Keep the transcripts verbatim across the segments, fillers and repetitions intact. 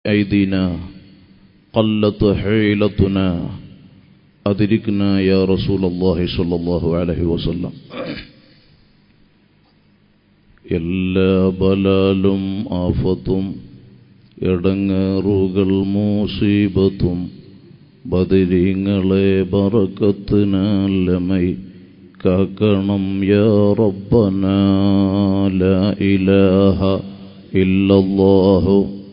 أيدينا قلت حيلتنا أدركنا يا رسول الله صلى الله عليه وسلم എല്ലാ ബലാലും ആഫത്തും ഇടങ്ങേറുകൾ മുസീബത്തും ബദരീങ്ങളെ ബറക്കത്തിനാലമൈ കാക്കണം യാ റബ്ബനാ ലാ ഇലാഹ ഇല്ലല്ലാഹു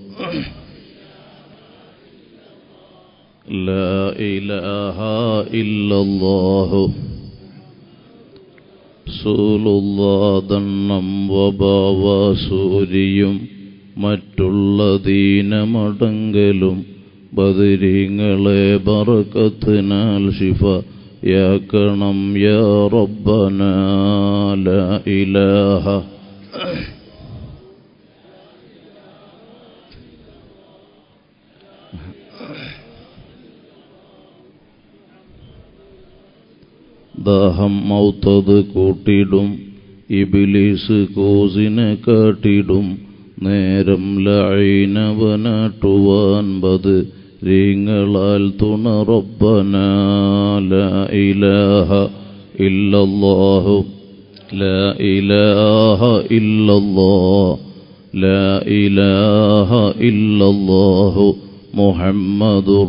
ലാ ഇലാഹ ഇല്ലല്ലാഹു റസൂലുള്ളാഹ് വബാവസൂരിയും മറ്റുള്ള ദീനമടങ്കലും ബദരീങ്ങളെ ബറക്കത്തിനാൽ ശിഫയാക്കണം യാ റബ്ബനാ ലാ ഇലാഹ ദാഹം മൗത്തത് കൂട്ടിടും ഇബ്ലീസ് കോസിനെ കാട്ടിടും നേരം ലഈനവനാട്ടുവാൻ ബദരീങ്ങളാൽ തുണ റബ്ബനാ ലാ ഇലാഹ ഇല്ലല്ലാഹു ലാ ഇലാഹ ഇല്ലല്ലാഹ് ലാ ഇലാഹ ഇല്ലല്ലാഹു മുഹമ്മദുർ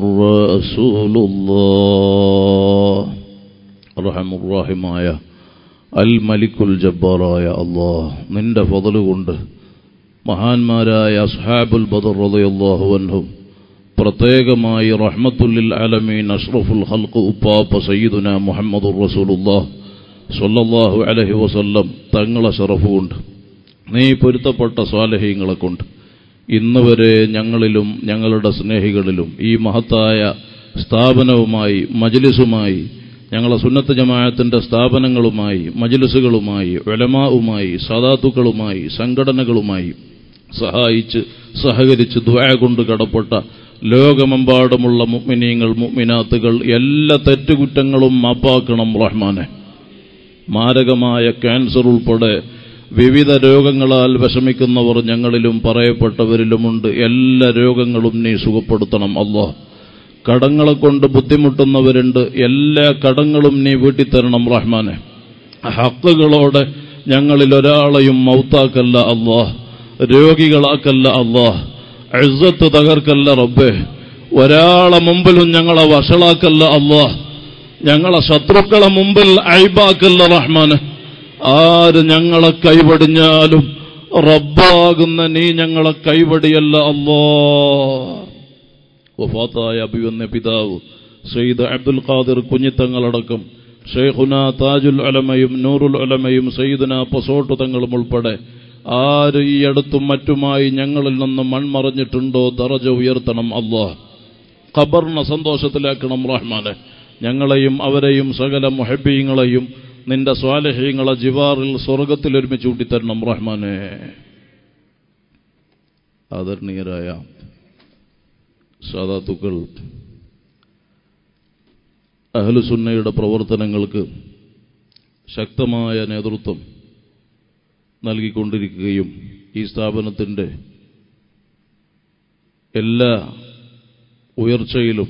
റസൂലുള്ളാഹ് റഹമുറഹിമായ അൽ മലിക്കുൽ ജബ്ബാറായ അല്ലാഹ് നിന്റെ ഫضل കൊണ്ട് മഹാന്മാരായ അസ്ഹാബുൽ ബദർ റളിയല്ലാഹു അൻഹും പ്രത്യേകമായി റഹ്മത്തുൽ ലിൽ ആലമീൻ അഷ്റഫുൽ ഖൽഖ് ഉപ്പാപ്പ സയ്യിദുനാ മുഹമ്മദുർ റസൂലുള്ളാഹ് സ്വല്ലല്ലാഹു അലൈഹി വസല്ലം തങ്ങളെ ശറഫ് കൊണ്ട് നീ പൊരുത്തപ്പെട്ട സ്വാലിഹീങ്ങളെ കൊണ്ട് ഇന്ന് വരെ ഞങ്ങളിലും ഞങ്ങളുടെ സ്നേഹികളിലും ഈ മഹത്തായ സ്ഥാപനവുമായി മജ്ലിസുമായി ഞങ്ങളെ സുന്നത്ത് ജമാഅത്തിന്റെ സ്ഥാപനങ്ങളുമായി മജ്ലിസുകളുമായി ഉലമാഉമായി സാദാത്തുക്കളുമായി സംഘടനകളുമായി സഹായിച്ച് സഹകരിച്ച് ദുആ കൊണ്ട് കടപ്പെട്ട ലോകമെമ്പാടുമുള്ള മുഅ്മിനീങ്ങൾ മുഅ്മിനാത്തുകൾ എല്ലാ തെറ്റുകുറ്റങ്ങളും മാപ്പാക്കണം റഹ്മാനെ. മാരകമായ ക്യാൻസർ ഉൾപ്പെടെ വിവിധ രോഗങ്ങളാൽ വിഷമിക്കുന്നവർ ഞങ്ങളിലും പറയപ്പെട്ടവരിലുമുണ്ട്. എല്ലാ രോഗങ്ങളും നീ സുഖപ്പെടുത്തണം അല്ലാഹ്. കടങ്ങളെ കൊണ്ട് ബുദ്ധിമുട്ടുന്നവരുണ്ട്. എല്ലാ കടങ്ങളും നീ വീട്ടിത്തരണം റഹ്മാനെ. ഹക്കുകളോടെ ഞങ്ങളിൽ ഒരാളെയും മൗത്താക്കല്ല അല്ലാഹ്, രോഗികളാക്കല്ല അല്ലാഹ്, ഇസ്സത്ത് തകർക്കല്ല റബ്ബേ. ഒരാളെ മുമ്പിലും ഞങ്ങളെ വഷളാക്കല്ല അല്ലാഹ്, ഞങ്ങളെ ശത്രുക്കളെ മുമ്പിൽ ഐബാക്കല്ല റഹ്മാനെ. ആര് ഞങ്ങളെ കൈവടിഞ്ഞാലും റബ്ബാകുന്ന നീ ഞങ്ങളെ കൈവടിയല്ല അല്ലാഹ്. വഫാത്തായ അഭിവന്യ പിതാവ് സയ്യിദ് അബ്ദുൽ ഖാദിർ കുഞ്ഞിത്തങ്ങളടക്കം ഷെയ്ഖുന താജുൽ ഉലമയും നൂറുൽ ഉലമയും സയ്യിദുന പസോട്ട് തങ്ങളും ഉൾപ്പെടെ ആര് ഈ അടുത്തും മറ്റുമായി ഞങ്ങളിൽ നിന്ന് മൺമറഞ്ഞിട്ടുണ്ടോ ദറജ ഉയർത്തണം അല്ലാഹ്. ഖബറിനെ സന്തോഷത്തിലാക്കണം റഹ്മാനെ. ഞങ്ങളെയും അവരെയും സകല മുഹബ്ബീങ്ങളെയും നിന്റെ സ്വാലിഹീങ്ങളെ ജിവാറിൽ സ്വർഗത്തിൽ ഒരുമിച്ച് കൂട്ടിത്തരണം റഹ്മാനെ. ആദരണീയരായ സാദാത്തുക്കൾ, അഹ്ലുസുന്നയുടെ പ്രവർത്തനങ്ങൾക്ക് ശക്തമായ നേതൃത്വം നൽകിക്കൊണ്ടിരിക്കുകയും ഈ സ്ഥാപനത്തിൻ്റെ എല്ലാ ഉയർച്ചയിലും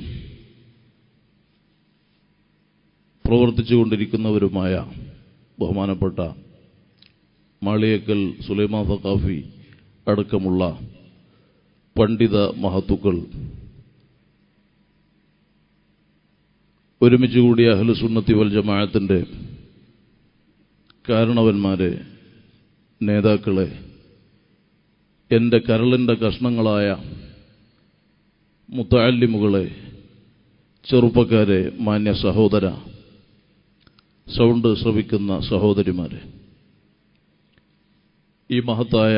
പ്രവർത്തിച്ചുകൊണ്ടിരിക്കുന്നവരുമായ ബഹുമാനപ്പെട്ട മാളിയേക്കൽ സുലൈമാൻ സഖാഫി അടക്കമുള്ള പണ്ഡിത മഹത്തുക്കൾ, ഒരുമിച്ച് കൂടിയ അഹ്ലുസുന്നത്തി വൽ ജമാഅത്തിന്റെ കാരണവന്മാരെ, നേതാക്കളെ, എൻ്റെ കരളിൻ്റെ കഷ്ണങ്ങളായ മുത്തഅല്ലിമുകളെ, ചെറുപ്പക്കാരെ, മാന്യ സഹോദര, സൗണ്ട് ശ്രവിക്കുന്ന സഹോദരിമാരെ, ഈ മഹത്തായ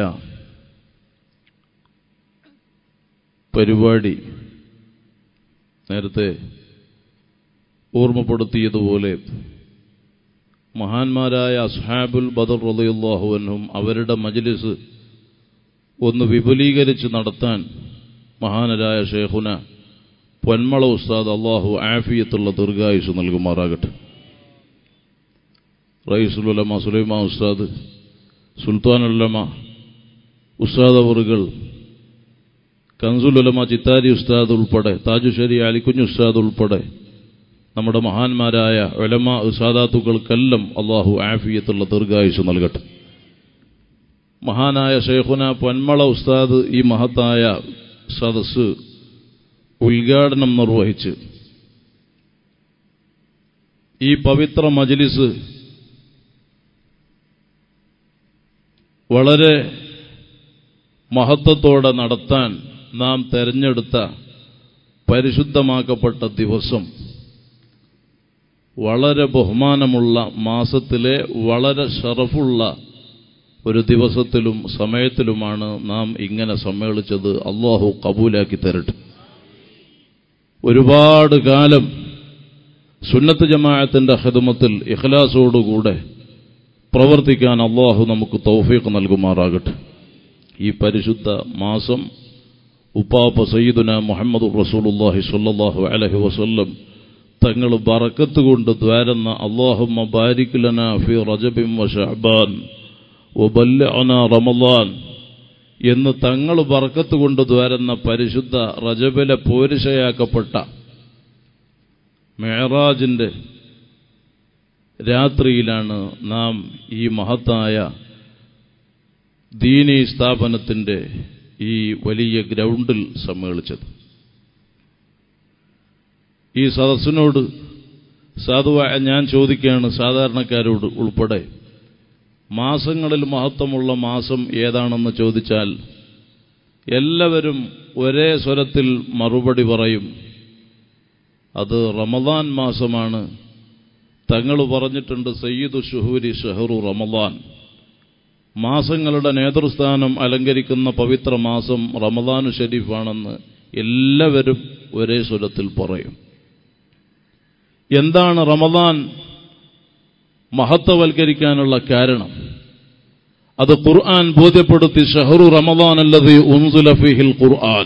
പരിപാടി നേരത്തെ ഓർമ്മപ്പെടുത്തിയതുപോലെ മഹാന്മാരായ അസ്ഹാബുൽ ബദർ റളിയല്ലാഹു അൻഹും അവരുടെ മജ്ലിസ് ഒന്ന് വിപുലീകരിച്ച് നടത്താൻ മഹാനരായ ഷേഖുന പൊന്മള ഉസ്താദ് അല്ലാഹു ആഫിയത്തുള്ള ദീർഘായുസ് നൽകുമാറാകട്ടെ. റയീസുൽ ഉലമ സുലൈമാൻ ഉസ്താദ്, സുൽത്താനുൽ ഉലമ ഉസ്താദ് അവറുകൾ, കൻസുൽ ഉലമ ചിത്താരി ഉസ്താദ് ഉൾപ്പെടെ താജുശ്ശേരി അലിക്കുഞ്ഞ് ഉസ്താദ് ഉൾപ്പെടെ നമ്മുടെ മഹാന്മാരായ ഉലമാ സാദാത്തുക്കൾക്കെല്ലാം അള്ളാഹു ആഫിയത്തുള്ള ദീർഘായുസ്സ് നൽകട്ടെ. മഹാനായ ശൈഖുന പൊന്മള ഉസ്താദ് ഈ മഹത്തായ സദസ്സ് ഉദ്ഘാടനം നിർവഹിച്ച് ഈ പവിത്ര മജ്ലിസ് വളരെ മഹത്വത്തോടെ നടത്താൻ നാം തെരഞ്ഞെടുത്ത പരിശുദ്ധമാക്കപ്പെട്ട ദിവസം വളരെ ബഹുമാനമുള്ള മാസത്തിലെ വളരെ ഷറഫുള്ള ഒരു ദിവസത്തിലും സമയത്തിലുമാണ് നാം ഇങ്ങനെ സമ്മേളിച്ചത്. അല്ലാഹു കബൂലാക്കി തരട്ടെ. ഒരുപാട് കാലം സുന്നത്ത് ജമാഅത്തിന്റെ ഖിദ്മത്തിൽ ഇഖ്ലാസോടുകൂടെ പ്രവർത്തിക്കാൻ അല്ലാഹു നമുക്ക് തൗഫീഖ് നൽകുമാറാകട്ടെ. ഈ പരിശുദ്ധ മാസം ഉപ്പാപ്പ സയ്യിദുന മുഹമ്മദുർ റസൂലുള്ളാഹി സ്വല്ലല്ലാഹു അലൈഹി വസല്ലം തങ്ങൾ ബറക്കത്ത് കൊണ്ട് ദ്വാരുന്ന അല്ലാഹുമ്മ ബാരിക് ലനാ ഫീ റജബിൻ വ ശഅബാൻ വബല്ലഅനാ റമളാൻ എന്ന് തങ്ങൾ ബറക്കത്ത് കൊണ്ട് ദ്വാരുന്ന പരിശുദ്ധ റജബിലെ പോരിശയാക്കപ്പെട്ട മിഅ്റാജിന്റെ രാത്രിയിലാണ് നാം ഈ മഹത്തായ ദീനീ സ്ഥാപനത്തിന്റെ ഈ വലിയ ഗ്രൗണ്ടിൽ സമ്മേളിച്ചത്. ഈ സദസ്സിനോട് സാധുവായ ഞാൻ ചോദിക്കുകയാണ്, സാധാരണക്കാരോട് ഉൾപ്പെടെ, മാസങ്ങളിൽ മഹത്വമുള്ള മാസം ഏതാണെന്ന് ചോദിച്ചാൽ എല്ലാവരും ഒരേ സ്വരത്തിൽ മറുപടി പറയും, അത് റമദാൻ മാസമാണ്. തങ്ങൾ പറഞ്ഞിട്ടുണ്ട്, സയ്യിദു ശുഹൂരി ഷഹറു റമദാൻ, മാസങ്ങളുടെ നേതൃസ്ഥാനം അലങ്കരിക്കുന്ന പവിത്ര മാസം റമദാനു ഷരീഫാണെന്ന് എല്ലാവരും ഒരേ സ്വരത്തിൽ പറയും. എന്താണ് റമദാൻ മഹത്വവൽക്കരിക്കാനുള്ള കാരണം? അത് ഖുർആൻ ബോധ്യപ്പെടുത്തി. ഷഹറു റമദാൻ അല്ലദീ ഉൻസില ഫീഹിൽ ഖുർആൻ,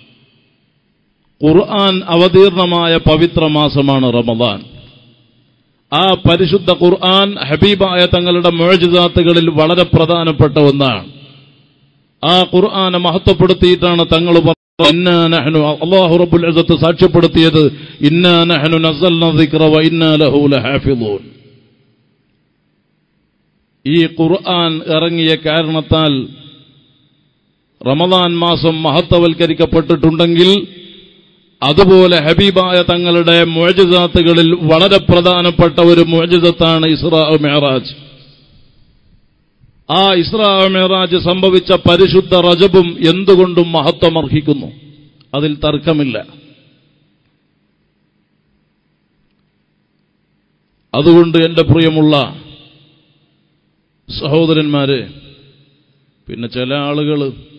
ഖുർആൻ അവതീർണമായ പവിത്ര മാസമാണ് റമദാൻ. ആ പരിശുദ്ധ ഖുർആൻ ഹബീബായ തങ്ങളുടെ മുഅ്ജിസാത്തുകളിൽ വളരെ പ്രധാനപ്പെട്ട ഒന്നാണ്. ആ ഖുർആനെ മഹത്വപ്പെടുത്തിയിട്ടാണ് തങ്ങൾ ഇന്നാ നഹ്നു, അല്ലാഹു റബ്ബുൽ ഇസ്സത്ത് സാക്ഷ്യപ്പെടുത്തിയത്, ഇന്നാ നഹ്നു നസ്സൽനാ ദിക്റ വ ഇന്നാ ലഹു ലഹാഫിളൂൻ. ഈ ഖുർആൻ ഇറങ്ങിയ കാരണത്താൽ റമദാൻ മാസം മഹത്വവൽക്കരിക്കപ്പെട്ടിട്ടുണ്ടെങ്കിൽ അതുപോലെ ഹബീബായ തങ്ങളുടെ മുഅ്ജിസാത്തുകളിൽ വളരെ പ്രധാനപ്പെട്ട ഒരു മുഅ്ജിസത്താണ് ഇസ്രാ മിഅ്റാജ്. ആ ഇസ്രാ മിഅ്റാജ് സംഭവിച്ച പരിശുദ്ധ റജബും എന്തുകൊണ്ടും മഹത്വമർഹിക്കുന്നു, അതിൽ തർക്കമില്ല. അതുകൊണ്ട് എന്റെ പ്രിയമുള്ള സഹോദരന്മാരെ, പിന്നെ ചില ആളുകൾ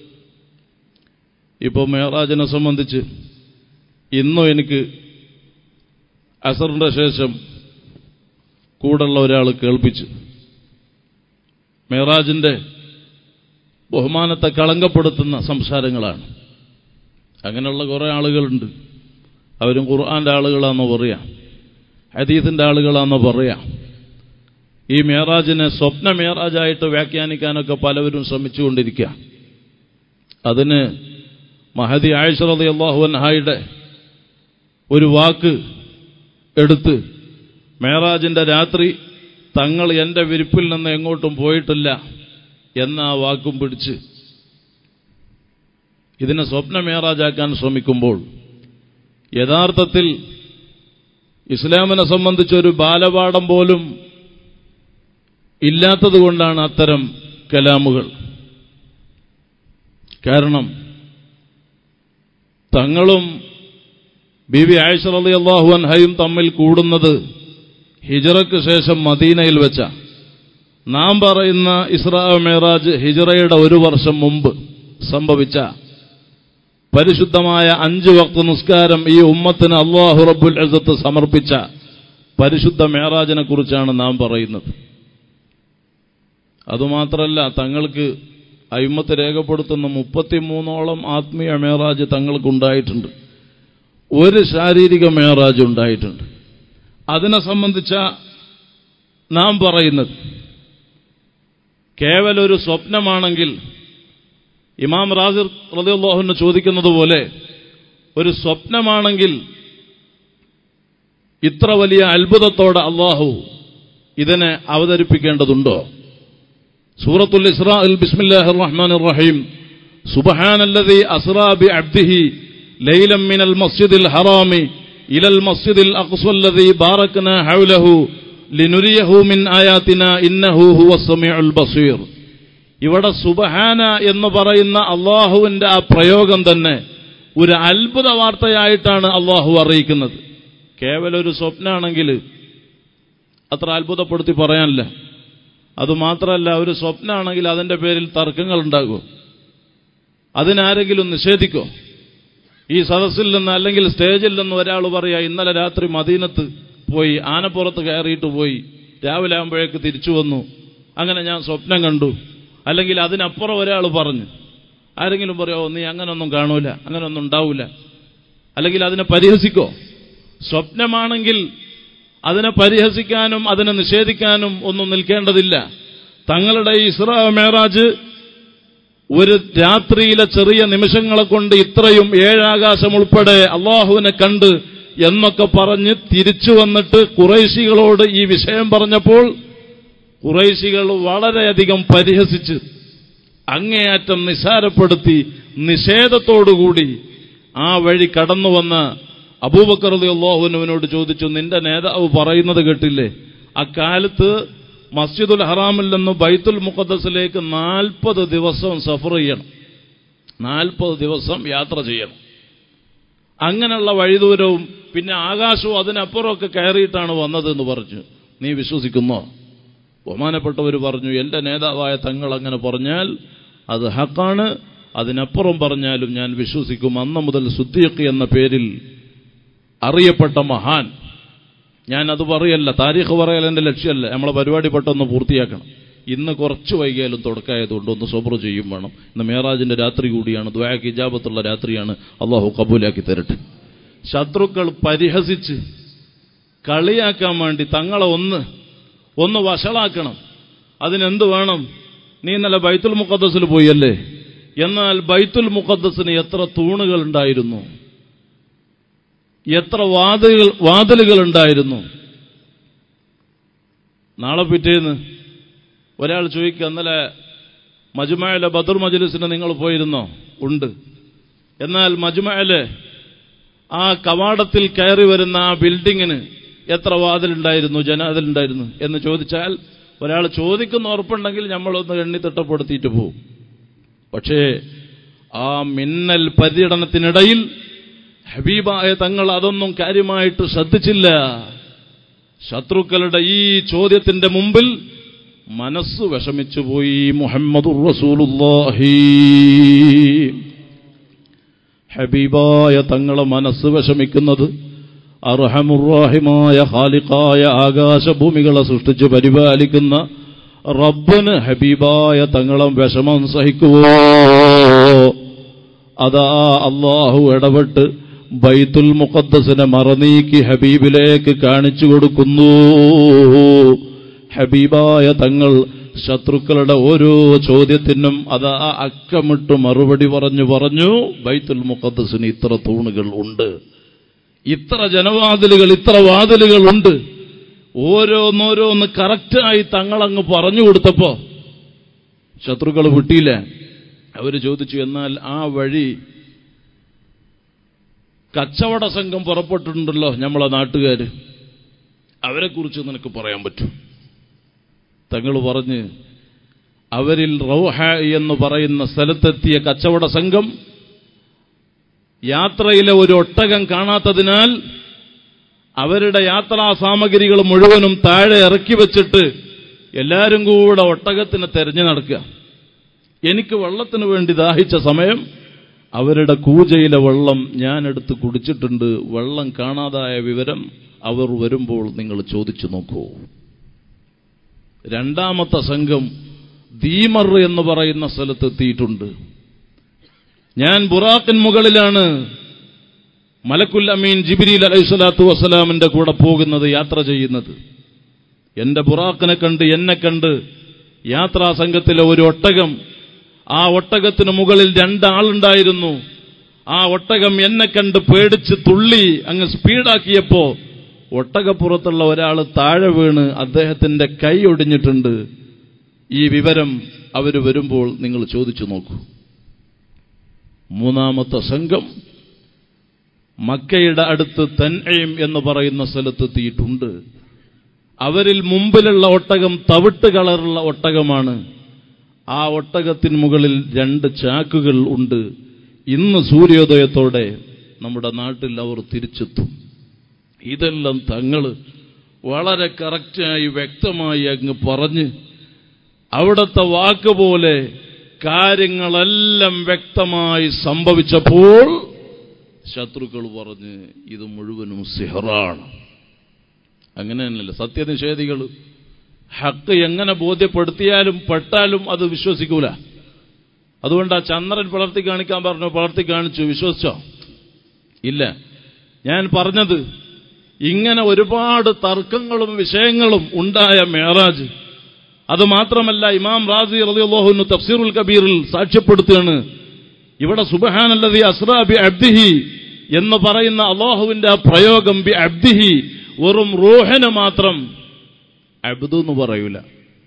ഇപ്പോൾ മിഅ്റാജിനെ സംബന്ധിച്ച് ഇന്നും എനിക്ക് അസറിന്റെ ശേഷം കൂടുള്ള ഒരാൾ കേൾപ്പിച്ചു, മിഅ്റാജിന്റെ ബഹുമാനത്തെ കളങ്കപ്പെടുത്തുന്ന സംസാരങ്ങളാണ്. അങ്ങനെയുള്ള കുറേ ആളുകളുണ്ട്. അവരും ഖുർആന്റെ ആളുകളാണെന്ന് പറയാം, ഹദീസിന്റെ ആളുകളാണെന്ന് പറയാം. ഈ മിഅ്റാജിനെ സ്വപ്ന മിഅ്റാജായിട്ട് വ്യാഖ്യാനിക്കാനൊക്കെ പലവരും ശ്രമിച്ചുകൊണ്ടിരിക്കുക. അതിന് മഹദി ആയിഷ റളിയല്ലാഹു അൻഹയുടെ ഒരു വാക്ക് എടുത്ത്, മിഅ്റാജിന്റെ രാത്രി തങ്ങൾ എന്റെ വിരിപ്പിൽ നിന്ന് എങ്ങോട്ടും പോയിട്ടില്ല എന്ന ആ വാക്കും പിടിച്ച് ഇതിനെ സ്വപ്ന മിഅ്റാജാക്കാൻ ശ്രമിക്കുമ്പോൾ യഥാർത്ഥത്തിൽ ഇസ്ലാമിനെ സംബന്ധിച്ചൊരു ബാലപാഠം പോലും ഇല്ലാത്തതുകൊണ്ടാണ് അത്തരം കലാമുകൾ. കാരണം തങ്ങളും ബീവി ആയിഷ റളിയല്ലാഹു അൻഹയും തമ്മിൽ കൂടുന്നത് ഹിജ്റയ്ക്ക് ശേഷം മദീനയിൽ വെച്ച. നാം പറയുന്ന ഇസ്രാ മിഅ്റാജ് ഹിജ്റയുടെ ഒരു വർഷം മുമ്പ് സംഭവിച്ച പരിശുദ്ധമായ അഞ്ച് വക്ത് നിസ്കാരം ഈ ഉമ്മത്തിന് അല്ലാഹു റബ്ബുൽ ഇസ്സത്ത് സമർപ്പിച്ച പരിശുദ്ധ മിഅ്റാജിനെ കുറിച്ചാണ് നാം പറയുന്നത്. അതുമാത്രമല്ല, തങ്ങൾക്ക് അയിമ്മത്ത് രേഖപ്പെടുത്തുന്ന മുപ്പത്തിമൂന്നോളം ആത്മീയ മിഅ്റാജ് തങ്ങൾക്കുണ്ടായിട്ടുണ്ട്. ഒരു ശാരീരിക മിഅ്റാജ് ഉണ്ടായിട്ടുണ്ട്. അതിനെ സംബന്ധിച്ച നാം പറയുന്നത് കേവലൊരു സ്വപ്നമാണെങ്കിൽ ഇമാം റാസി റളിയല്ലാഹു അൻഹു ചോദിക്കുന്നത് പോലെ ഒരു സ്വപ്നമാണെങ്കിൽ ഇത്ര വലിയ അത്ഭുതത്തോടെ അല്ലാഹു ഇതിനെ അവതരിപ്പിക്കേണ്ടതുണ്ടോ? സൂറത്തുൽ ഇസ്രാഇൽ ബിസ്മില്ലാഹിർ റഹ്മാനിർ റഹീം സുബ്ഹാനല്ലദീ അസ്റാ ബിഅബ്ദിഹി ലൈലൻ മിനൽ മസ്ജിദിൽ ഹറാമി ഇലൽ മസ്ജിദിൽ അഖ്സല്ലദീ ബാറക്നാ ഹൗലഹു ലിനുരിയഹു മിൻ ആയാതിനാ ഇന്നഹു ഹുവസ് സമീഉൽ ബസീർ. ഇവിടെ സുബ്ഹാന എന്ന് പറയുന്ന അല്ലാഹുവിന്റെ ആ പ്രയോഗം തന്നെ ഒരു അത്ഭുത വാർത്തയായിട്ടാണ് അല്ലാഹു അറിയിക്കുന്നത്. കേവലം ഒരു സ്വപ്നമാണെങ്കിൽ അത്ര അത്ഭുതപ്പെടുത്തി പറയാനില്ല. അതുമാത്രമല്ല, ഒരു സ്വപ്നമാണെങ്കിൽ അതിന്റെ പേരിൽ തർക്കങ്ങൾ ഉണ്ടാകുമോ? അതിനാരെങ്കിലും നിഷേധിക്കോ? ഈ സദസ്സിൽ നിന്ന് അല്ലെങ്കിൽ സ്റ്റേജിൽ നിന്ന് ഒരാൾ പറയാ ഇന്നലെ രാത്രി മദീനത്ത് പോയി ആനപ്പുറത്ത് കയറിയിട്ട് പോയി രാവിലെ ആകുമ്പോഴേക്ക് തിരിച്ചു വന്നു, അങ്ങനെ ഞാൻ സ്വപ്നം കണ്ടു. അല്ലെങ്കിൽ അതിനപ്പുറം ഒരാൾ പറഞ്ഞു, ആരെങ്കിലും പറയോ നീ അങ്ങനൊന്നും കാണൂല, അങ്ങനൊന്നും ഉണ്ടാവൂല? അല്ലെങ്കിൽ അതിനെ പരിഹസിക്കോ? സ്വപ്നമാണെങ്കിൽ അതിനെ പരിഹസിക്കാനും അതിനെ നിഷേധിക്കാനും ഒന്നും നിൽക്കേണ്ടതില്ല. തങ്ങളുടെ ഇസ്രാ മേറാജ് ഒരു രാത്രിയിലെ ചെറിയ നിമിഷങ്ങളെ കൊണ്ട് ഇത്രയും ഏഴാകാശം ഉൾപ്പെടെ അള്ളാഹുവിനെ കണ്ട് എന്നൊക്കെ പറഞ്ഞ് തിരിച്ചു വന്നിട്ട് ഖുറൈശികളോട് ഈ വിഷയം പറഞ്ഞപ്പോൾ ഖുറൈശികൾ വളരെയധികം പരിഹസിച്ച് അങ്ങേയറ്റം നിസാരപ്പെടുത്തി നിഷേധത്തോടുകൂടി ആ വഴി കടന്നു വന്ന അബൂബക്കർ റളിയല്ലാഹു അൻഹുവിനോട് ചോദിച്ചു, നിന്റെ നേതാവ് പറയുന്നത് കേട്ടില്ലേ, അക്കാലത്ത് മസ്ജിദുൽ ഹറാമിൽ നിന്ന് ബൈത്തുൽ മുഖദ്ദസിലേക്ക് നാൽപ്പത് ദിവസം സഫർ ചെയ്യണം, നാൽപ്പത് ദിവസം യാത്ര ചെയ്യണം. അങ്ങനെയുള്ള വഴിദൂരവും പിന്നെ ആകാശവും അതിനപ്പുറമൊക്കെ കയറിയിട്ടാണ് വന്നതെന്ന് പറഞ്ഞു. നീ വിശ്വസിക്കുന്നോ? ബഹുമാനപ്പെട്ടവർ പറഞ്ഞു, എന്റെ നേതാവായ തങ്ങൾ അങ്ങനെ പറഞ്ഞാൽ അത് ഹക്കാണ്, അതിനപ്പുറം പറഞ്ഞാലും ഞാൻ വിശ്വസിക്കും. അന്ന് മുതൽ സുദ്ദീഖ് എന്ന പേരിൽ അറിയപ്പെട്ട മഹാൻ. ഞാൻ അത് പറയല്ല, താരീഖ് പറയൽ എന്റെ ലക്ഷ്യമല്ല. നമ്മളെ പരിപാടി പെട്ടെന്ന് പൂർത്തിയാക്കണം. ഇന്ന് കുറച്ച് വൈകിയാലും തുടക്കമായതുകൊണ്ട് ഒന്ന് സബ്ർ ചെയ്യും വേണം. ഇന്ന് മേറാജിന്റെ രാത്രി കൂടിയാണ്, ദുആക്ക് ഇജാബത്തുള്ള രാത്രിയാണ്. അള്ളാഹു കബൂലാക്കി തരട്ടെ. ശത്രുക്കൾ പരിഹസിച്ച് കളിയാക്കാൻ വേണ്ടി തങ്ങളെ ഒന്ന് ഒന്ന് വഷളാക്കണം. അതിനെന്ത് വേണം? നീ ഇന്നലെ ബൈത്തുൽ മുഖദ്ദസിൽ പോയല്ലേ, എന്നാൽ ബൈത്തുൽ മുഖദ്ദസിന് എത്ര തൂണുകൾ ഉണ്ടായിരുന്നു, എത്ര വാതിലുകൾ വാതിലുകൾ ഉണ്ടായിരുന്നു. നാളെ പിറ്റേന്ന് ഒരാൾ ചോദിക്കുക, ഇന്നലെ മജ്മഅയിലെ ബദർ മജ്ലിസിന് നിങ്ങൾ പോയിരുന്നോ? ഉണ്ട്. എന്നാൽ മജ്മഅയിലെ ആ കവാടത്തിൽ കയറി വരുന്ന ആ ബിൽഡിങ്ങിന് എത്ര വാതിലുണ്ടായിരുന്നു, ജനാതിലുണ്ടായിരുന്നു എന്ന് ചോദിച്ചാൽ ഒരാൾ ചോദിക്കുന്ന ഉറപ്പുണ്ടെങ്കിൽ നമ്മളൊന്ന് എണ്ണി തിട്ടപ്പെടുത്തിയിട്ട് പോകും. പക്ഷേ ആ മിന്നൽ പര്യടനത്തിനിടയിൽ ഹബീബായ തങ്ങൾ അതൊന്നും കാര്യമായിട്ട് ശ്രദ്ധിച്ചില്ല. ശത്രുക്കളുടെ ഈ ചോദ്യത്തിന്റെ മുമ്പിൽ മനസ്സ് വിഷമിച്ചുപോയി. മുഹമ്മദുർ റസൂലുള്ളാഹി, ഹബീബായ തങ്ങളെ മനസ്സ് വിഷമിക്കുന്നത് അർഹമുർ-റഹീമായ ഖാലിഖായ ആകാശഭൂമികളെ സൃഷ്ടിച്ച് പരിപാലിക്കുന്ന റബ്ബിന് ഹബീബായ തങ്ങളെ വിഷമം സഹിക്കുവോ? അതാ അല്ലാഹു ഇടപെട്ട് ബൈത്തുൽ മുഖദ്ദസിനെ മറനീക്കി ഹബീബിലേക്ക് കാണിച്ചു കൊടുക്കുന്നു. ഹബീബായ തങ്ങൾ ശത്രുക്കളുടെ ഓരോ ചോദ്യത്തിനും അതാ അക്കമിട്ട് മറുപടി പറഞ്ഞു പറഞ്ഞു ബൈത്തുൽ മുഖദ്ദസിന് ഇത്ര തൂണുകൾ ഉണ്ട്, ഇത്ര ജനവാതിലുകൾ, ഇത്ര വാതിലുകൾ ഉണ്ട്. ഓരോന്നോരോന്ന് കറക്റ്റായി തങ്ങളങ്ങ് പറഞ്ഞു കൊടുത്തപ്പോ ശത്രുക്കൾ വിട്ടിയില്ല. അവര് ചോദിച്ചു, എന്നാൽ ആ വഴി കച്ചവട സംഘം പുറപ്പെട്ടിട്ടുണ്ടല്ലോ നമ്മളെ നാട്ടുകാര്, അവരെക്കുറിച്ച് നിനക്ക് പറയാൻ പറ്റും? തങ്ങൾ പറഞ്ഞ്, അവരിൽ റൗഹ എന്ന് പറയുന്ന സ്ഥലത്തെത്തിയ കച്ചവട സംഘം യാത്രയിലെ ഒരു ഒട്ടകം കാണാത്തതിനാൽ അവരുടെ യാത്രാ സാമഗ്രികൾ മുഴുവനും താഴെ ഇറക്കി വെച്ചിട്ട് എല്ലാവരും കൂടെ ഒട്ടകത്തിനെ തെരഞ്ഞു നടക്കുക. എനിക്ക് വെള്ളത്തിന് വേണ്ടി ദാഹിച്ച സമയം അവരുടെ കൂജയിലെ വെള്ളം ഞാൻ എടുത്ത് കുടിച്ചിട്ടുണ്ട്. വെള്ളം കാണാതായ വിവരം അവർ വരുമ്പോൾ നിങ്ങൾ ചോദിച്ചു നോക്കൂ. രണ്ടാമത്തെ സംഘം ദീമർ എന്ന് പറയുന്ന സ്ഥലത്തെത്തിയിട്ടുണ്ട്. ഞാൻ ബുറാഖിൻ മുകളിലാണ് മലക്കുൽ അമീൻ ജിബ്രീൽ അലൈഹിസ്സലാത്തു വസ്സലാമിന്റെ കൂടെ പോകുന്നത്, യാത്ര ചെയ്യുന്നത്. എന്റെ ബുറാഖിനെ കണ്ട് എന്നെ കണ്ട് യാത്രാ സംഘത്തിലെ ഒരു ഒട്ടകം ആ ഒട്ടകത്തിന് മുകളിൽ രണ്ടാളുണ്ടായിരുന്നു. ആ ഒട്ടകം എന്നെ കണ്ട് പേടിച്ച് തുള്ളി അങ്ങ് സ്പീഡാക്കിയപ്പോ ഒട്ടകപ്പുറത്തുള്ള ഒരാൾ താഴെ വീണ് അദ്ദേഹത്തിന്റെ കൈ ഒടിഞ്ഞിട്ടുണ്ട്. ഈ വിവരം അവർ വരുമ്പോൾ നിങ്ങൾ ചോദിച്ചു നോക്കൂ. മൂന്നാമത്തെ സംഘം മക്കയുടെ അടുത്ത് തൻഈം എന്ന് പറയുന്ന സ്ഥലത്തെത്തിയിട്ടുണ്ട്. അവരിൽ മുമ്പിലുള്ള ഒട്ടകം തവിട്ട് കളറുള്ള ഒട്ടകമാണ്. ആ ഒട്ടകത്തിന് മുകളിൽ രണ്ട് ചാക്കുകൾ ഉണ്ട്. ഇന്ന് സൂര്യോദയത്തോടെ നമ്മുടെ നാട്ടിൽ അവർ തിരിച്ചെത്തും. ഇതെല്ലാം തങ്ങൾ വളരെ കറക്റ്റായി വ്യക്തമായി അങ്ങ് പറഞ്ഞ് അവിടുത്തെ വാക്ക് പോലെ കാര്യങ്ങളെല്ലാം വ്യക്തമായി സംഭവിച്ചപ്പോൾ ശത്രുക്കൾ പറഞ്ഞ് ഇത് മുഴുവനും സിഹറാണ്. അങ്ങനെ തന്നെയല്ല സത്യനിഷേധികൾ ഹക്ക് എങ്ങനെ ബോധ്യപ്പെടുത്തിയാലും പെട്ടാലും അത് വിശ്വസിക്കൂല. അതുകൊണ്ട് ആ ചന്ദ്രൻ പളർത്തി കാണിക്കാൻ പറഞ്ഞു, പളർത്തി കാണിച്ചു, വിശ്വസിച്ചോ? ഇല്ല. ഞാൻ പറഞ്ഞത് ഇങ്ങനെ ഒരുപാട് തർക്കങ്ങളും വിഷയങ്ങളും ഉണ്ടായ മേറാജ്. അത് മാത്രമല്ല, ഇമാം റാസി റളിയല്ലാഹു അൻഹു തഫ്സീറുൽ കബീറിൽ സാക്ഷ്യപ്പെടുത്തുകയാണ്, ഇവിടെ സുബ്ഹാനല്ലദി അസ്റാ ബി അബ്ദിഹി എന്ന് പറയുന്ന അല്ലാഹുവിന്റെ ആ പ്രയോഗം ബി അബ്ദിഹി വെറും റൂഹിന് മാത്രം അബ്ദു എന്ന് പറയൂല,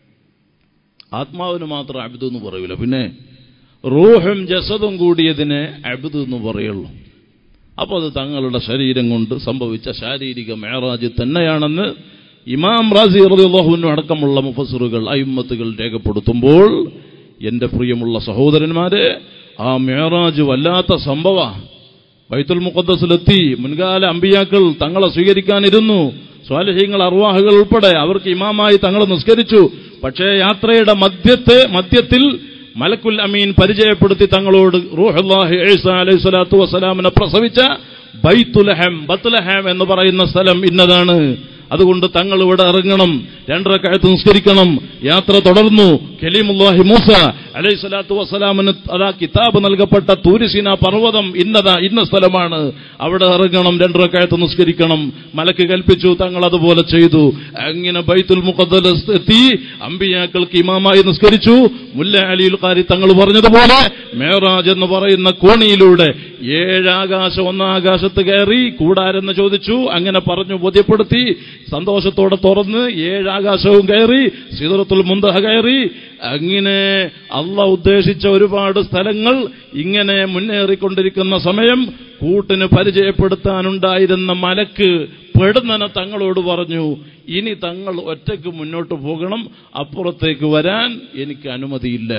ആത്മാവിന് മാത്രം അബ്ദു എന്ന് പറയൂല, പിന്നെ റൂഹും ജസദും കൂടിയതിനെ അബ്ദു എന്ന് പറയുള്ളൂ. അപ്പോൾ അത് തങ്ങളുടെ ശരീരം കൊണ്ട് സംഭവിച്ച ശാരീരിക മേറാജ് തന്നെയാണെന്ന് ഇമാം റാസി റളിയല്ലാഹു അൻഹു അടക്കമുള്ള മുഫസ്സിറുകൾ അയിമ്മത്തുകൾ രേഖപ്പെടുത്തുമ്പോൾ, എന്റെ പ്രിയമുള്ള സഹോദരന്മാരെ, ആ മേറാജ് വല്ലാത്ത സംഭവ. ബൈത്തുൽ മുഖദ്ദസിലെത്തി മുൻകാല അമ്പിയാക്കൾ തങ്ങളെ സ്വീകരിക്കാനിരുന്നു. സ്വാലിഹീങ്ങൾ അർവാഹുകൾ ഉൾപ്പെടെ അവർക്ക് ഇമാമായി തങ്ങൾ നിസ്കരിച്ചു. പക്ഷേ യാത്രയുടെ മധ്യത്തെ മധ്യത്തിൽ മലക്കുൽ അമീൻ പരിചയപ്പെടുത്തി തങ്ങളോട് റൂഹുല്ലാഹി ഈസാ അലൈഹി സ്വലാത്തു വസ്സലാമിനെ പ്രസവിച്ച ബൈത്തുലഹം ബത്ലഹം എന്ന് പറയുന്ന സ്ഥലം ഇന്നതാണ്, അതുകൊണ്ട് തങ്ങൾ ഇവിടെ ഇറങ്ങണം, രണ്ടരക്കാലത്ത് നിസ്കരിക്കണം. യാത്ര തുടർന്നു. കലീമുല്ലാഹി മൂസ അലൈഹി സ്വലാത്തു വസ്സലാമിന് അതാ കിതാബ് നൽകപ്പെട്ട തൂരിസീന പർവ്വതം ഇന്നതാ ഇന്ന സ്ഥലമാണ്, അവിടെ ഇറങ്ങണം, രണ്ടരക്കാലത്ത് നിസ്കരിക്കണം. മലക്ക് കൽപ്പിച്ചു, തങ്ങൾ അതുപോലെ ചെയ്തു. അങ്ങനെ ബൈത്തുൽ മുഖദ്ദസ് എത്തി അമ്പിയാക്കൾക്ക് ഇമാമായി നിസ്കരിച്ചു. മുല്ല അലിയുൽ ഖാരി തങ്ങൾ പറഞ്ഞതുപോലെ മേറാജ് എന്ന് പറയുന്ന കോണിയിലൂടെ ഏഴാകാശം ഒന്നാകാശത്ത് കയറി കൂടാരെന്ന് ചോദിച്ചു, അങ്ങനെ പറഞ്ഞു ബോധ്യപ്പെടുത്തി. സന്തോഷത്തോടെ തുറന്ന് ഏഴാകാശവും കയറി, സിദ്റത്തുൽ മുന്തഹ കയറി. അങ്ങനെ അല്ലാഹു ഉദ്ദേശിച്ച ഒരുപാട് സ്ഥലങ്ങൾ ഇങ്ങനെ മുന്നേറിക്കൊണ്ടിരിക്കുന്ന സമയം കൂട്ടിന് പരിചയപ്പെടുത്താനുണ്ടായിരുന്ന മലക്ക് പെടുന്നനെ തങ്ങളോട് പറഞ്ഞു, ഇനി തങ്ങൾ ഒറ്റയ്ക്ക് മുന്നോട്ട് പോകണം, അപ്പുറത്തേക്ക് വരാൻ എനിക്ക് അനുമതിയില്ല.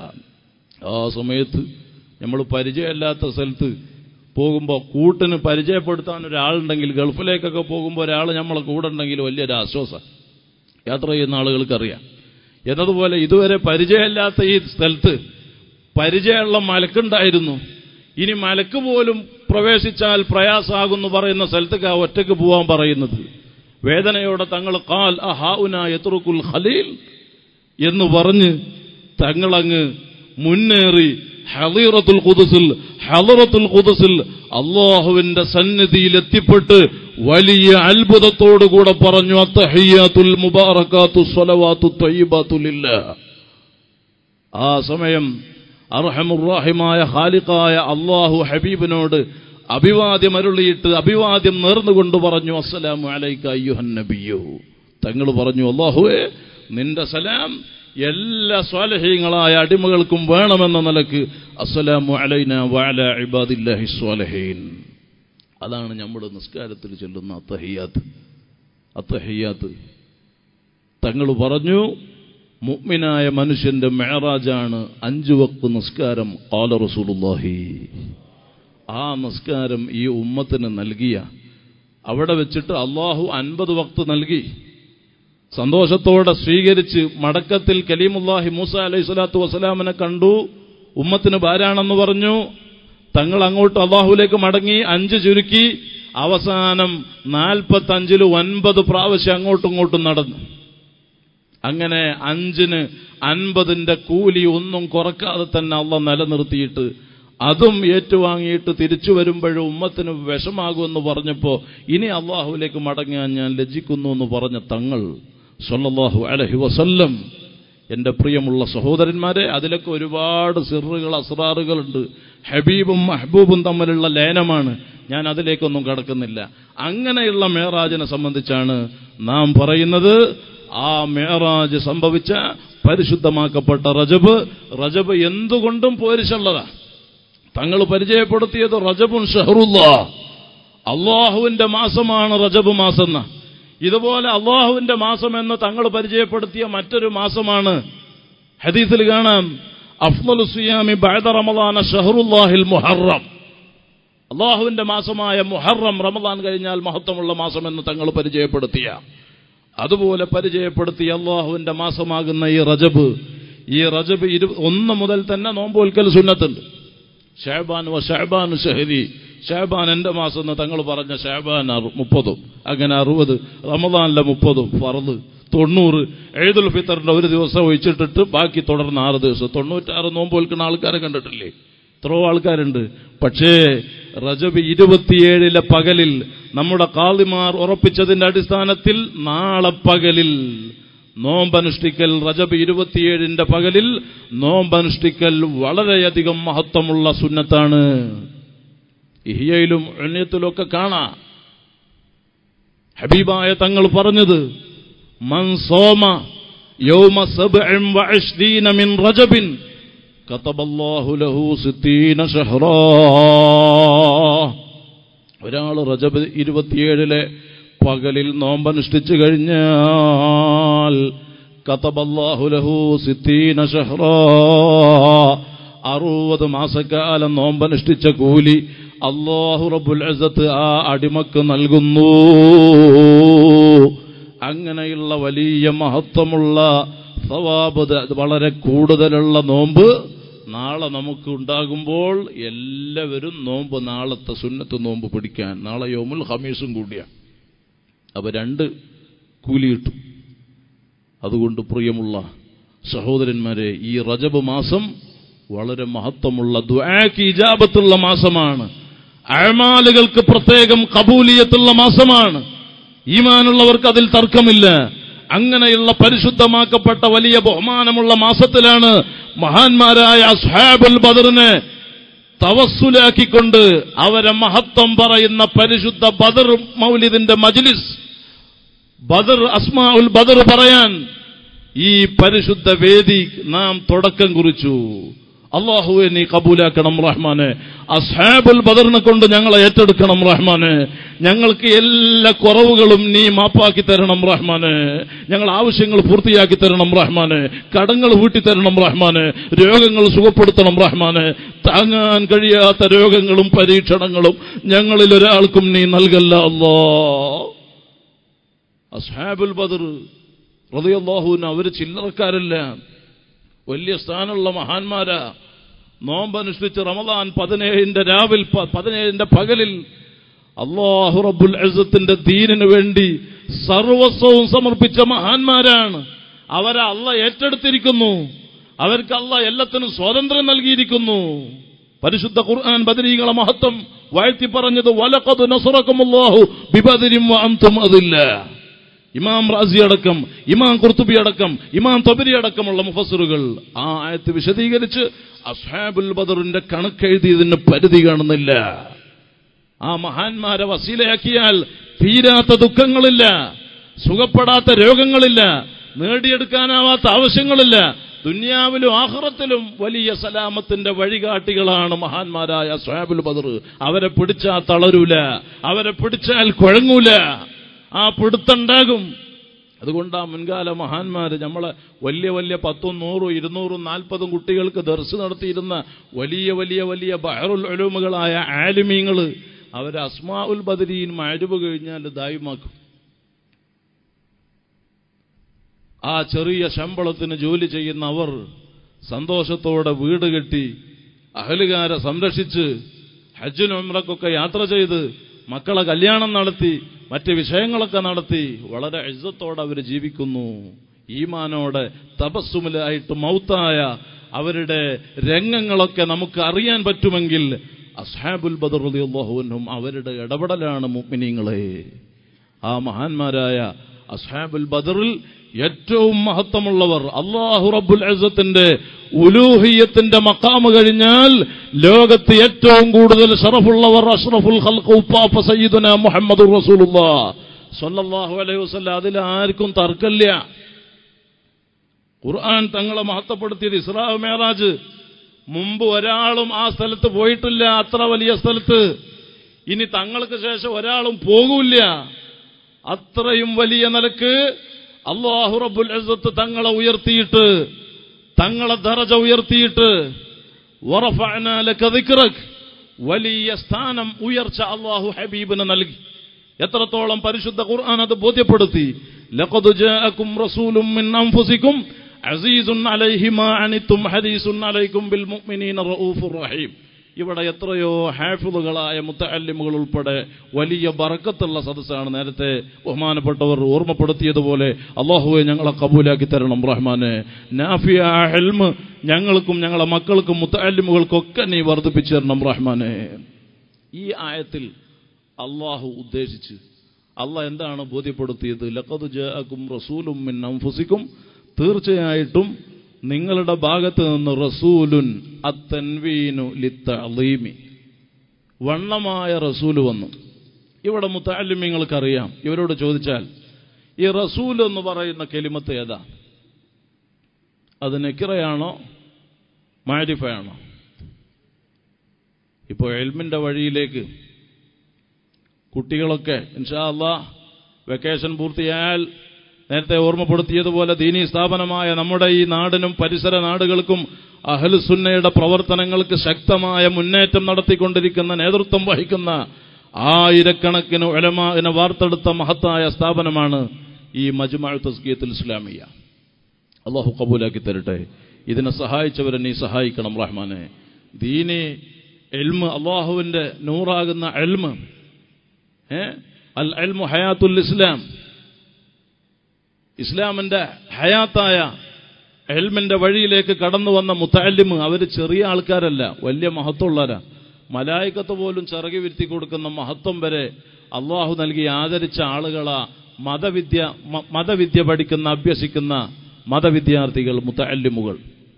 ആ സമയത്ത് നമ്മൾ പരിചയമില്ലാത്ത സ്ഥലത്ത് പോകുമ്പോൾ കൂട്ടിന് പരിചയപ്പെടുത്താൻ ഒരാളുണ്ടെങ്കിൽ, ഗൾഫിലേക്കൊക്കെ പോകുമ്പോൾ ഒരാൾ നമ്മളെ കൂടെ ഉണ്ടെങ്കിൽ വലിയൊരു ആശ്വാസം യാത്ര ചെയ്യുന്ന ആളുകൾക്കറിയാം. എന്നതുപോലെ ഇതുവരെ പരിചയമില്ലാത്ത ഈ സ്ഥലത്ത് പരിചയമുള്ള മലക്കുണ്ടായിരുന്നു. ഇനി മലക്ക് പോലും പ്രവേശിച്ചാൽ പ്രയാസാകുന്നു പറയുന്ന സ്ഥലത്തേക്ക് ആ ഒറ്റയ്ക്ക് പോവാൻ പറയുന്നത്. വേദനയോടെ തങ്ങൾ ഖാൽ അഹാഉന യത്റുകുൽ ഖലീൽ എന്ന് പറഞ്ഞ് തങ്ങളങ്ങ് മുന്നേറി ഹളീറത്തുൽ ഖുദ്സിൽ ഹളറത്തുൽ ഖുദ്സിൽ അല്ലാഹുവിന്റെ സന്നിധിയിൽ എത്തിപ്പെട്ട് വലിയ അത്ഭുതത്തോടുകൂടെ പറഞ്ഞു, അത്തഹിയ്യാത്തുൽ മുബാറകാത്തു സ്വലവാത്തു ത്വയ്യിബാത്തു ലില്ലാഹ്. ആ സമയം അർഹമുർ റഹീമായ ഖാലിഖായ അല്ലാഹു ഹബീബിനോട് അഭിവാദ്യം അരുളിയിട്ട് അഭിവാദ്യം നേർന്നുകൊണ്ട് പറഞ്ഞു, അസ്സലാമു അലൈക അയ്യുഹൻ നബിയ്യു. തങ്ങൾ പറഞ്ഞു, അല്ലാഹുവേ, നിന്റെ സലാം എല്ലാ സ്വാലിഹീങ്ങളായ അടിമകൾക്കും വേണമെന്ന നിലക്ക് അസ്സലാമു അലൈനാ വഅലാ ഇബാദില്ലാഹി സ്വാലിഹീൻ. അതാണ് നമ്മുടെ നിസ്കാരത്തിൽ ചൊല്ലുന്ന അത്തഹിയ്യാത്ത്. അത്തഹിയ്യാത്ത് തങ്ങൾ പറഞ്ഞു, മുഅ്മിനായ മനുഷ്യന്റെ മെഹറാജാണ് അഞ്ചു വക്ത് നിസ്കാരം. ഖാല റസൂലുള്ളാഹി. ആ നിസ്കാരം ഈ ഉമ്മത്തിന് നൽകിയ അവിടെ വെച്ചിട്ട് അല്ലാഹു അൻപത് വക്ത് നൽകി. സന്തോഷത്തോടെ സ്വീകരിച്ച് മടക്കത്തിൽ കലീമുല്ലാഹി മൂസ അലൈഹി സ്വലാത്തു വസ്സലാമിനെ കണ്ടു. ഉമ്മത്തിന് ഭാരാണെന്ന് പറഞ്ഞു. തങ്ങൾ അങ്ങോട്ട് അള്ളാഹുലേക്ക് മടങ്ങി, അഞ്ച് ചുരുക്കി. അവസാനം നാൽപ്പത്തഞ്ചില് ഒൻപത് പ്രാവശ്യം അങ്ങോട്ടും ഇങ്ങോട്ടും നടന്നു. അങ്ങനെ അഞ്ചിന് അൻപതിന്റെ കൂലി ഒന്നും കുറക്കാതെ തന്നെ അള്ളാഹ് നിലനിർത്തിയിട്ട് അതും ഏറ്റുവാങ്ങിയിട്ട് തിരിച്ചു വരുമ്പോഴും ഉമ്മത്തിന് വിഷമാകുമെന്ന് പറഞ്ഞപ്പോൾ ഇനി അള്ളാഹുവിലേക്ക് മടങ്ങാൻ ഞാൻ ലജ്ജിക്കുന്നു എന്ന് പറഞ്ഞ തങ്ങൾ സല്ലല്ലാഹു അലൈഹി വസല്ലം എന്റെ പ്രിയമുള്ള സഹോദരന്മാരെ, അതിലൊക്കെ ഒരുപാട് സിറുകൾ അസ്റാറുകളുണ്ട്. ഹബീബും മഹബൂബും തമ്മിലുള്ള ലയനമാണ്. ഞാൻ അതിലേക്കൊന്നും കടക്കുന്നില്ല. അങ്ങനെയുള്ള മേറാജിനെ സംബന്ധിച്ചാണ് നാം പറയുന്നത്. ആ മേറാജ് സംഭവിച്ച പരിശുദ്ധമാക്കപ്പെട്ട റജബ് റജബ് എന്തുകൊണ്ടും പോരിശുള്ളതാ. തങ്ങൾ പരിചയപ്പെടുത്തിയത് റജബുൻ ഷഹറുല്ലാഹ്, അള്ളാഹുവിന്റെ മാസമാണ് റജബ് മാസം. ഇതുപോലെ അള്ളാഹുവിന്റെ മാസം എന്ന് തങ്ങൾ പരിചയപ്പെടുത്തിയ മറ്റൊരു മാസമാണ് ഹദീസിൽ കാണാം, അഫ്ളലു സിയാമി ബഅദ റമളാന ഷഹറുല്ലാഹിൽ മുഹറം. അള്ളാഹുവിന്റെ മാസമായ മുഹറം, റമളാൻ കഴിഞ്ഞാൽ മഹത്വമുള്ള മാസം എന്ന് തങ്ങൾ പരിചയപ്പെടുത്തിയ, അതുപോലെ പരിചയപ്പെടുത്തിയ അള്ളാഹുവിന്റെ മാസമാകുന്ന ഈ റജബ്, ഈ റജബ് ഇരു ഒന്ന് മുതൽ തന്നെ നോമ്പോൽക്കൽ സുന്നത്തുണ്ട്. ഷഅബാൻ വ ഷഅബാൻ ശഹരി, ഷഅബാൻ എന്റെ മാസം എന്ന് തങ്ങൾ പറഞ്ഞ ഷഅബാൻ മുപ്പതും, അങ്ങനെ അറുപത്, റമളാനിലെ മുപ്പതും ഫർദ്, തൊണ്ണൂറ് ഈദുൽ ഫിത്തറിന്റെ ഒരു ദിവസം ഒഴിച്ചിട്ടിട്ട് ബാക്കി തുടർന്ന് ആറ് ദിവസം, തൊണ്ണൂറ്റാറ് നോമ്പ് വെൽക്കുന്ന ആൾക്കാരെ കണ്ടിട്ടില്ലേ? എത്രയോ ആൾക്കാരുണ്ട്. പക്ഷേ റജബ് ഇരുപത്തിയേഴിലെ പകലിൽ നമ്മുടെ ഖാദിമാർ ഉറപ്പിച്ചതിന്റെ അടിസ്ഥാനത്തിൽ നാളെ പകലിൽ നോമ്പനുഷ്ഠിക്കൽ, റജബ് ഇരുപത്തിയേഴിന്റെ പകലിൽ നോമ്പനുഷ്ഠിക്കൽ വളരെയധികം മഹത്വമുള്ള സുന്നത്താണ്. ഇഹ്യയിലും ഉന്നയത്തിലൊക്കെ കാണാം ഹബീബായ തങ്ങൾ പറഞ്ഞത്, മൻ സോമ യൗമ സബ്ഇൻ വഇശ്രീന മിൻ റജബിൻ കതബല്ലാഹു ലഹു സിത്തീന ശഹ്റാ. ഒരാൾ റജബ് ഇരുപത്തിയേഴിലെ പകലിൽ നോമ്പനുഷ്ഠിച്ചു കഴിഞ്ഞാൽ കതബല്ലാഹു ലഹു സിത്തീന ശഹ്റാ, അറുപത് മാസക്കാലം നോമ്പനുഷ്ഠിച്ച കൂലി അല്ലാഹു റബ്ബുൽ ഇസ്സത്ത് ആ അടിമക്ക് നൽകുന്നു. അങ്ങനെയുള്ള വലിയ മഹത്വമുള്ള സവാബ്, വളരെ കൂടുതലുള്ള നോമ്പ് നാളെ നമുക്ക് ഉണ്ടാകുമ്പോൾ എല്ലാവരും നോമ്പ്, നാളത്തെ സുന്നത്ത് നോമ്പ് പിടിക്കാൻ, നാളെ യൗമുൽ ഖമീസും കൂടിയാണ്. അപ്പൊ രണ്ട് കൂലി കിട്ടും. അതുകൊണ്ട് പ്രിയമുള്ള സഹോദരന്മാരെ, ഈ റജബ് മാസം വളരെ മഹത്വമുള്ള ദുആക്ക് ഇജാബത്തുള്ള മാസമാണ്. അഅമാലുകൾക്ക് പ്രത്യേകം ഖബൂലിയത്തുള്ള മാസമാണ്. ഈമാനുള്ളവർക്ക് അതിൽ തർക്കമില്ല. അങ്ങനെയുള്ള പരിശുദ്ധമാക്കപ്പെട്ട വലിയ ബഹുമാനമുള്ള മാസത്തിലാണ് മഹാന്മാരായ അസ്ഹാബുൽ ബദറിനെ തവസ്സുലാക്കിക്കൊണ്ട് അവരെ മഹത്വം പറയുന്ന പരിശുദ്ധ ബദർ മൗലിദിന്റെ മജ്ലിസ്, ബദർ അസ്മാഉൽ ബദർ പറയാൻ ഈ പരിശുദ്ധ വേദി നാം തുടക്കം കുറിച്ചു. അല്ലാഹുവേ നീ കബൂലാക്കണം റഹ്മാനെ. അസ്ഹാബുൽ ബദറിനെ കൊണ്ട് ഞങ്ങളെ ഏറ്റെടുക്കണം റഹ്മാനെ. ഞങ്ങൾക്ക് എല്ലാ കുറവുകളും നീ മാപ്പാക്കി തരണം റഹ്മാനെ. ഞങ്ങൾ ആവശ്യങ്ങൾ പൂർത്തിയാക്കി തരണം റഹ്മാനെ. കടങ്ങൾ വീട്ടിത്തരണം റഹ്മാനെ. രോഗങ്ങൾ സുഖപ്പെടുത്തണം റഹ്മാനെ. താങ്ങാൻ കഴിയാത്ത രോഗങ്ങളും പരീക്ഷണങ്ങളും ഞങ്ങളിൽ ഒരാൾക്കും നീ നൽകല്ല അല്ലാഹ്. അസ്ഹാബുൽ ബദർ റളിയല്ലാഹു അൻഹു അവര് ചില്ലറക്കാരല്ല, വലിയ സ്ഥാനമുള്ള മഹാന്മാരാ. നോമ്പനുഷ്ഠിച്ച് റമളാൻ പതിനേഴിന്റെ രാവിൽ പതിനേഴിന്റെ പകലിൽ അല്ലാഹു റബ്ബുൽ ഇസ്സത്തിന്റെ ദീനിനു വേണ്ടി സർവസ്വവും സമർപ്പിച്ച മഹാന്മാരാണ്. അവരെ അല്ലാഹ് ഏറ്റെടുത്തിരിക്കുന്നു. അവർക്ക് അല്ലാഹ് എല്ലാത്തിനും സ്വാതന്ത്ര്യം നൽകിയിരിക്കുന്നു. പരിശുദ്ധ ഖുർആൻ ബദരീകളെ മഹത്വം വാഴ്ത്തി പറഞ്ഞത് വലഖദ് നസറകുമുല്ലാഹു ബിബദരിൻ വഅൻതും അദില്ല. ഇമാം റാസി അടക്കം, ഇമാം ഖുർത്തുബി അടക്കം, ഇമാം തബരി അടക്കമുള്ള മുഫസ്സിറുകൾ ആ ആയത്ത് വിശദീകരിച്ച് അസ്ഹാബുൽ ബദറിന്റെ കണക്കെഴുതിയതിന് പരിധി കാണുന്നില്ല. ആ മഹാന്മാരെ വസീലയാക്കിയാൽ തീരാത്ത ദുഃഖങ്ങളില്ല, സുഖപ്പെടാത്ത രോഗങ്ങളില്ല, നേടിയെടുക്കാനാവാത്ത ആവശ്യങ്ങളില്ല. ദുനിയാവിലും ആഖിറത്തിലും വലിയ സലാമത്തിന്റെ വഴികാട്ടികളാണ് മഹാന്മാരായ അസ്ഹാബുൽ ബദർ. അവരെ പിടിച്ചാൽ തളരൂല, അവരെ പിടിച്ചാൽ കുഴങ്ങൂല, ആ പിടുത്തുണ്ടാകും. അതുകൊണ്ട് ആ മുൻകാല മഹാന്മാര് നമ്മളെ വലിയ വലിയ പത്തും നൂറും ഇരുന്നൂറും നാൽപ്പതും കുട്ടികൾക്ക് ദർസ് നടത്തിയിരുന്ന വലിയ വലിയ വലിയ ബഹറുൽ ഉലൂമുകളായ ആലിമീങ്ങള് അവരെ അസ്മാഉൽ ബദരീൻ മഅരിബ് കഴിഞ്ഞാൽ ദായിമാക്കും. ആ ചെറിയ ശമ്പളത്തിന് ജോലി ചെയ്യുന്ന അവർ സന്തോഷത്തോടെ വീട് കെട്ടി അഹലുകാരെ സംരക്ഷിച്ച് ഹജ്ജിനും ഉംറക്കൊക്കെ യാത്ര ചെയ്ത് മക്കളെ കല്യാണം നടത്തി മറ്റ് വിഷയങ്ങളൊക്കെ നടത്തി വളരെ ഇസ്സത്തോടെ അവർ ജീവിക്കുന്നു. ഈമാനോടെ തപസ്സുമിലായിട്ട് മൗത്തായ അവരുടെ രംഗങ്ങളൊക്കെ നമുക്ക് അറിയാൻ പറ്റുമെങ്കിൽ അസ്ഹാബുൽ ബദർ റളിയല്ലാഹു അൻഹും അവരുടെ ഇടപെടലാണ് മുഅ്മിനീങ്ങളെ. ആ മഹാന്മാരായ അസ്ഹാബുൽ ബദറിൽ ഏറ്റവും മഹത്വമുള്ളവർ, അല്ലാഹു റബ്ബുൽ ഇസ്സത്തിന്റെ ഉലൂഹിയത്തിന്റെ മഖാമ് കഴിഞ്ഞാൽ ലോകത്ത് ഏറ്റവും കൂടുതൽ ശറഫുള്ളവർ അഷ്റഫുൽ ഖൽഖ് ഉപ്പാപ്പ സയ്യിദുനാ മുഹമ്മദുർ റസൂലുള്ളാഹ് സ്വല്ലല്ലാഹു അലൈഹി വസല്ലം. അതിൽ ആർക്കും തർക്കമില്ല. ഖുർആൻ തങ്ങളെ മഹത്വപ്പെടുത്തിയത് ഇസ്രാ മിഅ്റാജ്, മുമ്പ് ഒരാളും ആ സ്ഥലത്ത് പോയിട്ടില്ല, അത്ര വലിയ സ്ഥലത്ത്. ഇനി തങ്ങൾക്ക് ശേഷം ഒരാളും പോകൂല്ല. അത്രയും വലിയ നിലക്ക് അല്ലാഹു റബ്ബുൽ ഇസ്സത്ത് തങ്ങളെ ഉയർത്തിയിട്ട്, തങ്ങളെ ദറജ ഉയർത്തിയിട്ട്, വറഫഅനാ ലക ദിക്റക്, വലിയ സ്ഥാനം ഉയർച്ച അല്ലാഹു ഹബീബിന് നൽകി. എത്രത്തോളം പരിശുദ്ധ ഖുർആൻ അത് ബോധ്യപ്പെടുത്തി. ലഖദ് ജാഅകും റസൂലും മിൻ അൻഫുസികും അസീസുൻ അലൈഹി മാ അനിത്തും ഹരീസുൻ അലൈക്കും ബിൽ മുഅ്മിനീന റഊഫുർ റഹീം. ഇവിടെ എത്രയോ ഹാഫിളുകളായ മുത്തഅല്ലിമുകൾ ഉൾപ്പെടെ വലിയ ബറക്കത്തുള്ള സദസ്സാണ്. നേരത്തെ ബഹുമാനപ്പെട്ടവർ ഓർമ്മപ്പെടുത്തിയതുപോലെ അല്ലാഹുവേ ഞങ്ങളെ കബൂലാക്കി തരണം റഹ്മാനെ. നാഫിയ ഇൽമ് ഞങ്ങൾക്കും ഞങ്ങളെ മക്കൾക്കും മുത്തഅല്ലിമുകൾക്കൊക്കെ നീ വർദ്ധിപ്പിച്ചു തരണം റഹ്മാനെ. ഈ ആയത്തിൽ അല്ലാഹു ഉദ്ദേശിച്ച് അല്ലാഹ് എന്താണ് ബോധ്യപ്പെടുത്തിയത്? ലഖദ് ജാഅകും റസൂലും മിൻ അൻഫുസികും, തീർച്ചയായിട്ടും നിങ്ങളുടെ ഭാഗത്ത് നിന്ന് റസൂലുൻ അത്തൻവീനു ലിത്തഅളീമി, വണ്ണമായ റസൂല് വന്നു. ഇവിടെ മുത്തഅല്ലിമീങ്ങൾക്കറിയാം. ഇവരോട് ചോദിച്ചാൽ ഈ റസൂൽ എന്ന് പറയുന്ന കലിമത്ത് ഏതാ? അത് നക്കിറയാണോ മാരിഫയാണോ? ഇപ്പോൾ ഇൽമിന്റെ വഴിയിലേക്ക് കുട്ടികളൊക്കെ ഇൻഷാ അല്ലാഹ് വെക്കേഷൻ പൂർത്തിയായാൽ നേരത്തെ ഓർമ്മപ്പെടുത്തിയതുപോലെ ദീനീ സ്ഥാപനമായ നമ്മുടെ ഈ നാടിനും പരിസര നാടുകൾക്കും അഹ്ലുസുന്നയുടെ പ്രവർത്തനങ്ങൾക്ക് ശക്തമായ മുന്നേറ്റം നടത്തിക്കൊണ്ടിരിക്കുന്ന, നേതൃത്വം വഹിക്കുന്ന ആയിരക്കണക്കിന് ഉലമാഇനെ വാർത്തെടുത്ത മഹത്തായ സ്ഥാപനമാണ് ഈ മജ്മഉ തസ്കിയത്തുൽ ഇസ്ലാമിയ. അല്ലാഹു ഖബൂലാക്കി തരട്ടെ. ഇതിനെ സഹായിച്ചവരെ നീ സഹായിക്കണം റഹ്മാനെ. ദീനി ഇൽമ്, അല്ലാഹുവിന്റെ നൂറാകുന്ന ഇൽമ്, അൽ ഇൽമു ഹയാത്തുൽ ഇസ്ലാം, ഇസ്ലാമിന്റെ ഹയാത്തായ ഇൽമിന്റെ വഴിയിലേക്ക് കടന്നു വന്ന മുത്തഅല്ലിമ് അവർ ചെറിയ ആൾക്കാരല്ല, വലിയ മഹത്വമുള്ളവരാ. മലായികത്ത് പോലും ചിറകി വിരുത്തി കൊടുക്കുന്ന മഹത്വം വരെ അള്ളാഹു നൽകി ആദരിച്ച ആളുകളാ മതവിദ്യ മതവിദ്യ പഠിക്കുന്ന, അഭ്യസിക്കുന്ന മതവിദ്യാർത്ഥികൾ, മുത്തഅല്ലിമുകൾ.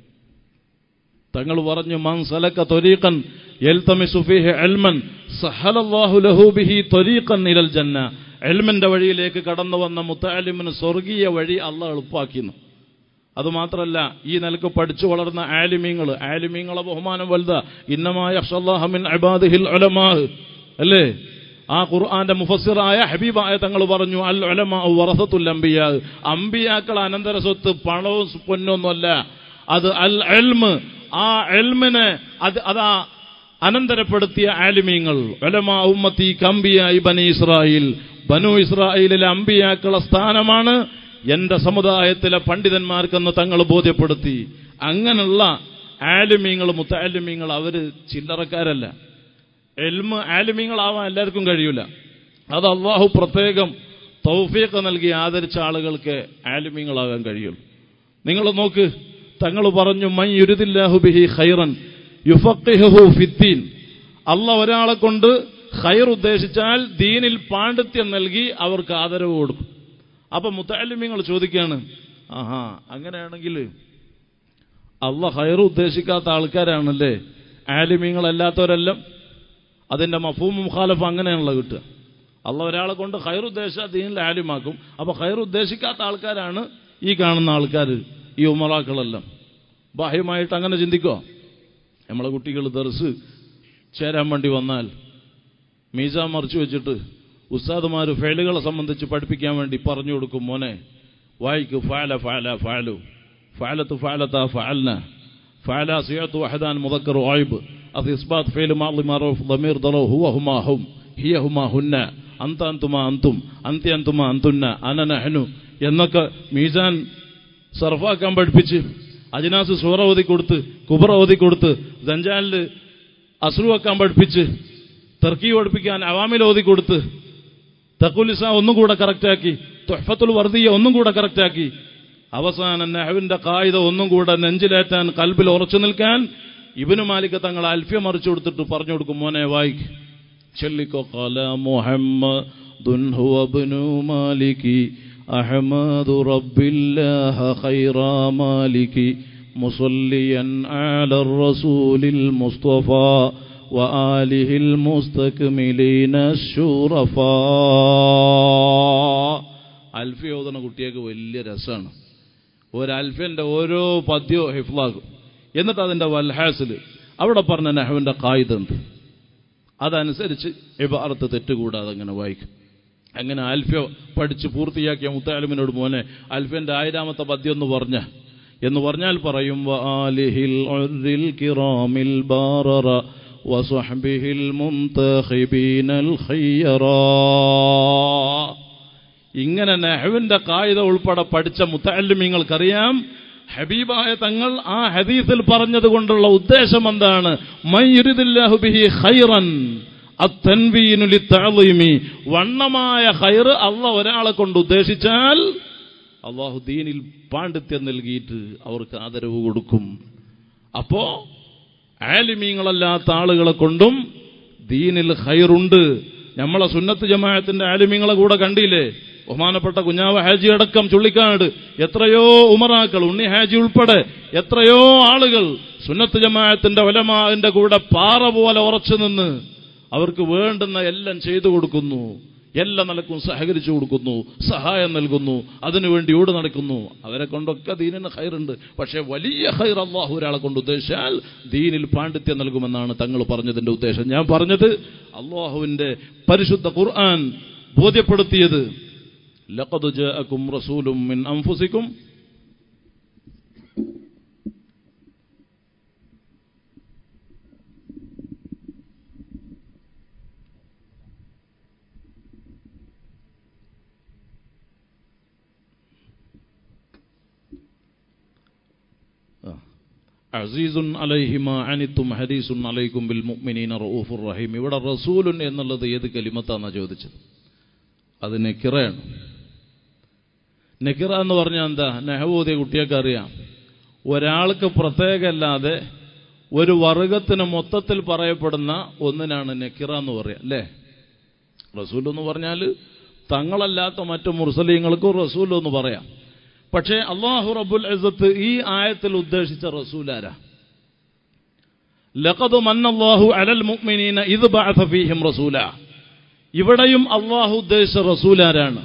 തങ്ങൾ പറഞ്ഞു, മൻ സലക ത്വരീഖൻ യൽതമിസു ഫീഹി ഇൽമൻ സഹലല്ലാഹു ലഹു ബിഹി ത്വരീഖൻ ഇലൽ ജന്ന. ഇൽമിന്റെ വഴിയിലേക്ക് കടന്നു വന്ന മുത്തഅല്ലിമിന് സ്വർഗീയ വഴി അള്ളാഹ് എളുപ്പാക്കുന്നു. അതുമാത്രമല്ല, ഈ നിലക്ക് പഠിച്ചു വളർന്ന ആലിമീങ്ങൾ, ആലിമീങ്ങളെ ബഹുമാനം വലുതാ. ഇന്നമാ യഖ്ഷല്ലാഹ മിൻ ഇബാദിഹിൽ ഉലമാ അല്ലേ? ആ ഖുർആന്റെ മുഫസ്സിറായ ഹബീബായ തങ്ങൾ പറഞ്ഞു, അൽ ഉലമാ വറസത്തുൽ അംബിയാ, അംബിയാക്കൾ അനന്തര സ്വത്ത് പണവും പൊന്നൊന്നുമല്ല, അത് അൽ ഇൽമ്, ആ ഇൽമിനെ അത് അതാ അനന്തരപ്പെടുത്തിയ ആലിമീങ്ങൾ. ഉലമാ ഉമ്മത്തി കംബിയാ ബനി ഇസ്രായേൽ, ബനു ഇസ്രായേലിലെ അംബിയാക്കളുടെ സ്ഥാനമാണ് എന്റെ സമുദായത്തിലെ പണ്ഡിതന്മാർക്കെന്ന് തങ്ങൾ ബോധ്യപ്പെടുത്തി. അങ്ങനെയുള്ള ആലിമീങ്ങൾ, മുത്തഅല്ലിമീങ്ങൾ അവര് ചില്ലറക്കാരല്ല. ഇൽമ് ആലിമീങ്ങളാവാൻ എല്ലാവർക്കും കഴിയൂല. അത് അള്ളാഹു പ്രത്യേകം തൗഫീഖ് നൽകി ആദരിച്ച ആളുകൾക്ക് ആലിമീങ്ങളാകാൻ കഴിയുള്ളൂ. നിങ്ങൾ നോക്ക്, തങ്ങൾ പറഞ്ഞു, മൻ യുരിദില്ലാഹു ബിഹി ഖൈറൻ യുഫഖിഹുഹു ഫിദ്ദീൻ. അള്ളാഹ് ഒരാളെ കൊണ്ട് ഖൈർ ഉദ്ദേശിച്ചാൽ ദീനിൽ പാണ്ഡിത്യം നൽകി അവർക്ക് ആദരവ് കൊടുക്കും. അപ്പൊ മുത്തഅല്ലിമീങ്ങൾ ചോദിക്കുകയാണ്, ആഹാ അങ്ങനെയാണെങ്കിൽ അള്ളാഹ് ഖൈർ ഉദ്ദേശിക്കാത്ത ആൾക്കാരാണല്ലേ ആലിമീങ്ങളല്ലാത്തവരെല്ലാം? അതിന്റെ മഫ്ഹൂം മുഖാലഫ് അങ്ങനെയാണല്ലോ കിട്ടുക. അള്ളാഹ് ഒരാളെ കൊണ്ട് ഖൈർ ഉദ്ദേശിച്ചാൽ ദീനിൽ ആലിമാക്കും. അപ്പൊ ഖൈർ ഉദ്ദേശിക്കാത്ത ആൾക്കാരാണ് ഈ കാണുന്ന ആൾക്കാർ, ഈ ഉമറാക്കളെല്ലാം. ബാഹ്യമായിട്ട് അങ്ങനെ ചിന്തിക്കോ? നമ്മളെ കുട്ടികൾ ദർസ് ചേരാൻ വേണ്ടി വന്നാൽ മീസാൻ മറിച്ചു വെച്ചിട്ട് ഉസ്താദുമാർ ഫെയിലുകളെ സംബന്ധിച്ച് പഠിപ്പിക്കാൻ വേണ്ടി പറഞ്ഞു കൊടുക്കും, മോനെ വായിക്കു ഫഅല ഫഅല ഫഅലു ഫഅലത്തു ഫഅലത ഫഅൽന ഫഅല സിയതു വഹദാൻ മുദക്കർ ഗൈബ് അത് ഇസ്ബാത്ത് ഫീൽ മാളി മറൂഫ് ളമീർ ദറു ഹുവ ഹുമാ ഹും ഹിയ ഹുമാ ഹുന്ന അന്ത അന്തുമാ അന്തും അന്തി അന്തുമാ അന്തുന്ന അന നഹ്നു എന്നൊക്കെ മീസാൻ സർഫാക്കാൻ പഠിപ്പിച്ച്, അജ്നാസ് സൂറ ഓതി കൊടുത്ത്, കുബറ ഓതി കൊടുത്ത്, ദഞ്ചാലിൽ അസ്രു വെക്കാൻ പഠിപ്പിച്ച്, തർക്കീ പഠിപ്പിക്കാൻ അവാമിൽ ഓതി കൊടുത്ത്, തഖുലിസ ഒന്നും കൂടെ കറക്റ്റാക്കി, തുഹ്ഫത്തുൽ വർദിയ ഒന്നും കൂടെ കറക്റ്റാക്കി, അവസാനം നഹ്വിന്റെ ഖായിദ ഒന്നും കൂടെ നെഞ്ചിലേറ്റാൻ, കൽബിൽ ഉറച്ചു നിൽക്കാൻ ഇബ്നു മാലിക് തങ്ങൾ അൽഫിയ മറിച്ചു കൊടുത്തിട്ട് പറഞ്ഞു കൊടുക്കും, മോനെ വായിക്ക്, ചൊല്ലിക്കോ ഖല മുഹമ്മദുൻ ഹുവ ഇബ്നു മാലികി അഹ്മദു റബ്ബില്ലാഹ ഖൈറ മാലികി മുസല്ലിയൻ അലർ റസൂലിൽ മുസ്തഫ വആലിഹിൽ മുസ്തക്മിലീന ശുറഫാ. അൽഫി ഓതുന്ന കുട്ടിയൊക്കെ വലിയ രസമാണ്. ഒരു അൽഫിന്റെ ഓരോ പദ്യവും ഹിഫ്ലാകും. എന്നിട്ട് അതിന്റെ വൽഹാസിൽ അവിടെ പറഞ്ഞ നഹ്വിന്റെ ഖായിദ ഉണ്ട്, അതനുസരിച്ച് ഇബാറത്ത് തെറ്റുകൂടാതെ അങ്ങനെ വായിക്കും. അങ്ങനെ അൽഫ്യ പഠിച്ച് പൂർത്തിയാക്കിയ മുത്തഅലിമിനോട് മോനെ അൽഫിന്റെ ആയിരാമത്തെ പദ്യം എന്ന് പറഞ്ഞ എന്ന് പറഞ്ഞാൽ പറയും വആലിഹിൽ ഉർരിൽ കിറാമിൽ ബാററ വസ്വഹ്ബിഹിൽ മുംതഖിബീനൽ ഖയ്യറാ. ഇങ്ങനെ നഹ്വിന്റെ ഖായിദ ഉൾപ്പെടെ പഠിച്ച മുത്തഅല്ലിമീങ്ങൾക്കറിയാം ഹബീബായ തങ്ങൾ ആ ഹദീസിൽ പറഞ്ഞത് കൊണ്ടുള്ള ഉദ്ദേശം എന്താണ്. മയ്യുരിദില്ലാഹു ബിഹി ഖൈറൻ അത്തൻവീനു ലിത്തഅളീമി. വണ്ണമായ ഖൈർ അല്ലാഹു ഒരാളെ കൊണ്ട് ഉദ്ദേശിച്ചാൽ അല്ലാഹു ദീനിൽ പാണ്ഡിത്യം നൽകിയിട്ട് അവർക്ക് ആദരവ് കൊടുക്കും. അപ്പോ ആലിമീങ്ങളല്ലാത്ത ആളുകളെ കൊണ്ടും ദീനിൽ ഖൈറുണ്ട്. നമ്മളെ സുന്നത്ത് ജമാഅത്തിന്റെ ആലിമീങ്ങളെ കൂടെ കണ്ടില്ലേ? ബഹുമാനപ്പെട്ട കുഞ്ഞാവ ഹാജി അടക്കം ചുള്ളിക്കാട് എത്രയോ ഉമറാക്കൾ, ഉണ്ണി ഹാജി ഉൾപ്പെടെ എത്രയോ ആളുകൾ സുന്നത്ത് ജമാഅത്തിന്റെ ഉലമാഇന്റെ കൂടെ പാറ പോലെ ഉറച്ചു നിന്ന് അവർക്ക് വേണ്ടുന്ന എല്ലാം ചെയ്തു കൊടുക്കുന്നു, എല്ലാ നിലക്കും സഹകരിച്ചു കൊടുക്കുന്നു, സഹായം നൽകുന്നു, അതിനുവേണ്ടി ഓട് നടക്കുന്നു. അവരെ കൊണ്ടൊക്കെ ദീനിന് ഖൈറുണ്ട്. പക്ഷെ വലിയ ഖൈർ അല്ലാഹു ഒരാളെ കൊണ്ട് ഉദ്ദേശിച്ചാൽ ദീനിൽ പാണ്ഡിത്യം നൽകുമെന്നാണ് തങ്ങൾ പറഞ്ഞതിന്റെ ഉദ്ദേശം. ഞാൻ പറഞ്ഞത് അല്ലാഹുവിന്റെ പരിശുദ്ധ ഖുർആൻ ബോധ്യപ്പെടുത്തിയത് ലഖദ് ജാഅകും റസൂലും മിൻ അൻഫുസികും അസീസുൻ അലൈഹി മാ അനിത്തും ഹരീസുൻ അലൈക്കും ബിൽ മുഅ്മിനീന റഊഫുർ റഹീം. ഇവിടെ റസൂലുൻ എന്നുള്ളത് ഏത് കലിമത്താണെന്നാ ചോദിച്ചത്? അത് നെക്കിറയാണ്. നെക്കിറ എന്ന് പറഞ്ഞാൽ എന്താ? നെഹവൂദിയ കുട്ടിയൊക്കെ അറിയാം. ഒരാൾക്ക് പ്രത്യേകമല്ലാതെ ഒരു വർഗത്തിന് മൊത്തത്തിൽ പറയപ്പെടുന്ന ഒന്നിനാണ് നെക്കിറ എന്ന് പറയുക, അല്ലേ? റസൂൽ എന്ന് പറഞ്ഞാൽ തങ്ങളല്ലാത്ത മറ്റു മുർസലീങ്ങൾക്കും റസൂൽ എന്ന് പറയാം. പക്ഷേ അല്ലാഹു റബ്ബുൽ ഇസ്സത്ത് ഈ ആയത്തിൽ ഉദ്ദേശിച്ച റസൂലാരാ? ലഖദ് മന്നല്ലാഹു അലൽ മുഅ്മിനീന ഇദ് ബഅസ ഫീഹിം റസൂല. ഇവിടെയും അല്ലാഹു ഉദ്ദേശിച്ച റസൂലാരാണ്?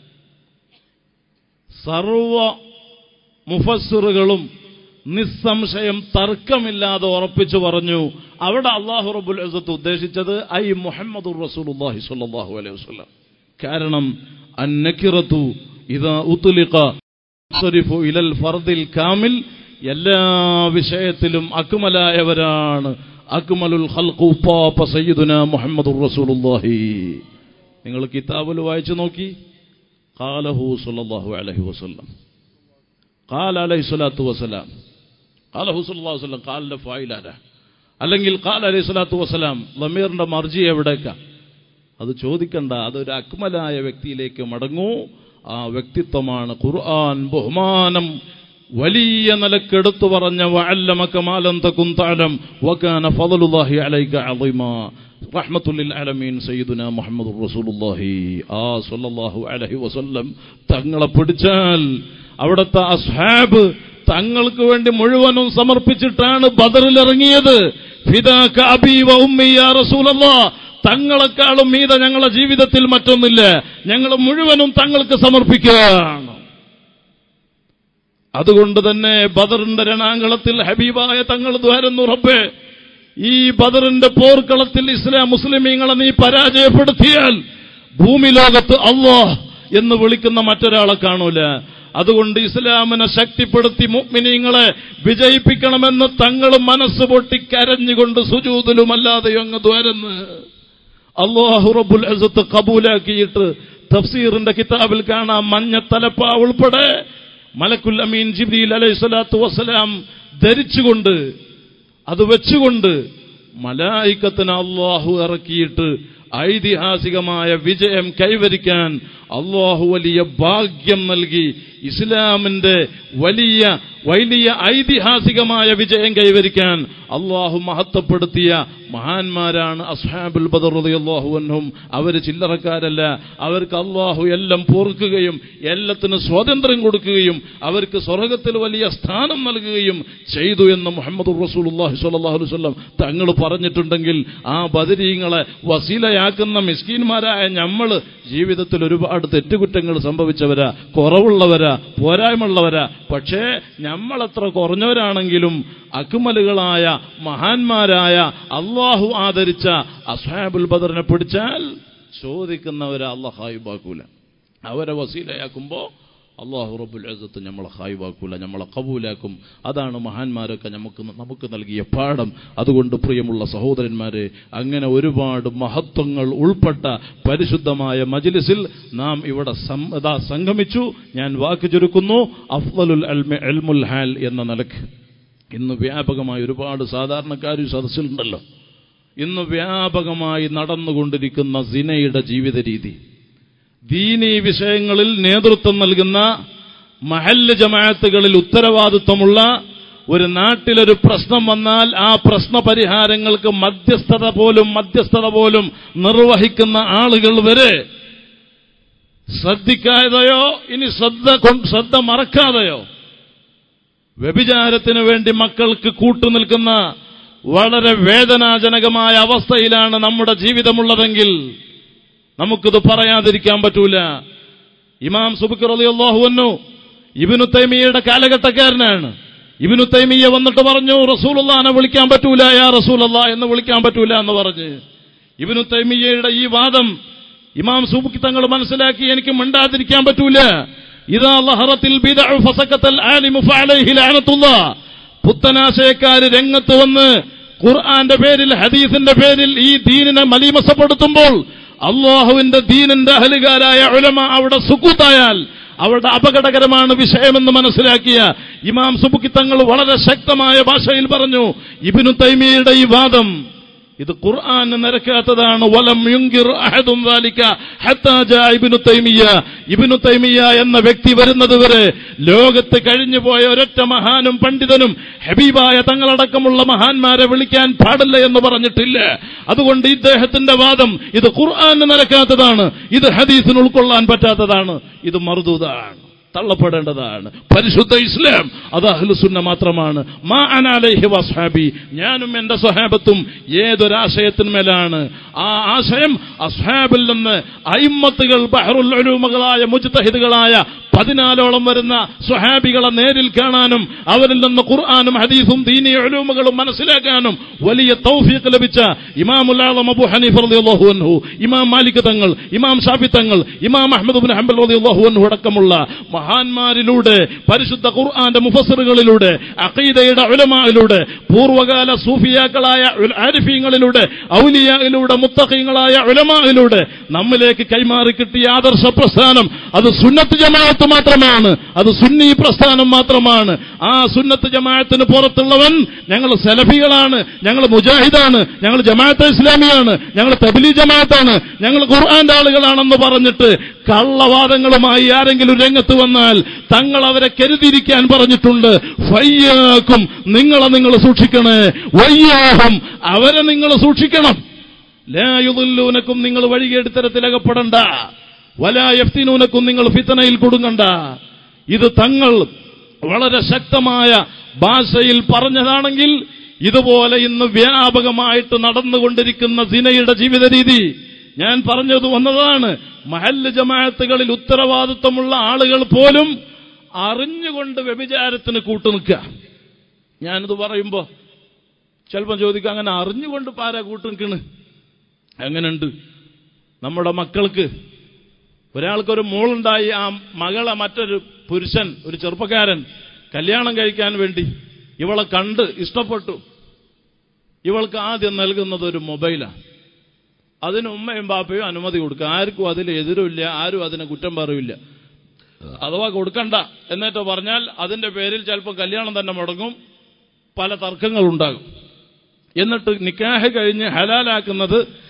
സർവ മുഫസ്സിറുകളും നിസ്സംശയം തർക്കമില്ലാതെ ഉറപ്പിച്ചു പറഞ്ഞു അവിടെ അല്ലാഹു റബ്ബുൽ ഇസ്സത്ത് ഉദ്ദേശിച്ചത് ഐ മുഹമ്മദുർ റസൂലുള്ളാഹി സ്വല്ലല്ലാഹു അലൈഹി വസല്ലം. കാരണം അന്നകിറതു ഇദാ ഉത്ലിഖ യൻസരിഫു ഇലൽ ഫർദിൽ കാമിൽ. എല്ലാ വിഷയത്തിലും അക്മലായവരാണ് അക്മലുൽ ഖൽഖു ഉപ്പാപ്പ സയ്യിദുനാ മുഹമ്മദുർ റസൂലുള്ളാഹി. നിങ്ങൾ കിതാബിൽ വായിച്ചു നോക്കി. ഖാലഹു സ്വല്ലല്ലാഹു അലൈഹി വസല്ലം, ഖാല അലൈഹി സ്വലാത്തു വസ്സലാം, ഖാലഹു സ്വല്ലല്ലാഹു അലൈഹി വസല്ലം. ഖാലിന്റെ ഫായിലാരാ? അല്ലെങ്കിൽ ഖാല അലൈഹി സ്വലാത്തു വസ്സലാം ലമീറിന്റെ മർജി എവിടേക്കാ? അത് ചോദിക്കണ്ട. അതൊരു അക്മലായ വ്യക്തിയിലേക്ക് മടങ്ങൂ. ആ വ്യക്തിത്വമാണ് ഖുർആൻ ബഹുമാനം വലിയ നിലക്കെടുത്തു പറഞ്ഞ വഅല്ലമക മാ ലം തകുൻ തഅലം വകാന ഫളലുല്ലാഹി അലൈക അളീമാ റഹ്മത്തുൽ ലിൽ ആലമീൻ സയ്യിദുനാ മുഹമ്മദുർ റസൂലുള്ളാഹി ആ സ്വല്ലല്ലാഹു അലൈഹി വസല്ലം തങ്ങളെ പിടിച്ചാൽ അവിടുത്തെ അസ്ഹാബ് തങ്ങൾക്ക് വേണ്ടി മുഴുവനും സമർപ്പിച്ചിട്ടാണ് ബദറിൽ ഇറങ്ങിയത്. ഫിദാക അബീ വ ഉമ്മി യാ റസൂലല്ലാഹ്, തങ്ങളെക്കാളും മീത ഞങ്ങളുടെ ജീവിതത്തിൽ മറ്റൊന്നില്ല, ഞങ്ങൾ മുഴുവനും തങ്ങൾക്ക് സമർപ്പിക്കുകയാണ്. അതുകൊണ്ട് തന്നെ ബദറിന്റെ രണാങ്കളത്തിൽ ഹബീബായ തങ്ങൾ ദ്വാരുന്നു, റബ്ബേ ഈ ബദറിന്റെ പോർക്കളത്തിൽ ഇസ്ലാം മുസ്ലിമീങ്ങളെ നീ പരാജയപ്പെടുത്തിയാൽ ഭൂമി ലോകത്ത് അല്ലാഹ് എന്ന് വിളിക്കുന്ന മറ്റൊരാളെ കാണൂല. അതുകൊണ്ട് ഇസ്ലാമിനെ ശക്തിപ്പെടുത്തി മുഅ്മിനീങ്ങളെ വിജയിപ്പിക്കണമെന്ന് തങ്ങൾ മനസ്സ് പൊട്ടി കരഞ്ഞുകൊണ്ട് സുജൂദിലുമല്ലാതെ അങ്ങ് ദ്വാരുന്നു. അല്ലാഹു റബ്ബുൽ ഇസ്സത്ത് കബൂലാക്കിയിട്ട് തഫ്സീറിന്റെ കിതാബിൽ കാണാം, മഞ്ഞ തലപ്പ ഉൾപ്പെടെ മലക്കുൽ അമീൻ ജിബ്രീൽ അലൈഹി സ്വലാത്തു വസ്സലാം ധരിച്ചുകൊണ്ട് അത് വെച്ചുകൊണ്ട് മലായികത്തിനെ അല്ലാഹു ഇറക്കിയിട്ട് ഐതിഹാസികമായ വിജയം കൈവരിക്കാൻ അള്ളാഹു വലിയ ഭാഗ്യം നൽകി ഇസ്ലാമിന്റെ വലിയ വലിയ ഐതിഹാസികമായ വിജയം കൈവരിക്കാൻ അള്ളാഹു മഹത്വപ്പെടുത്തിയ മഹാന്മാരാണ് അസ്ഹാബുൽ ബദർ റളിയല്ലാഹു അൻഹും. അവർ ചില്ലറക്കാരല്ല. അവർക്ക് അള്ളാഹു എല്ലാം പൊറുക്കുകയും എല്ലാത്തിനും സ്വാതന്ത്ര്യം കൊടുക്കുകയും അവർക്ക് സ്വർഗത്തിൽ വലിയ സ്ഥാനം നൽകുകയും ചെയ്തു എന്ന് മുഹമ്മദ് റസൂലുള്ളാഹി സ്വല്ലല്ലാഹു അലൈഹി വസല്ലം തങ്ങൾ പറഞ്ഞിട്ടുണ്ടെങ്കിൽ ആ ബദരീങ്ങളെ വസീലയാക്കുന്ന മിസ്കീന്മാരായ നമ്മൾ ജീവിതത്തിൽ ഒരുപാട് തെറ്റുകുറ്റങ്ങൾ സംഭവിച്ചവരാ, കുറവുള്ളവരാ, പോരായ്മയുള്ളവരാ. പക്ഷേ നമ്മളെത്ര കുറഞ്ഞവരാണെങ്കിലും അക്മലുകളായ മഹാന്മാരായ അള്ളാഹു ആദരിച്ച അസ്ഹാബുൽ ബദറിനെ പിടിച്ചാൽ ചോദിക്കുന്നവരെ അള്ളാഹ് ഹായിബാക്കൂല. അവരെ വസീലയാക്കുമ്പോൾ അള്ളാഹു റബ്ബുൽ ഇസ്സത്ത് നമ്മളെ ഹായിബാക്കൂല, നമ്മളെ ഖബൂലാക്കും. അതാണ് മഹാന്മാരൊക്കെ നമുക്ക് നമുക്ക് നൽകിയ പാഠം. അതുകൊണ്ട് പ്രിയമുള്ള സഹോദരന്മാരെ, അങ്ങനെ ഒരുപാട് മഹത്വങ്ങൾ ഉൾപ്പെട്ട പരിശുദ്ധമായ മജ്ലിസിൽ നാം ഇവിടെ സംഗമിച്ചു. ഞാൻ വാക്ക് ചുരുക്കുന്നു. അഫ്ളലുൽ ഇൽമി ഇൽമുൽ ഹാൽ എന്ന നിലക്ക് ഇന്ന് വ്യാപകമായി ഒരുപാട് സാധാരണക്കാർ സദസ്സിലുണ്ടല്ലോ. ഇന്ന് വ്യാപകമായി നടന്നുകൊണ്ടിരിക്കുന്ന സിനയുടെ ജീവിത രീതി, ദീനീ വിഷയങ്ങളിൽ നേതൃത്വം നൽകുന്ന മഹല്ല് ജമാഅത്തുകളിൽ ഉത്തരവാദിത്വമുള്ള ഒരു നാട്ടിലൊരു പ്രശ്നം വന്നാൽ ആ പ്രശ്ന പരിഹാരങ്ങൾക്ക് മധ്യസ്ഥത പോലും മധ്യസ്ഥത പോലും നിർവഹിക്കുന്ന ആളുകൾ വരെ ശ്രദ്ധിക്കാതെയോ ഇനി ശ്രദ്ധ ശ്രദ്ധ മറക്കാതെയോ വ്യഭിചാരത്തിന് വേണ്ടി മക്കൾക്ക് കൂട്ടുനിൽക്കുന്ന വളരെ വേദനാജനകമായ അവസ്ഥയിലാണ് നമ്മുടെ ജീവിതമുള്ളതെങ്കിൽ നമുക്കിത് പറയാതിരിക്കാൻ പറ്റൂല. ഇമാം സുബ്കി റളിയല്ലാഹു അൻഹു ഇബ്നു തൈമിയ്യയുടെ കാലഘട്ടക്കാരനാണ്. ഇബ്നു തൈമിയ്യ വന്നിട്ട് പറഞ്ഞു, റസൂലുള്ളാഹിനെ വിളിക്കാൻ പറ്റൂല, യാ റസൂലല്ലാഹ് എന്ന് വിളിക്കാൻ പറ്റൂല എന്ന് പറഞ്ഞ്. ഇബ്നു തൈമിയ്യയുടെ ഈ വാദം ഇമാം സുബ്കി തങ്ങൾ മനസ്സിലാക്കി, എനിക്ക് മിണ്ടാതിരിക്കാൻ പറ്റൂല. ഇദാ ലഹറത്തിൽ ബിദ്അ ഫസകതൽ ആലിമു ഫഅലൈഹി ലഅനത്തുല്ലാഹ്. പുത്തനാശയക്കാര് രംഗത്ത് വന്ന് ഖുർആന്റെ പേരിൽ ഹദീസിന്റെ പേരിൽ ഈ ദീനിനെ മലീമസപ്പെടുത്തുമ്പോൾ അള്ളാഹുവിന്റെ ദീനിന്റെ അഹലുകാരായ ഉലമ അവിടെ സുക്കൂത്തായാൽ അവരുടെ അപകടകരമാണ് വിഷയമെന്ന് മനസ്സിലാക്കിയ ഇമാം സുബ്കി തങ്ങൾ വളരെ ശക്തമായ ഭാഷയിൽ പറഞ്ഞു, ഇബ്നു തൈമിയ്യയുടെ ഈ വാദം ഇത് ഖുർആന് നിരക്കാത്തതാണ്. വലം യുൻകിർ അഹദുൻ ദാലിക ഹത്താ ജാ ഇബ്നു തൈമിയ്യ. ഇബ്നു തൈമിയ്യ എന്ന വ്യക്തി വരുന്നതുവരെ ലോകത്ത് കഴിഞ്ഞുപോയ ഒരൊറ്റ മഹാനും പണ്ഡിതനും ഹബീബായ തങ്ങളടക്കമുള്ള മഹാന്മാരെ വിളിക്കാൻ പാടില്ല എന്ന് പറഞ്ഞിട്ടില്ല. അതുകൊണ്ട് ഇദ്ദേഹത്തിന്റെ വാദം ഇത് ഖുർആന് നിരക്കാത്തതാണ്, ഇത് ഹദീസിന് ഉൾക്കൊള്ളാൻ പറ്റാത്തതാണ്, ഇത് മർദൂദാണ്, തള്ളപ്പെടേണ്ടതാണ്. പരിശുദ്ധ ഇസ്ലാം അത് അഹ്ലുസുന്ന മാത്രമാണ്. മാ അന അലൈഹി വസ്ഹാബി, ഞാനും എന്റെ സ്വഹാബത്തും ഏതൊരാശയത്തിന്മേലാണ്. ആ ആശയം അസ്ഹാബിൽ നിന്ന് അയിമ്മത്തുകൾ ബഹറുൽ ഉലൂമുകളായ മുജ്തഹിദുകളായ പതിനാലോളം വരുന്ന സ്വഹാബികളെ നേരിൽ കാണാനും അവരിൽ നിന്ന് ഖുർആനും ഹദീസും ദീനി ഉലൂമുകളും മനസ്സിലാക്കാനും വലിയ തൗഫീഖ് ലഭിച്ച ഇമാമുൽ ആലം അബൂ ഹനീഫ റളിയല്ലാഹു അൻഹു, ഇമാം മാലിക് തങ്ങൾ, ഇമാം ഷാഫി തങ്ങൾ, ഇമാം അഹ്മദ് ഇബ്നു ഹംബൽ റളിയല്ലാഹു അൻഹു അടക്കമുള്ള മഹാന്മാരിലൂടെ, പരിശുദ്ധ ഖുർആന്റെ മുഫസ്സിറുകളിലൂടെ, അഖീദയുടെ ഉലമായിലൂടെ, പൂർവകാല സൂഫിയാക്കളായ ആരിഫീങ്ങളിലൂടെ, ഔലിയായിലൂടെ, മുത്തഖീങ്ങളായ ഉലമായിലൂടെ നമ്മിലേക്ക് കൈമാറി കിട്ടിയ ആദർശ പ്രസ്ഥാനം അത് സുന്നത്ത് ജമാഅത്ത് മാത്രമാണ്, അത് സുന്നി പ്രസ്ഥാനം മാത്രമാണ്. ആ സുന്നത്ത് ജമാഅത്തിന് പുറത്തുള്ളവൻ ഞങ്ങൾ സലഫികളാണ്, ഞങ്ങൾ മുജാഹിദാണ്, ഞങ്ങൾ ജമാഅത്തെ ഇസ്ലാമിയാണ്, ഞങ്ങൾ തബ്ലീഗ് ജമാഅത്താണ്, ഞങ്ങൾ ഖുർആന്റെ ആളുകളാണെന്ന് പറഞ്ഞിട്ട് കള്ളവാദങ്ങളുമായി ആരെങ്കിലും രംഗത്ത് വന്നാൽ തങ്ങൾ അവരെ കരുതിയിരിക്കാൻ പറഞ്ഞിട്ടുണ്ട്. ഫയ്യാക്കും, നിങ്ങളെ നിങ്ങൾ സൂക്ഷിക്കണേ, വയ്യാഹും, അവരെ നിങ്ങൾ സൂക്ഷിക്കണം. ലാ യുദില്ലൂനക്കും, നിങ്ങൾ വഴികേടിത്തരത്തിൽ അകപ്പെടണ്ട. വലാ യഫ്തിനൂനക്കും, നിങ്ങൾ ഫിത്നയിൽ കുടുങ്ങണ്ട. ഇത് തങ്ങൾ വളരെ ശക്തമായ ഭാഷയിൽ പറഞ്ഞതാണെങ്കിൽ ഇതുപോലെ ഇന്ന് വ്യാപകമായിട്ട് നടന്നുകൊണ്ടിരിക്കുന്ന സിനയുടെ ജീവിത രീതി ഞാൻ പറഞ്ഞത് വന്നതാണ്. മഹല്ല് ജമാഅത്തുകളിൽ ഉത്തരവാദിത്വമുള്ള ആളുകൾ പോലും അറിഞ്ഞുകൊണ്ട് വ്യഭിചാരത്തിന് കൂട്ടുനിൽക്കുക. ഞാനിത് പറയുമ്പോ ചിലപ്പം ചോദിക്കുക, അങ്ങനെ അറിഞ്ഞുകൊണ്ട് പാരാ കൂട്ടുനിൽക്കണ്? എങ്ങനെയുണ്ട്? നമ്മുടെ മക്കൾക്ക് ഒരാൾക്കൊരു മോളുണ്ടായി, ആ മകളെ മറ്റൊരു പുരുഷൻ, ഒരു ചെറുപ്പക്കാരൻ കല്യാണം കഴിക്കാൻ വേണ്ടി ഇവളെ കണ്ട് ഇഷ്ടപ്പെട്ടു. ഇവൾക്ക് ആദ്യം നൽകുന്നത് ഒരു മൊബൈലാണ്. അതിന് ഉമ്മയും ബാപ്പയും അനുമതി കൊടുക്കുക. ആർക്കും അതിൽ എതിരുമില്ല, ആരും അതിനെ കുറ്റം പറയില്ല. അഥവാ കൊടുക്കണ്ട എന്നിട്ട് പറഞ്ഞാൽ അതിന്റെ പേരിൽ ചിലപ്പോൾ കല്യാണം തന്നെ മുടങ്ങും, പല തർക്കങ്ങളുണ്ടാകും. എന്നിട്ട് നിക്കാഹ് കഴിഞ്ഞ് ഹലാലാക്കുന്നത്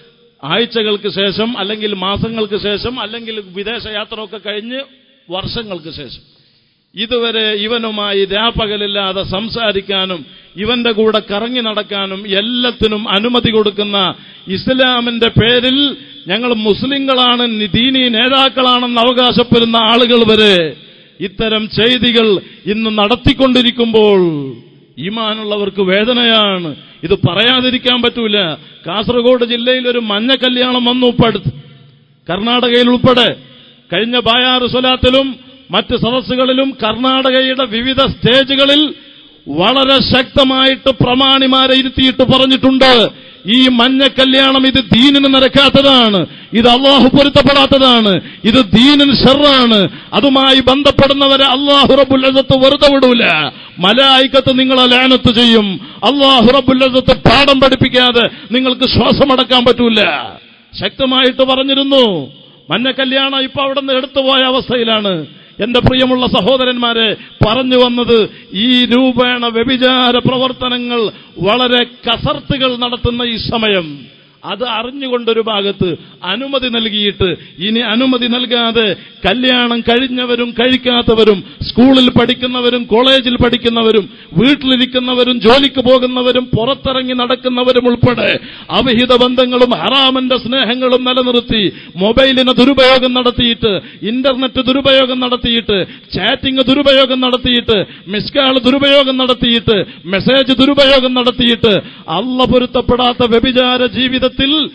ആഴ്ചകൾക്ക് ശേഷം, അല്ലെങ്കിൽ മാസങ്ങൾക്ക് ശേഷം, അല്ലെങ്കിൽ വിദേശയാത്ര ഒക്കെ കഴിഞ്ഞ് വർഷങ്ങൾക്ക് ശേഷം. ഇതുവരെ ഇവനുമായി രാപ്പകലില്ലാതെ സംസാരിക്കാനും ഇവന്റെ കൂടെ കറങ്ങി നടക്കാനും എല്ലാത്തിനും അനുമതി കൊടുക്കുന്ന ഇസ്ലാമിന്റെ പേരിൽ ഞങ്ങൾ മുസ്ലിങ്ങളാണ്, ദീനീ നേതാക്കളാണെന്ന് അവകാശപ്പെടുന്ന ആളുകൾ വരെ ഇത്തരം ചെയ്തികൾ ഇന്ന് നടത്തിക്കൊണ്ടിരിക്കുമ്പോൾ ഈമാനുള്ളവർക്ക് വേദനയാണ്. ഇത് പറയാതിരിക്കാൻ പറ്റൂല. കാസർഗോഡ് ജില്ലയിൽ ഒരു മഞ്ഞ കല്യാണം വന്നു. ഉപ്പടുത്ത് കർണാടകയിൽ ഉൾപ്പെടെ കഴിഞ്ഞ ബായാറ് സ്വലാത്തിലും മറ്റ് സദസ്സുകളിലും കർണാടകയുടെ വിവിധ സ്റ്റേജുകളിൽ വളരെ ശക്തമായിട്ട് പ്രമാണിമാരെ ഇരുത്തിയിട്ട് പറഞ്ഞിട്ടുണ്ട്, ഈ മഞ്ഞ കല്യാണം ഇത് ദീനിന് നിരക്കാത്തതാണ്, ഇത് അള്ളാഹു പൊരുത്തപ്പെടാത്തതാണ്, ഇത് ദീനിന് ശർറാണ്. അതുമായി ബന്ധപ്പെടുന്നവരെ അള്ളാഹു റബ്ബുൽ ഇസ്സത്ത് വെറുതെ വിടൂല. മലായികത്ത് നിങ്ങളെ ലാനത്ത് ചെയ്യും. അള്ളാഹു റബ്ബുൽ ഇസ്സത്ത് പാഠം പഠിപ്പിക്കാതെ നിങ്ങൾക്ക് ശ്വാസമടക്കാൻ പറ്റൂല. ശക്തമായിട്ട് പറഞ്ഞിരുന്നു. മഞ്ഞ കല്യാണം ഇപ്പൊ അവിടെ നിന്ന് എടുത്തുപോയ അവസ്ഥയിലാണ്. എന്റെ പ്രിയമുള്ള സഹോദരന്മാരെ, പറഞ്ഞു വന്നത് ഈ രൂപേണ വ്യഭിചാര പ്രവർത്തനങ്ങൾ വളരെ കസർത്തുകൾ നടത്തുന്ന ഈ സമയം അത് അറിഞ്ഞുകൊണ്ടൊരു ഭാഗത്ത് അനുമതി നൽകിയിട്ട് ഇനി അനുമതി നൽകാതെ കല്യാണം കഴിഞ്ഞവരും കഴിക്കാത്തവരും സ്കൂളിൽ പഠിക്കുന്നവരും കോളേജിൽ പഠിക്കുന്നവരും വീട്ടിലിരിക്കുന്നവരും ജോലിക്ക് പോകുന്നവരും പുറത്തിറങ്ങി നടക്കുന്നവരും ഉൾപ്പെടെ അവിഹിത ബന്ധങ്ങളും ഹറാമിന്റെ സ്നേഹങ്ങളും നിലനിർത്തി മൊബൈലിന് ദുരുപയോഗം നടത്തിയിട്ട് ഇന്റർനെറ്റ് ദുരുപയോഗം നടത്തിയിട്ട് ചാറ്റിംഗ് ദുരുപയോഗം നടത്തിയിട്ട് മിസ്കാൾ ദുരുപയോഗം നടത്തിയിട്ട് മെസ്സേജ് ദുരുപയോഗം നടത്തിയിട്ട് അള്ളാഹു പൊരുത്തപ്പെടാത്ത വ്യഭിചാര ജീവിത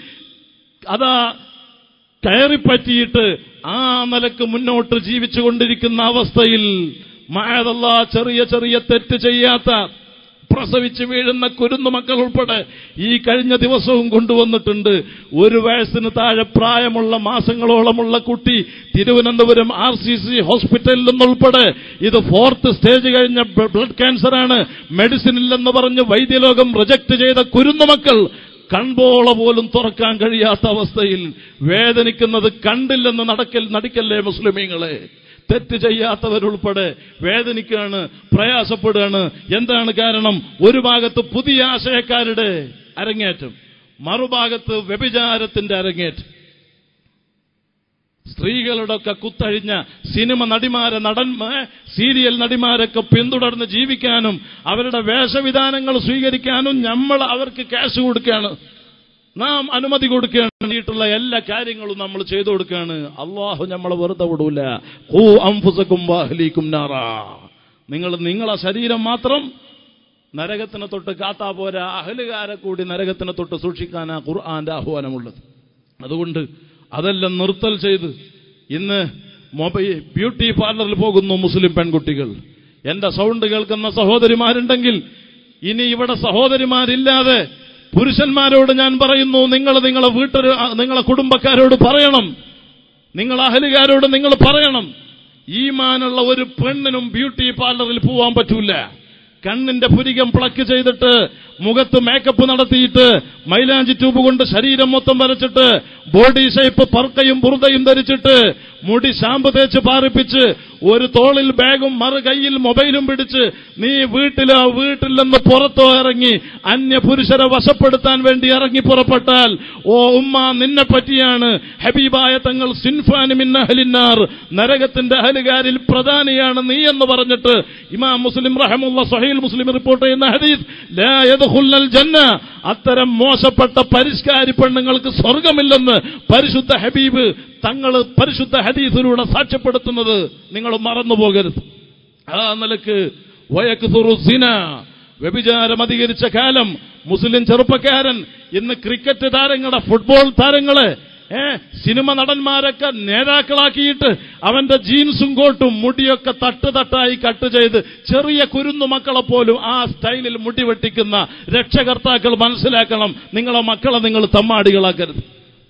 അതാ കയറിപ്പറ്റിയിട്ട് ആ നിലക്ക് മുന്നോട്ട് ജീവിച്ചുകൊണ്ടിരിക്കുന്ന അവസ്ഥയിൽ മഅദല്ലാ ചെറിയ ചെറിയ തെറ്റ് ചെയ്യാത്ത പ്രസവിച്ച് വീഴുന്ന കുരുന്നു മക്കൾ ഉൾപ്പെടെ ഈ കഴിഞ്ഞ ദിവസവും കൊണ്ടുവന്നിട്ടുണ്ട്. ഒരു വയസ്സിന് താഴെ പ്രായമുള്ള മാസങ്ങളോളമുള്ള കുട്ടി തിരുവനന്തപുരം ആർ സി സി ഹോസ്പിറ്റലിൽ നിന്നുൾപ്പെടെ ഇത് ഫോർത്ത് സ്റ്റേജ് കഴിഞ്ഞ ബ്ലഡ് ക്യാൻസറാണ്, മെഡിസിൻ ഇല്ലെന്ന് പറഞ്ഞ് വൈദ്യലോകം റിജക്ട് ചെയ്ത കുരുന്നു മക്കൾ കൺപോള പോലും തുറക്കാൻ കഴിയാത്ത അവസ്ഥയിൽ വേദനിക്കുന്നത് കണ്ടില്ലെന്ന് നടക്കൽ നടിക്കല്ലേ മുസ്ലിമീങ്ങളെ. തെറ്റ് ചെയ്യാത്തവരുൾപ്പെടെ വേദനിക്കുകയാണ്, പ്രയാസപ്പെടുകയാണ്. എന്താണ് കാരണം? ഒരു ഭാഗത്ത് പുതിയ ആശയക്കാരുടെ അരങ്ങേറ്റം, മറുഭാഗത്ത് വ്യഭിചാരത്തിന്റെ അരങ്ങേറ്റം. സ്ത്രീകളുടെ ഒക്കെ കുത്തഴിഞ്ഞ സിനിമ നടിമാരെ നടൻ സീരിയൽ നടിമാരൊക്കെ പിന്തുടർന്ന് ജീവിക്കാനും അവരുടെ വേഷവിധാനങ്ങൾ സ്വീകരിക്കാനും നമ്മൾ അവർക്ക് ക്യാഷ് കൊടുക്കുകയാണ്, നാം അനുമതി കൊടുക്കുകയാണ്. ായിട്ടുള്ള എല്ലാ കാര്യങ്ങളും നമ്മൾ ചെയ്തു കൊടുക്കുകയാണ്. അള്ളാഹു നമ്മളെ വെറുതെ വിടൂല. ഖൂ അൻഫുസകും വഅഹ്ലീകും നാറാ. നിങ്ങൾ നിങ്ങളെ ശരീരം മാത്രം നരകത്തിനെ തൊട്ട് കാത്താ പോരാ, അഹ്ലുകാരെ കൂടി നരകത്തിനെ തൊട്ട് സൂക്ഷിക്കാനാ ഖുർആന്റെ ആഹ്വാനമുള്ളത്. അതുകൊണ്ട് അതെല്ലാം നിർത്തൽ ചെയ്ത് ഇന്ന് മൊബൈൽ ബ്യൂട്ടി പാർലറിൽ പോകുന്നു മുസ്ലിം പെൺകുട്ടികൾ. എന്റെ സൗണ്ട് കേൾക്കുന്ന സഹോദരിമാരുണ്ടെങ്കിൽ ഇനി ഇവിടെ സഹോദരിമാരില്ലാതെ പുരുഷന്മാരോട് ഞാൻ പറയുന്നു, നിങ്ങൾ നിങ്ങളെ വീട്ടിൽ നിങ്ങളെ കുടുംബക്കാരോട് പറയണം, നിങ്ങൾ അഹലുകാരോട് നിങ്ങൾ പറയണം, ഈമാനുള്ള ഒരു പെണ്ണിനും ബ്യൂട്ടി പാർലറിൽ പോവാൻ പറ്റൂല. കണ്ണിന്റെ പുരികം പ്ലക്ക് ചെയ്തിട്ട് മുഖത്ത് മേക്കപ്പ് നടത്തിയിട്ട് മൈലാഞ്ചി ട്യൂബ് കൊണ്ട് ശരീരം മൊത്തം വരച്ചിട്ട് ബോഡി ഷേപ്പ് പർക്കയും ബുർദയും ധരിച്ചിട്ട് മുടി ഷാമ്പ് തേച്ച് പാറിപ്പിച്ച് ഒരു തോളിൽ ബാഗും മറു കൈയിൽ മൊബൈലും പിടിച്ച് നീ വീട്ടിലോ വീട്ടിലെന്ന് പുറത്തോ ഇറങ്ങി അന്യ പുരുഷരെ വശപ്പെടുത്താൻ വേണ്ടി ഇറങ്ങി പുറപ്പെട്ടാൽ, ഓ ഉമ്മ, നിന്നെ പറ്റിയാണ് ഹബീബായ തങ്ങൾ സിൻഫാൻ മിൻ അഹ്ലിന്നാർ, നരകത്തിന്റെ അഹലുകാരിൽ പ്രധാനിയാണ് നീ എന്ന് പറഞ്ഞിട്ട് ഇമാം മുസ്ലിം റഹ്മത്തുള്ളാഹി സ്വഹീഹ് മുസ്ലിം റിപ്പോർട്ട് ചെയ്യുന്ന ഹദീസ്, ലാ യദ്ഖുലുൽ ജന്ന, അത്തരം മോശപ്പെട്ട പരിഷ്കാരി പെണ്ണുങ്ങൾക്ക് സ്വർഗമില്ലെന്ന് പരിശുദ്ധ ഹബീബ് തങ്ങൾ പരിശുദ്ധ ഹദീസിലൂടെ സാക്ഷ്യപ്പെടുത്തുന്നത് നിങ്ങൾ മറന്നുപോകരുത്. ആ നിലക്ക് വയക്തുറു സിന, വ്യഭിചാരം അധികരിച്ച കാലം. മുസ്ലിം ചെറുപ്പക്കാരൻ ഇന്ന് ക്രിക്കറ്റ് താരങ്ങളെ, ഫുട്ബോൾ താരങ്ങളെ, ഏ സിനിമ നടന്മാരൊക്കെ നേതാക്കളാക്കിയിട്ട് അവന്റെ ജീൻസും കോട്ടും മുടിയൊക്കെ തട്ട് തട്ടായി കട്ട് ചെയ്ത് ചെറിയ കുരുന്നു മക്കളെ പോലും ആ സ്റ്റൈലിൽ മുടി വെട്ടിക്കുന്ന രക്ഷകർത്താക്കൾ മനസ്സിലാക്കണം, നിങ്ങളെ മക്കളെ നിങ്ങൾ തമ്മാടികളാക്കരുത്.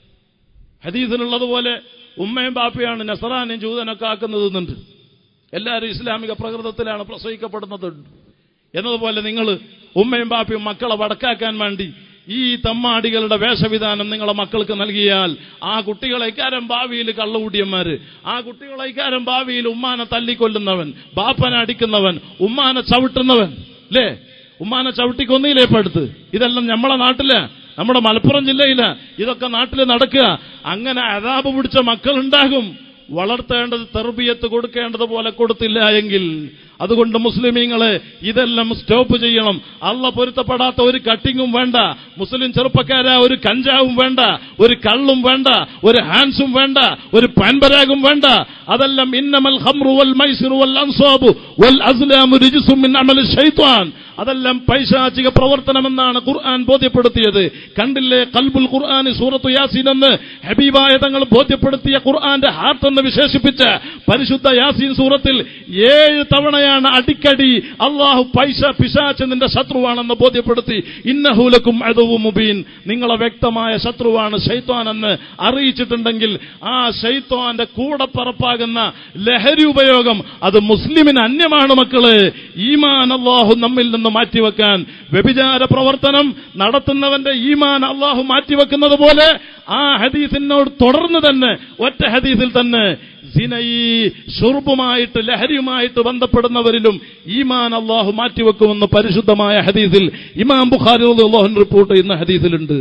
ഹദീസിനുള്ളതുപോലെ ഉമ്മയും ബാപ്പയാണ് നസറാനും ജൂതനൊക്കെ ആക്കുന്നതെന്നുണ്ട്. എല്ലാവരും ഇസ്ലാമിക പ്രകൃതത്തിലാണ് പ്രസവിക്കപ്പെടുന്നത് എന്നതുപോലെ നിങ്ങൾ ഉമ്മയും ബാപ്പയും മക്കളെ വടക്കാക്കാൻ വേണ്ടി ഈ തമ്മാടികളുടെ വേഷവിധാനം നിങ്ങളെ മക്കൾക്ക് നൽകിയാൽ ആ കുട്ടികളെക്കാരം ഭാവിയിൽ കള്ളുകൂടിയന്മാര്, ആ കുട്ടികളെക്കാരം ഭാവിയിൽ ഉമ്മാനെ തല്ലിക്കൊല്ലുന്നവൻ, ബാപ്പനെ അടിക്കുന്നവൻ, ഉമ്മാനെ ചവിട്ടുന്നവൻ, അല്ലേ? ഉമ്മാനെ ചവിട്ടിക്കൊന്നില്ലേ ഇപ്പൊ അടുത്ത്? ഇതെല്ലാം നമ്മളെ നാട്ടില് നമ്മുടെ മലപ്പുറം ജില്ലയില് ഇതൊക്കെ നാട്ടിൽ നടക്കുക. അങ്ങനെ അദാബ് പിടിച്ച മക്കളുണ്ടാകും. വളർത്തേണ്ടത് തർബിയത്ത് കൊടുക്കേണ്ടത് പോലെ കൊടുത്തില്ല എങ്കിൽ, അതുകൊണ്ട് മുസ്ലിമീങ്ങളെ ഇതെല്ലാം സ്റ്റോപ്പ് ചെയ്യണം. അള്ളാഹ് പൊരുത്തപ്പെടാത്ത ഒരു കട്ടിങ്ങും വേണ്ട, മുസ്ലിം ചെറുപ്പക്കാരാ ഒരു കഞ്ചാവും വേണ്ട, ഒരു കള്ളും വേണ്ട, ഒരു ഹാൻസും വേണ്ട, ഒരു പാൻപരാഗും വേണ്ട. അതെല്ലാം ഇന്നമൽ ഖംറു വൽ മൈസിറു വൽ അൻസാബു വൽ അസ്ലാമു റിജ്സും മിൻ അമലി ശൈത്വാൻ, അതെല്ലാം പൈശാചിക പ്രവർത്തനമെന്നാണ് ഖുർആൻ ബോധ്യപ്പെടുത്തിയത്. കണ്ടില്ലേ ഖൽബുൽ ഖുർആൻ സൂറത്തു യാസീൻ എന്ന് ഹബീബായ തങ്ങൾ ബോധ്യപ്പെടുത്തിയ ഖുർആന്റെ ഹാർട്ട് എന്ന് വിശേഷിപ്പിച്ച പരിശുദ്ധ യാസീൻ സൂറത്തിൽ ഏഴ് തവണയാണ് അടിക്കടി അള്ളാഹു പൈസ പിശാച് നിന്റെ ശത്രുവാണെന്ന് ബോധ്യപ്പെടുത്തി. ഇന്നഹു ലക്കും അദുവ്വും മുബീൻ, നിങ്ങളെ വ്യക്തമായ ശത്രുവാണ് ശൈത്വാൻ എന്ന് അറിയിച്ചിട്ടുണ്ടെങ്കിൽ, ആ ശൈത്വാന്റെ കൂടപ്പറപ്പാകുന്ന ലഹരി ഉപയോഗം അത് മുസ്ലിമിന് അന്യമാണ് മക്കളെ. ഈമാൻ അള്ളാഹു നമ്മിൽ നിന്ന് മാറ്റിവെക്കാൻ, വ്യഭിചാര പ്രവർത്തനം നടത്തുന്നവന്റെ ഈമാൻ അള്ളാഹു മാറ്റിവെക്കുന്നത് പോലെ ആ ഹദീസിനോട് തുടർന്ന് തന്നെ ഒറ്റ ഹദീസിൽ തന്നെ സിനയി ഷുർബുമായിട്ട് ലഹരിയുമായിട്ട് ബന്ധപ്പെടുന്നവരിലും ഈമാൻ അള്ളാഹു മാറ്റിവെക്കുമെന്ന് പരിശുദ്ധമായ ഹദീസിൽ ഇമാം ബുഖാരി റളിയല്ലാഹു അൻഹു റിപ്പോർട്ട് ചെയ്യുന്ന ഹദീസിലുണ്ട്.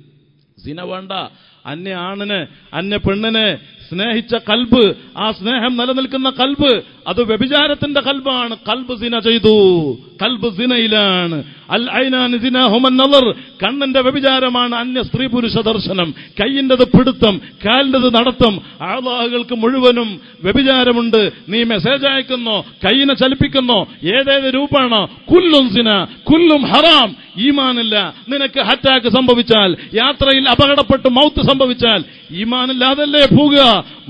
സിന വേണ്ട, അന്യ ആണിനെ അന്യ പെണ്ണിനെ സ്നേഹിച്ച കൽബ്, ആ സ്നേഹം നിലനിൽക്കുന്ന കൽബ് അത് വ്യഭിചാരത്തിന്റെ കൽബാണ്. കൽബ് സിന ചെയ്തു, കൽബ് സിനയിലാണ്. അൽ ഐനാൻ സിനാഹുമൻ നളർ, കണ്ണിന്റെ വ്യഭിചാരമാണ് അന്യ സ്ത്രീ പുരുഷ ദർശനം. കൈയിൻ്റെത് പിടുത്തം, കാലിൻ്റെത് നടത്തം, ആളാഹുകൾക്ക് മുഴുവനും വ്യഭിചാരമുണ്ട്. നീ മെസ്സേജ് അയക്കുന്നോ, കൈയിനെ ചലിപ്പിക്കുന്നോ, ഏതേത് രൂപമാണോ, കുല്ലും സിന കുല്ലും ഹറാം. ഈമാനില്ല, നിനക്ക് അറ്റാക്ക് സംഭവിച്ചാൽ, യാത്രയിൽ അപകടപ്പെട്ട് മൗത്ത് സംഭവിച്ചാൽ ഈമാനില്ലാതല്ലേ പോകുക.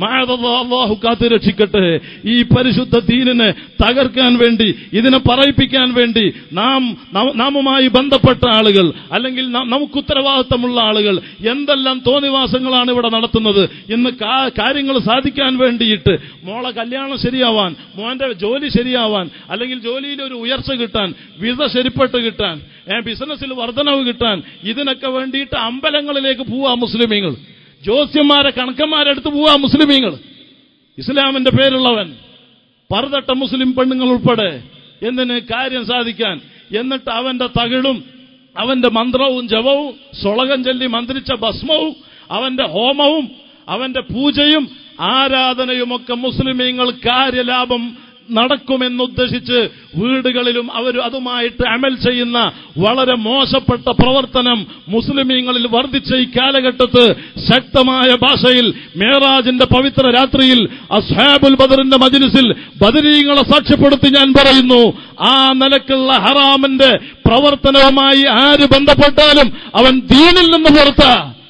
അല്ലാഹു കാത്തു രക്ഷിക്കട്ടെ. ഈ പരിശുദ്ധ ദീനിനെ തകർക്കാൻ വേണ്ടി, ഇതിനെ പറയിപ്പിക്കാൻ വേണ്ടി നാം നാമുമായി ബന്ധപ്പെട്ട ആളുകൾ, അല്ലെങ്കിൽ നമുക്ക് ഉത്തരവാദിത്തമുള്ള ആളുകൾ എന്തെല്ലാം തോന്നിവാസങ്ങളാണ് ഇവിടെ നടത്തുന്നത്. ഇന്ന് കാര്യങ്ങൾ സാധിക്കാൻ വേണ്ടിയിട്ട്, മോളെ കല്യാണം ശരിയാവാൻ, മോന്റെ ജോലി ശരിയാവാൻ, അല്ലെങ്കിൽ ജോലിയിൽ ഒരു ഉയർച്ച കിട്ടാൻ, വിസ ശരിപ്പെട്ട് കിട്ടാൻ, ബിസിനസ്സിൽ വർധനവ് കിട്ടാൻ, ഇതിനൊക്കെ വേണ്ടിയിട്ട് അമ്പലങ്ങളിലേക്ക് പോവാ മുസ്ലിമീങ്ങൾ, ജ്യോത്സ്യന്മാരെ കണക്കന്മാരെടുത്ത് പോവാ മുസ്ലിമീങ്ങൾ. ഇസ്ലാമിന്റെ പേരുള്ളവൻ പറുതട്ട മുസ്ലിം പെണ്ണുങ്ങൾ ഉൾപ്പെടെ എന്തിന് കാര്യം സാധിക്കാൻ. എന്നിട്ട് അവന്റെ തകിടും അവന്റെ മന്ത്രവും ജപവും സ്വളകം ചൊല്ലി മന്ത്രിച്ച ഭസ്മവും അവന്റെ ഹോമവും അവന്റെ പൂജയും ആരാധനയുമൊക്കെ മുസ്ലിമീങ്ങൾ കാര്യലാഭം നടക്കുമെന്നുദ്ദേശിച്ച് വീടുകളിലും അവർ അതുമായിട്ട് അമൽ ചെയ്യുന്ന വളരെ മോശപ്പെട്ട പ്രവർത്തനം മുസ്ലിമീങ്ങളിൽ വർദ്ധിച്ച ഈ കാലഘട്ടത്ത് ശക്തമായ ഭാഷയിൽ മേറാജിന്റെ പവിത്ര രാത്രിയിൽ അസ്ഹാബുൽ ബദറിന്റെ മജ്ലിസിൽ ബദരീങ്ങളെ സാക്ഷ്യപ്പെടുത്തി ഞാൻ പറയുന്നു, ആ നിലക്കുള്ള ഹറാമിന്റെ പ്രവർത്തനവുമായി ആര് ബന്ധപ്പെട്ടാലും അവൻ ദീനിൽ നിന്ന് പുറത്ത.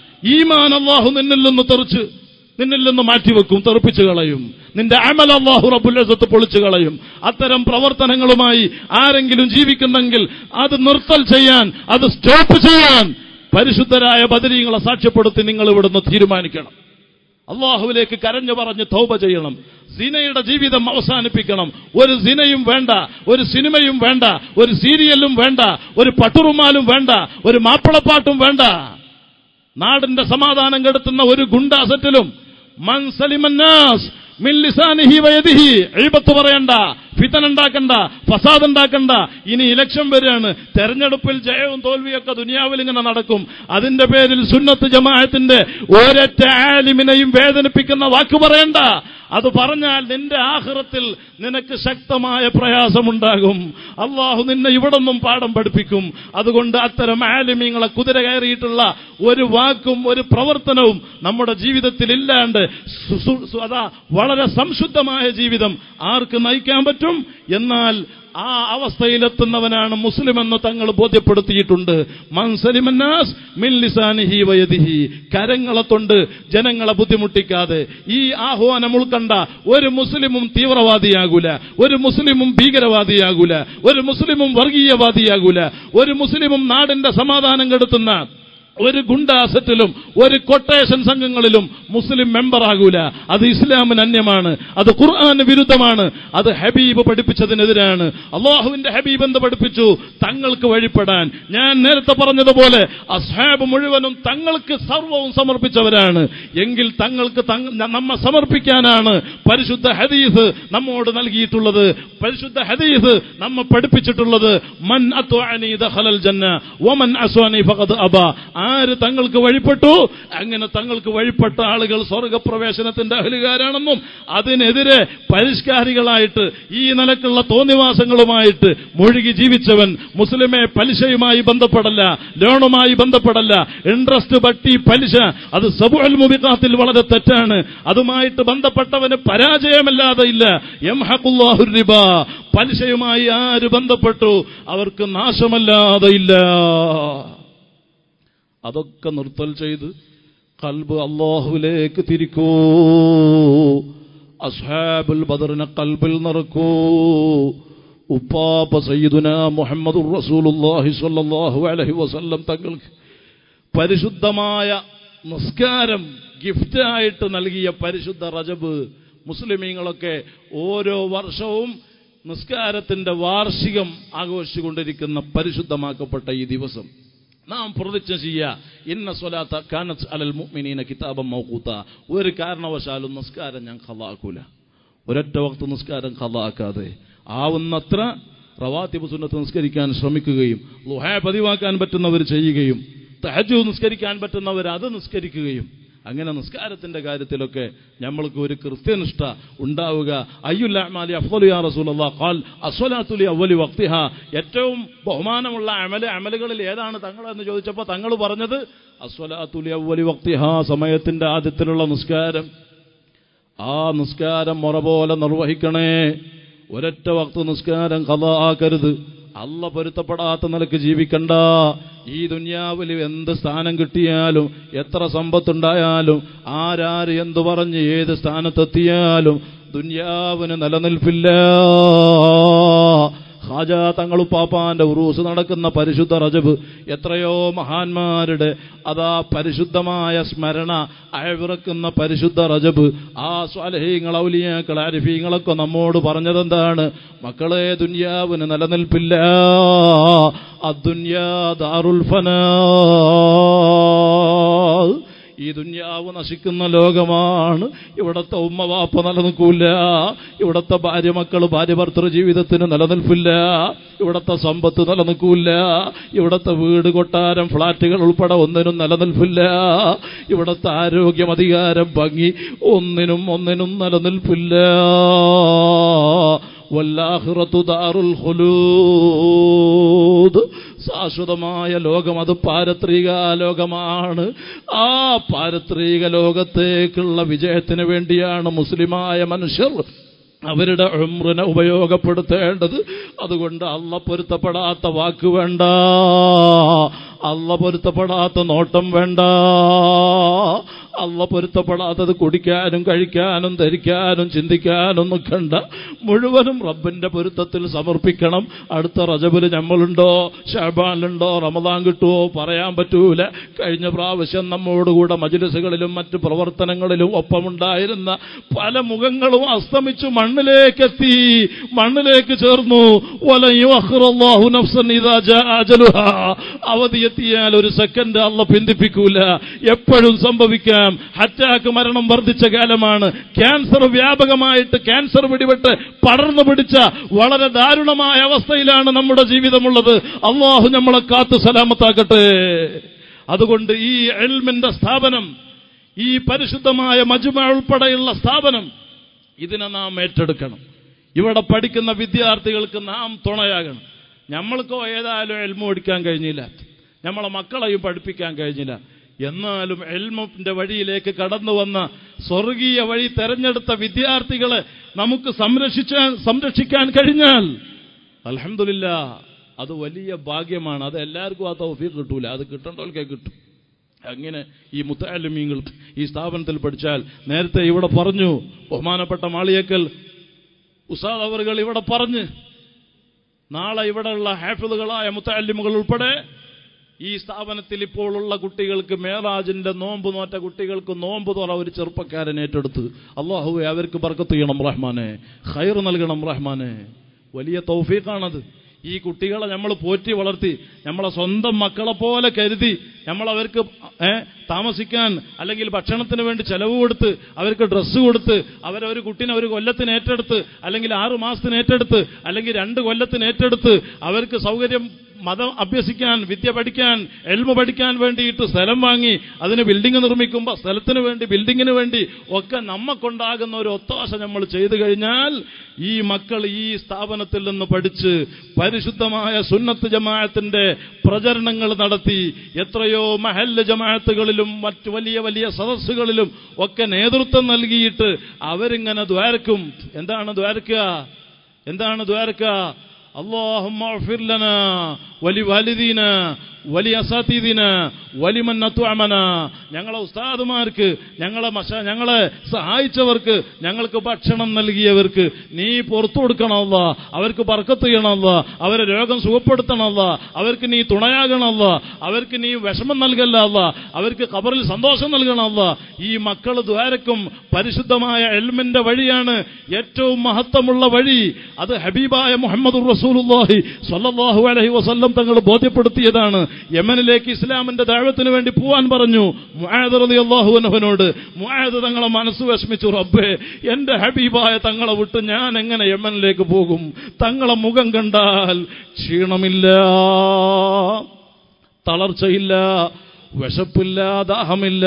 ഈമാൻ അല്ലാഹു നിന്നിൽ നിന്ന് തെറിച്ച് നിന്നിൽ നിന്ന് മാറ്റിവെക്കും, തെറിപ്പിച്ചു കളയും. നിന്റെ അമൽ അല്ലാഹു റബ്ബുൽ ഇസ്സത്ത് പൊളിച്ചു കളയും. അത്തരം പ്രവർത്തനങ്ങളുമായി ആരെങ്കിലും ജീവിക്കുന്നെങ്കിൽ അത് നിർത്തൽ ചെയ്യാൻ, അത് സ്റ്റോപ്പ് ചെയ്യാൻ പരിശുദ്ധരായ ബദരീങ്ങളെ സാക്ഷ്യപ്പെടുത്തി നിങ്ങൾ ഇവിടുന്ന് തീരുമാനിക്കണം. അള്ളാഹുവിലേക്ക് കരഞ്ഞു പറഞ്ഞ് തൗബ ചെയ്യണം. സിനയുടെ ജീവിതം അവസാനിപ്പിക്കണം. ഒരു സിനയും വേണ്ട, ഒരു സിനിമയും വേണ്ട, ഒരു സീരിയലും വേണ്ട, ഒരു പട്ടുറുമാലും വേണ്ട, ഒരു മാപ്പിളപ്പാട്ടും വേണ്ട. നാടിന്റെ സമാധാനം കെടുത്തുന്ന ഒരു ഗുണ്ടാസെറ്റിലും മൻ സലിമന്നാസ് മിൻ ലിസാനിഹി വയദിഹി, ഇബത്ത് പറയണ്ട, ഫിതന ഉണ്ടാക്കണ്ട, ഫസാദ് ഉണ്ടാക്കണ്ട. ഇനി ഇലക്ഷൻ വരികയാണ്, തെരഞ്ഞെടുപ്പിൽ ജയവും തോൽവിയൊക്കെ ദുനിയാവിൽ ഇങ്ങനെ നടക്കും. അതിന്റെ പേരിൽ സുന്നത്ത് ജമാഅത്തിന്റെ ഒരൊറ്റ ആലിമിനെയും വേദനിപ്പിക്കുന്ന വാക്ക് പറയണ്ട. അത് പറഞ്ഞാൽ നിന്റെ ആഖിറത്തിൽ നിനക്ക് ശക്തമായ പ്രയാസമുണ്ടാകും. അള്ളാഹു നിന്നെ ഇവിടെ നിന്നും പാഠം പഠിപ്പിക്കും. അതുകൊണ്ട് അത്തരം ആലിമീങ്ങളെ കുതിര കയറിയിട്ടുള്ള ഒരു വാക്കും ഒരു പ്രവർത്തനവും നമ്മുടെ ജീവിതത്തിൽ ഇല്ലാണ്ട് അതാ വളരെ സംശുദ്ധമായ ജീവിതം ആർക്ക് നയിക്കാൻ പറ്റും? എന്നാൽ ആ അവസ്ഥയിലെത്തുന്നവനാണ് മുസ്ലിം എന്ന് തങ്ങൾ ബോധ്യപ്പെടുത്തിയിട്ടുണ്ട്. മൻ സലിമന്നാസ് മിൻ ലിസാനിഹി വയദിഹി, കരങ്ങളെ കൊണ്ട് ജനങ്ങളെ ബുദ്ധിമുട്ടിക്കാതെ. ഈ ആഹ്വാനം ഉൾക്കണ്ട ഒരു മുസ്ലിമും തീവ്രവാദിയാകൂല, ഒരു മുസ്ലിമും ഭീകരവാദിയാകൂല, ഒരു മുസ്ലിമും വർഗീയവാദിയാകൂല, ഒരു മുസ്ലിമും നാടിന്റെ സമാധാനം കെടുത്തുന്ന ഒരു ഗുണ്ടാസെറ്റിലും ഒരു കൊട്ടേഷൻ സംഘങ്ങളിലും മുസ്ലിം മെമ്പറാകൂല. അത് ഇസ്ലാമിന് അന്യമാണ്, അത് ഖുർആന് വിരുദ്ധമാണ്, അത് ഹബീബ് പഠിപ്പിച്ചതിനെതിരാണ്. അള്ളാഹുവിന്റെ ഹബീബ് എന്ത് പഠിപ്പിച്ചു? തങ്ങൾക്ക് വഴിപ്പെടാൻ. ഞാൻ നേരത്തെ പറഞ്ഞതുപോലെ അസ്ഹാബ് മുഴുവനും തങ്ങൾക്ക് സർവവും സമർപ്പിച്ചവരാണ്. എങ്കിൽ തങ്ങൾക്ക് നമ്മെ സമർപ്പിക്കാനാണ് പരിശുദ്ധ ഹദീസ് നമ്മോട് നൽകിയിട്ടുള്ളത്. പരിശുദ്ധ ഹദീസ് നമ്മെ പഠിപ്പിച്ചിട്ടുള്ളത് മൻ അത്വഅനി ദഖലൽ ജന്ന വമൻ അസ്വനി ഫഖദ് അബാ. ആര് തങ്ങൾക്ക് വഴിപ്പെട്ടു അങ്ങനെ തങ്ങൾക്ക് വഴിപ്പെട്ട ആളുകൾ സ്വർഗപ്രവേശനത്തിന്റെ അഹലുകാരാണെന്നും അതിനെതിരെ പരിഷ്കാരികളായിട്ട് ഈ നിലക്കുള്ള തോന്നിവാസങ്ങളുമായിട്ട് മുഴുകി ജീവിച്ചവൻ മുസ്ലിമെ പലിശയുമായി ബന്ധപ്പെടല്ല, ലോണുമായി ബന്ധപ്പെടല്ല, ഇൻട്രസ്റ്റ് ബട്ടി പലിശ അത് സബുൽ മുബിഖാത്തിൽ വളരെ തെറ്റാണ്. അതുമായിട്ട് ബന്ധപ്പെട്ടവന് പരാജയമല്ലാതെ ഇല്ല. യംഹഖുല്ലാഹു റിബ, പലിശയുമായി ആര് ബന്ധപ്പെട്ടു അവർക്ക് നാശമല്ലാതെ ഇല്ല. അതൊക്കെ നിർത്തൽ ചെയ്ത് ഖൽബ് അല്ലാഹുവിലേക്ക് തിരിക്കൂ. അസ്ഹാബുൽ ബദറിനെ ഖൽബിൽ നിറക്കൂ. ഉപ്പാപ്പ സയ്യിദുനാ മുഹമ്മദുർ റസൂലുള്ളാഹി സ്വല്ലല്ലാഹു അലൈഹി വസല്ലം തങ്ങൾക്ക് പരിശുദ്ധമായ നിസ്കാരം ഗിഫ്റ്റായിട്ട് നൽകിയ പരിശുദ്ധ റജബ് മുസ്ലിമീങ്ങളൊക്കെ ഓരോ വർഷവും നിസ്കാരത്തിന്റെ വാർഷികം ആഘോഷിച്ചുകൊണ്ടിരിക്കുന്ന പരിശുദ്ധമാക്കപ്പെട്ട ഈ ദിവസം നാം പ്രതിജ്ഞ ചെയ്യുക, ഇന്ന സ്വലാത്ത കാനത്ത് അലൽ മുഅ്മിനീന കിതാബൻ മൗഖൂത, ഒരു കാരണവശാലും നിസ്കാരം ഞാൻ ഖളാഅക്കൂല. ഒരൊറ്റ വക്ത് നിസ്കാരം ഖളാഅക്കാതെ ആവുന്നത്ര റവാത്തിബ് സുന്നത്ത് നിസ്കരിക്കാൻ ശ്രമിക്കുകയും ളുഹ പതിവാക്കാൻ പറ്റുന്നവർ ചെയ്യുകയും തഹജ്ജുദ് നിസ്കരിക്കാൻ പറ്റുന്നവർ അത് നിസ്കരിക്കുകയും അങ്ങനെ നിസ്കാരത്തിന്റെ കാര്യത്തിലൊക്കെ നമ്മൾക്ക് ഒരു കൃത്യനിഷ്ഠ ഉണ്ടാവുക. അയ്യുൽ അഅ്മാലി അഫ്ളലു യാ റസൂലല്ലാഹ് ഖാൽ അസ്സലാത്തു ലി അവ്വലി വഖ്തിഹാ, ഏറ്റവും ബഹുമാനമുള്ള അമല് അമലുകളിൽ ഏതാണ് തങ്ങളെന്ന് ചോദിച്ചപ്പോൾ തങ്ങൾ പറഞ്ഞത് അസ്സലാത്തു ലി അവ്വലി വഖ്തിഹാ, സമയത്തിന്റെ ആദ്യത്തിലുള്ള നിസ്കാരം. ആ നിസ്കാരം മുറ പോലെ നിർവഹിക്കണേ. ഒരൊറ്റ വക്ത് നിസ്കാരം ഖളാ ആക്കരുത്. അള്ള പൊരുത്തപ്പെടാത്ത നിലക്ക് ജീവിക്കണ്ട. ഈ ദുനിയാവിൽ എന്ത് സ്ഥാനം കിട്ടിയാലും എത്ര സമ്പത്തുണ്ടായാലും ആരാര് എന്തു പറഞ്ഞ് ഏത് സ്ഥാനത്തെത്തിയാലും ദുനിയാവിന് നിലനിൽപ്പില്ല. ഖാജ തങ്ങളുപ്പാപ്പാന്റെ ഉറൂസ് നടക്കുന്ന പരിശുദ്ധ റജബ് എത്രയോ മഹാന്മാരുടെ അതാ പരിശുദ്ധമായ സ്മരണ അയവിറക്കുന്ന പരിശുദ്ധ റജബ്. ആ സ്വാലിഹീങ്ങൾ ഔലിയാക്കൾ ആരിഫീങ്ങളൊക്കെ നമ്മോട് പറഞ്ഞതെന്താണ്? മക്കളെ, ദുനിയാവിന് നിലനിൽപ്പില്ല. അദ്ദുനിയാ ദാറുൽ ഫനാ, ഈ ദുനിയാവ് നശിക്കുന്ന ലോകമാണ്. ഇവിടത്തെ ഉമ്മ വാപ്പ നിലനിൽക്കൂല, ഇവിടത്തെ ഭാര്യ മക്കൾ ഭാര്യ ഭർത്തൃ ജീവിതത്തിന് നിലനിൽപ്പില്ല, ഇവിടത്തെ സമ്പത്ത് നിലനിൽക്കൂല, ഇവിടത്തെ വീട് കൊട്ടാരം ഫ്ളാറ്റുകൾ ഉൾപ്പെടെ ഒന്നിനും നിലനിൽപ്പില്ല, ഇവിടത്തെ ആരോഗ്യം അധികാരം ഭംഗി ഒന്നിനും ഒന്നിനും നിലനിൽപ്പില്ല. വല്ലാഖിറത്തു ദാറുൽ ഖുലൂദ്, ശാശ്വതമായ ലോകം അത് പാരത്രിക ലോകമാണ്. ആ പാരത്രിക ലോകത്തേക്കുള്ള വിജയത്തിന് വേണ്ടിയാണ് മുസ്ലിമായ മനുഷ്യർ അവരുടെ ഉംറിനെ ഉപയോഗപ്പെടുത്തേണ്ടത്. അതുകൊണ്ട് അള്ള പൊരുത്തപ്പെടാത്ത വാക്ക് വേണ്ട, അള്ള പൊരുത്തപ്പെടാത്ത നോട്ടം വേണ്ട, അള്ള പൊരുത്തപ്പെടാത്തത് കുടിക്കാനും കഴിക്കാനും ധരിക്കാനും ചിന്തിക്കാനും നിൽക്കണ്ട. മുഴുവനും റബ്ബിന്റെ പൊരുത്തത്തിൽ സമർപ്പിക്കണം. അടുത്ത റജബിൽ നമ്മളുണ്ടോ, ശഅബാനിലുണ്ടോ, റമദാൻ കിട്ടുമോ പറയാൻ പറ്റൂല. കഴിഞ്ഞ പ്രാവശ്യം നമ്മോടുകൂടെ മജ്ലിസുകളിലും മറ്റു പ്രവർത്തനങ്ങളിലും ഒപ്പമുണ്ടായിരുന്ന പല മുഖങ്ങളും അസ്തമിച്ചു മണ്ണിലേക്കെത്തി, മണ്ണിലേക്ക് ചേർന്നു. വലൻ യുഅഖിറല്ലാഹു നഫ്സൻ ഇദാ ജാഅ അജലുഹാ, അവധിയെത്തിയാൽ ഒരു സെക്കൻഡ് അള്ള പിന്തിപ്പിക്കൂല. എപ്പോഴും സംഭവിക്കാം. അറ്റാക്ക് മരണം വർദ്ധിച്ച കാലമാണ്. ക്യാൻസർ വ്യാപകമായിട്ട് ക്യാൻസർ പിടിപെട്ട് പടർന്നു പിടിച്ച വളരെ ദാരുണമായ അവസ്ഥയിലാണ് നമ്മുടെ ജീവിതമുള്ളത്. അല്ലാഹു നമ്മളെ കാത്തു സലാമത്താക്കട്ടെ. അതുകൊണ്ട് ഈ ഇൽമിന്റെ സ്ഥാപനം, ഈ പരിശുദ്ധമായ മജ്മഅ ഉൾപ്പെടെയുള്ള സ്ഥാപനം, ഇതിനെ നാം ഏറ്റെടുക്കണം. ഇവിടെ പഠിക്കുന്ന വിദ്യാർത്ഥികൾക്ക് നാം തുണയാകണം. നമ്മൾക്കോ ഏതായാലും ഇൽമു പഠിക്കാൻ കഴിഞ്ഞില്ല, നമ്മളെ മക്കളെയും പഠിപ്പിക്കാൻ കഴിഞ്ഞില്ല. എന്നാലും ഇൽമിന്റെ വഴിയിലേക്ക് കടന്നു വന്ന സ്വർഗീയ വഴി തെരഞ്ഞെടുത്ത വിദ്യാർത്ഥികളെ നമുക്ക് സംരക്ഷിക്കാൻ സംരക്ഷിക്കാൻ കഴിഞ്ഞാൽ അൽഹംദുലില്ലാ അത് വലിയ ഭാഗ്യമാണ്. അത് എല്ലാവർക്കും ആ തൗഫീഖ് കിട്ടൂല, അത് കിട്ടേണ്ടവർക്ക് കിട്ടും. അങ്ങനെ ഈ മുത്തഅല്ലിമീങ്ങൾ ഈ സ്ഥാപനത്തിൽ പഠിച്ചാൽ, നേരത്തെ ഇവിടെ പറഞ്ഞു ബഹുമാനപ്പെട്ട മാളിയേക്കൽ ഉസ്താദ് അവറുകൾ ഇവിടെ പറഞ്ഞ്, നാളെ ഇവിടെയുള്ള ഹാഫിളുകളായ മുത്തഅല്ലിമുകൾ ഉൾപ്പെടെ ഈ സ്ഥാപനത്തിൽ ഇപ്പോഴുള്ള കുട്ടികൾക്ക് മേറാജിന്റെ നോമ്പ് നോറ്റ കുട്ടികൾക്ക് നോമ്പ് തുറ ഒരു ചെറുപ്പക്കാരൻ ഏറ്റെടുത്ത്. അല്ലാഹുവേ അവർക്ക് ബർക്കത്ത് ചെയ്യണം റഹ്മാനെ, ഖൈർ നൽകണം റഹ്മാനെ. വലിയ തൗഫീഖാണത്. ഈ കുട്ടികളെ നമ്മൾ പോറ്റി വളർത്തി നമ്മളെ സ്വന്തം മക്കളെ പോലെ കരുതി നമ്മളവർക്ക് താമസിക്കാൻ അല്ലെങ്കിൽ ഭക്ഷണത്തിന് വേണ്ടി ചെലവ് കൊടുത്ത് അവർക്ക് ഡ്രസ്സ് കൊടുത്ത് അവരൊരു കുട്ടീനെ ഒരു കൊല്ലത്തിന് ഏറ്റെടുത്ത് അല്ലെങ്കിൽ ആറു മാസത്തിന് ഏറ്റെടുത്ത് അല്ലെങ്കിൽ രണ്ട് കൊല്ലത്തിന് ഏറ്റെടുത്ത് അവർക്ക് സൗകര്യം മതം അഭ്യസിക്കാൻ, വിദ്യ പഠിക്കാൻ, എൽമ പഠിക്കാൻ വേണ്ടിയിട്ട് സ്ഥലം വാങ്ങി അതിന് ബിൽഡിംഗ് നിർമ്മിക്കുമ്പോൾ സ്ഥലത്തിന് വേണ്ടി, ബിൽഡിങ്ങിന് വേണ്ടി ഒക്കെ നമ്മക്കൊണ്ടാകുന്ന ഒരു ഒത്താശ നമ്മൾ ചെയ്തു കഴിഞ്ഞാൽ ഈ മക്കൾ ഈ സ്ഥാപനത്തിൽ നിന്ന് പഠിച്ച് പരിശുദ്ധമായ സുന്നത്ത് ജമാഅത്തിന്റെ പ്രചരണങ്ങൾ നടത്തി എത്രയോ മഹല്ല് ജമാഅത്തുകളിലും മറ്റു വലിയ വലിയ സദസ്സുകളിലും ഒക്കെ നേതൃത്വം നൽകിയിട്ട് അവരിങ്ങനെ ദ്വാരക്കും. എന്താണ് ദ്വാരക്കുക? എന്താണ് ദ്വാരക്കുക? അല്ലാഹുമ്മ അഗ്ഫിർ ലനാ വലി വാലിദീന വലി അസാതീദിന വലിമൻ അത്അമന. ഞങ്ങളെ ഉസ്താദുമാർക്ക്, ഞങ്ങളെ മശ ഞങ്ങളെ സഹായിച്ചവർക്ക്, ഞങ്ങൾക്ക് ഭക്ഷണം നൽകിയവർക്ക് നീ പുറത്തു കൊടുക്കണമല്ല, അവർക്ക് ബർക്കത്ത് ചെയ്യണമല്ല, അവരെ രോഗം സുഖപ്പെടുത്തണമല്ല, അവർക്ക് നീ തുണയാകണമല്ല, അവർക്ക് നീ വിഷമം നൽകല്ല, അവർക്ക് ഖബറിൽ സന്തോഷം നൽകണമല്ല. ഈ മക്കൾ ദ്വാരക്കും. പരിശുദ്ധമായ ഇൽമിന്റെ വഴിയാണ് ഏറ്റവും മഹത്വമുള്ള വഴി. അത് ഹബീബായ മുഹമ്മദുർ റസൂലുള്ളാഹി സ്വല്ലല്ലാഹു അലൈഹി വസല്ലം തങ്ങൾ ബോധ്യപ്പെടുത്തിയതാണ്. യമനിലേക്ക് ഇസ്ലാമിന്റെ ദഅവത്തിന് വേണ്ടി പോവാൻ പറഞ്ഞു മുആദ് റളിയല്ലാഹു അൻഹുവിനോട്. മുആദ് തങ്ങളെ മനസ്സ് വിഷമിച്ചു, റബ്ബേ എന്റെ ഹബീബായ തങ്ങളെ വിട്ട് ഞാൻ എങ്ങനെ യമനിലേക്ക് പോകും? തങ്ങളെ മുഖം കണ്ടാൽ ക്ഷീണമില്ല, തളർച്ചയില്ല, വിശപ്പില്ല, ദാഹമില്ല.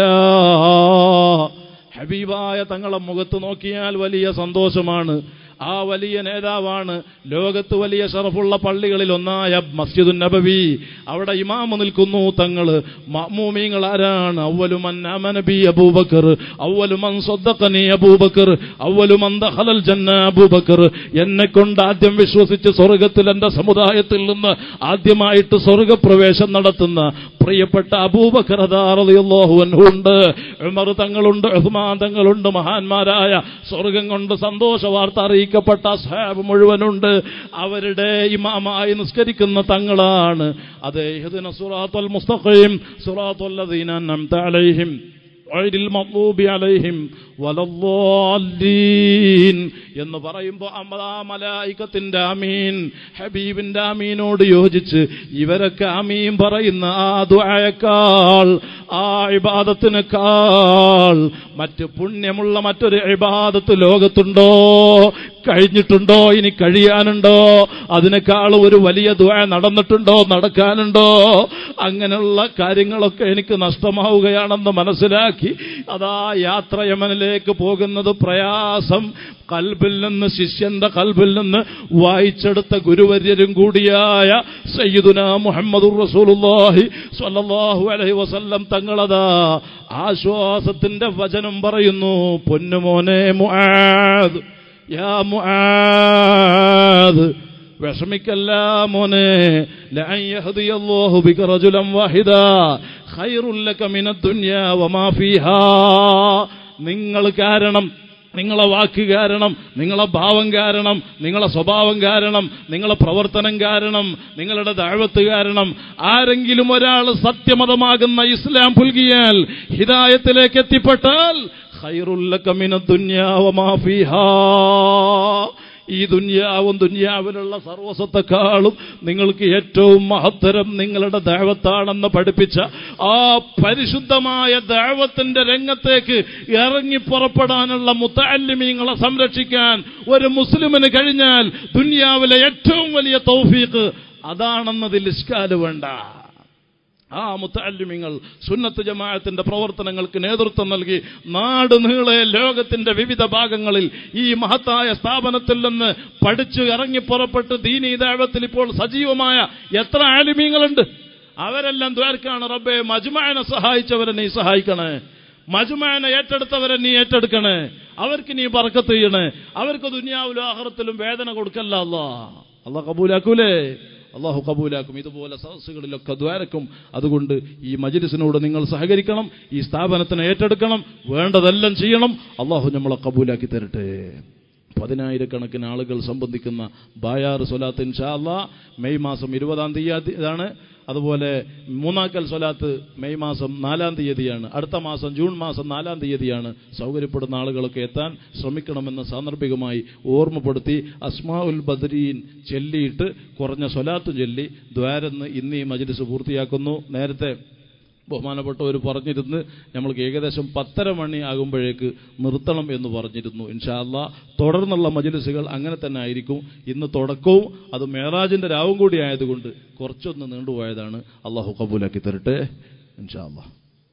ഹബീബായ തങ്ങളെ മുഖത്ത് നോക്കിയാൽ വലിയ സന്തോഷമാണ്. ആ വലിയ നേതാവാണ്. ലോകത്ത് വലിയ ഷറഫുള്ള പള്ളികളിൽ ഒന്നായ മസ്ജിദുൻ നബവി. അവിടെ ഇമാമ് നിൽക്കുന്നു തങ്ങള്. മഅ്മൂമീങ്ങൾ ആരാണ്? അവ്വലു മൻ ആമന ബി അബൂബക്കർ, അവ്വലു മൻ സദ്ദഖനി അബൂബക്കർ, അവ്വലു മൻ ദഖലൽ ജന്ന അബൂബക്കർ. എന്നെ കൊണ്ട് ആദ്യം വിശ്വസിച്ച് സ്വർഗത്തിൽ എന്റെ സമുദായത്തിൽ നിന്ന് ആദ്യമായിട്ട് സ്വർഗപ്രവേശം നടത്തുന്ന പ്രിയപ്പെട്ട അബൂബക്കർ റളിയല്ലാഹു അൻഹു ഉണ്ട്, ഉമർ തങ്ങളുണ്ട്, ഉസ്മാൻ തങ്ങളുണ്ട്. മഹാന്മാരായ സ്വർഗം കൊണ്ട് സന്തോഷ വാർത്ത അറിയിക്കപ്പെട്ട അസ്ഹാബ് മുഴുവനുണ്ട്. അവരുടെ ഇമാമായി നിസ്കരിക്കുന്ന തങ്ങളാണ്. അതെ, ഇഹ്ദിന സിറാത്തൽ മുസ്തഖീം സിറാത്തൽ ലദീന അൻഅംത അലൈഹിം ഗൈറിൽ മഗ്ദൂബി അലൈഹിം വലദ്ദാല്ലീൻ എന്ന് പറയുമ്പോൾ അമ്മാ മലായികത്തിന്റെ ആമീൻ, ഹബീബിന്റെ ആമീനോട് യോജിച്ച് ഇവരൊക്കെ ആമീൻ പറയുന്ന ആ ദുആയേക്കാൾ, ആ ഇബാദത്തിനേക്കാൾ മറ്റ് പുണ്യമുള്ള മറ്റൊരു ഇബാദത്ത് ലോകത്തുണ്ടോ? കഴിഞ്ഞിട്ടുണ്ടോ? ഇനി കഴിയാനുണ്ടോ? അതിനേക്കാൾ ഒരു വലിയ ദുആ നടന്നിട്ടുണ്ടോ? നടക്കാനുണ്ടോ? അങ്ങനെയുള്ള കാര്യങ്ങളൊക്കെ എനിക്ക് നഷ്ടമാവുകയാണെന്ന് മനസ്സിലാക്കി അതാ യാത്ര യമനിലേക്ക് പോകുന്നത് പ്രയാസം. കൽബിൽ നിന്ന്, ശിഷ്യന്റെ കൽബിൽ നിന്ന് വായിച്ചെടുത്ത ഗുരുവര്യരും കൂടിയായ സയ്യിദുനാ മുഹമ്മദുർ റസൂലുള്ളാഹി സ്വല്ലല്ലാഹു അലൈഹി വസല്ലം തങ്ങളതാ ആശ്വാസത്തിന്റെ വചനം പറയുന്നു. പൊന്നുമോനെ മുആദ്, യാ മുആദ്, വിഷമിക്കല്ല മോനെ. ലഅൻ യഹ്ദിയല്ലാഹു ബിക റജുലൻ വാഹിദാ ഖൈറുൽ ലക മിനദ് ദുനിയാ വമാ ഫീഹാ. നിങ്ങൾ കാരണം, നിങ്ങളെ വാക്ക് കാരണം, നിങ്ങളെ ഭാവം കാരണം, നിങ്ങളെ സ്വഭാവം കാരണം, നിങ്ങളെ പ്രവർത്തനം കാരണം, നിങ്ങളുടെ ദഅവത്ത് കാരണം ആരെങ്കിലും ഒരാൾ സത്യമതമാകുന്ന ഇസ്ലാം പുൽകിയാൽ, ഹിദായത്തിലേക്ക് എത്തിപ്പെട്ടാൽ, ഖൈറുൽ ലക മിനദ് ദുനിയാ വമാ ഫീഹാ, ഈ ദുനിയാവും ദുനിയാവിലുള്ള സർവസ്വത്തെക്കാളും നിങ്ങൾക്ക് ഏറ്റവും മഹത്തരം നിങ്ങളുടെ ദഅവത്താണെന്ന് പഠിപ്പിച്ച ആ പരിശുദ്ധമായ ദഅവത്തിന്റെ രംഗത്തേക്ക് ഇറങ്ങി പുറപ്പെടാനുള്ള മുതഅല്ലിമീങ്ങളെ സംരക്ഷിക്കാൻ ഒരു മുസ്ലിമിന് കഴിഞ്ഞാൽ ദുനിയാവിലെ ഏറ്റവും വലിയ തൗഫീഖ് അതാണെന്നതിൽ ഇഷ്കാല് വേണ്ട. ആ മുതഅല്ലിമീങ്ങൾ സുന്നത്ത് ജമാഅത്തിന്റെ പ്രവർത്തനങ്ങൾക്ക് നേതൃത്വം നൽകി നാട് നീളെ ലോകത്തിന്റെ വിവിധ ഭാഗങ്ങളിൽ ഈ മഹത്തായ സ്ഥാപനത്തിൽ നിന്ന് പഠിച്ചു ഇറങ്ങി പുറപ്പെട്ട് ദീനീ ദഅവത്തിൽ ഇപ്പോൾ സജീവമായ എത്ര ആലിമീങ്ങളുണ്ട്. അവരെല്ലാം ദ്വാരക്കാണ്, റബ്ബേ മജ്മഅനെ സഹായിച്ചവരെ നീ സഹായിക്കണേ, മജ്മഅനെ ഏറ്റെടുത്തവരെ നീ ഏറ്റെടുക്കണേ, അവർക്ക് നീ ബർക്കത്ത് ചെയ്യണേ, അവർക്ക് ദുനിയാവിലും ആഖിറത്തിലും വേദന കൊടുക്കല്ല. അല്ലാഹ് അല്ലാഹ് കബൂലാക്കൂലേ? അള്ളാഹു കബൂലാക്കും. ഇതുപോലെ സദസ്സുകളിലൊക്കെ ദ്വാരക്കും. അതുകൊണ്ട് ഈ മജ്ലിസിനോട് നിങ്ങൾ സഹകരിക്കണം, ഈ സ്ഥാപനത്തിനെ ഏറ്റെടുക്കണം, വേണ്ടതെല്ലാം ചെയ്യണം. അള്ളാഹു നമ്മളെ കബൂലാക്കി തരട്ടെ. പതിനായിരക്കണക്കിന് ആളുകൾ സംബന്ധിക്കുന്ന ബായാർ സ്വലാത്ത് ഇൻഷാ അല്ലാഹ് മെയ് മാസം ഇരുപതാം തീയതിയാണ്. അതുപോലെ മൂന്നാക്കൽ സ്വലാത്ത് മെയ് മാസം നാലാം തീയതിയാണ്. അടുത്ത മാസം ജൂൺ മാസം നാലാം തീയതിയാണ്. സൗകര്യപ്പെടുന്ന ആളുകളൊക്കെ എത്താൻ ശ്രമിക്കണമെന്ന് സാന്ദർഭികമായി ഓർമ്മപ്പെടുത്തി അസ്മാഉൽ ബദ്രീൻ ചൊല്ലിയിട്ട് കുറഞ്ഞ സ്വലാത്ത് ചൊല്ലി ദ്വാരന്ന് ഇന്ന് ഈ മജ്ലിസ് പൂർത്തിയാക്കുന്നു. നേരത്തെ ബഹുമാനപ്പെട്ടവർ പറഞ്ഞിരുന്ന് നമ്മൾക്ക് ഏകദേശം പത്തര മണി ആകുമ്പോഴേക്ക് നിർത്തണം എന്ന് പറഞ്ഞിരുന്നു. ഇൻഷാ അല്ലാഹ് തുടർന്നുള്ള മജ്ലിസുകൾ അങ്ങനെ തന്നെ ആയിരിക്കും. ഇന്ന് തുടക്കവും അത് മേറാജിന്റെ രാവും കൂടി ആയതുകൊണ്ട് കുറച്ചൊന്ന് നീണ്ടുപോയതാണ്. അള്ളാഹു ഖബൂലാക്കി തരട്ടെ ഇൻഷാ അല്ലാഹ്.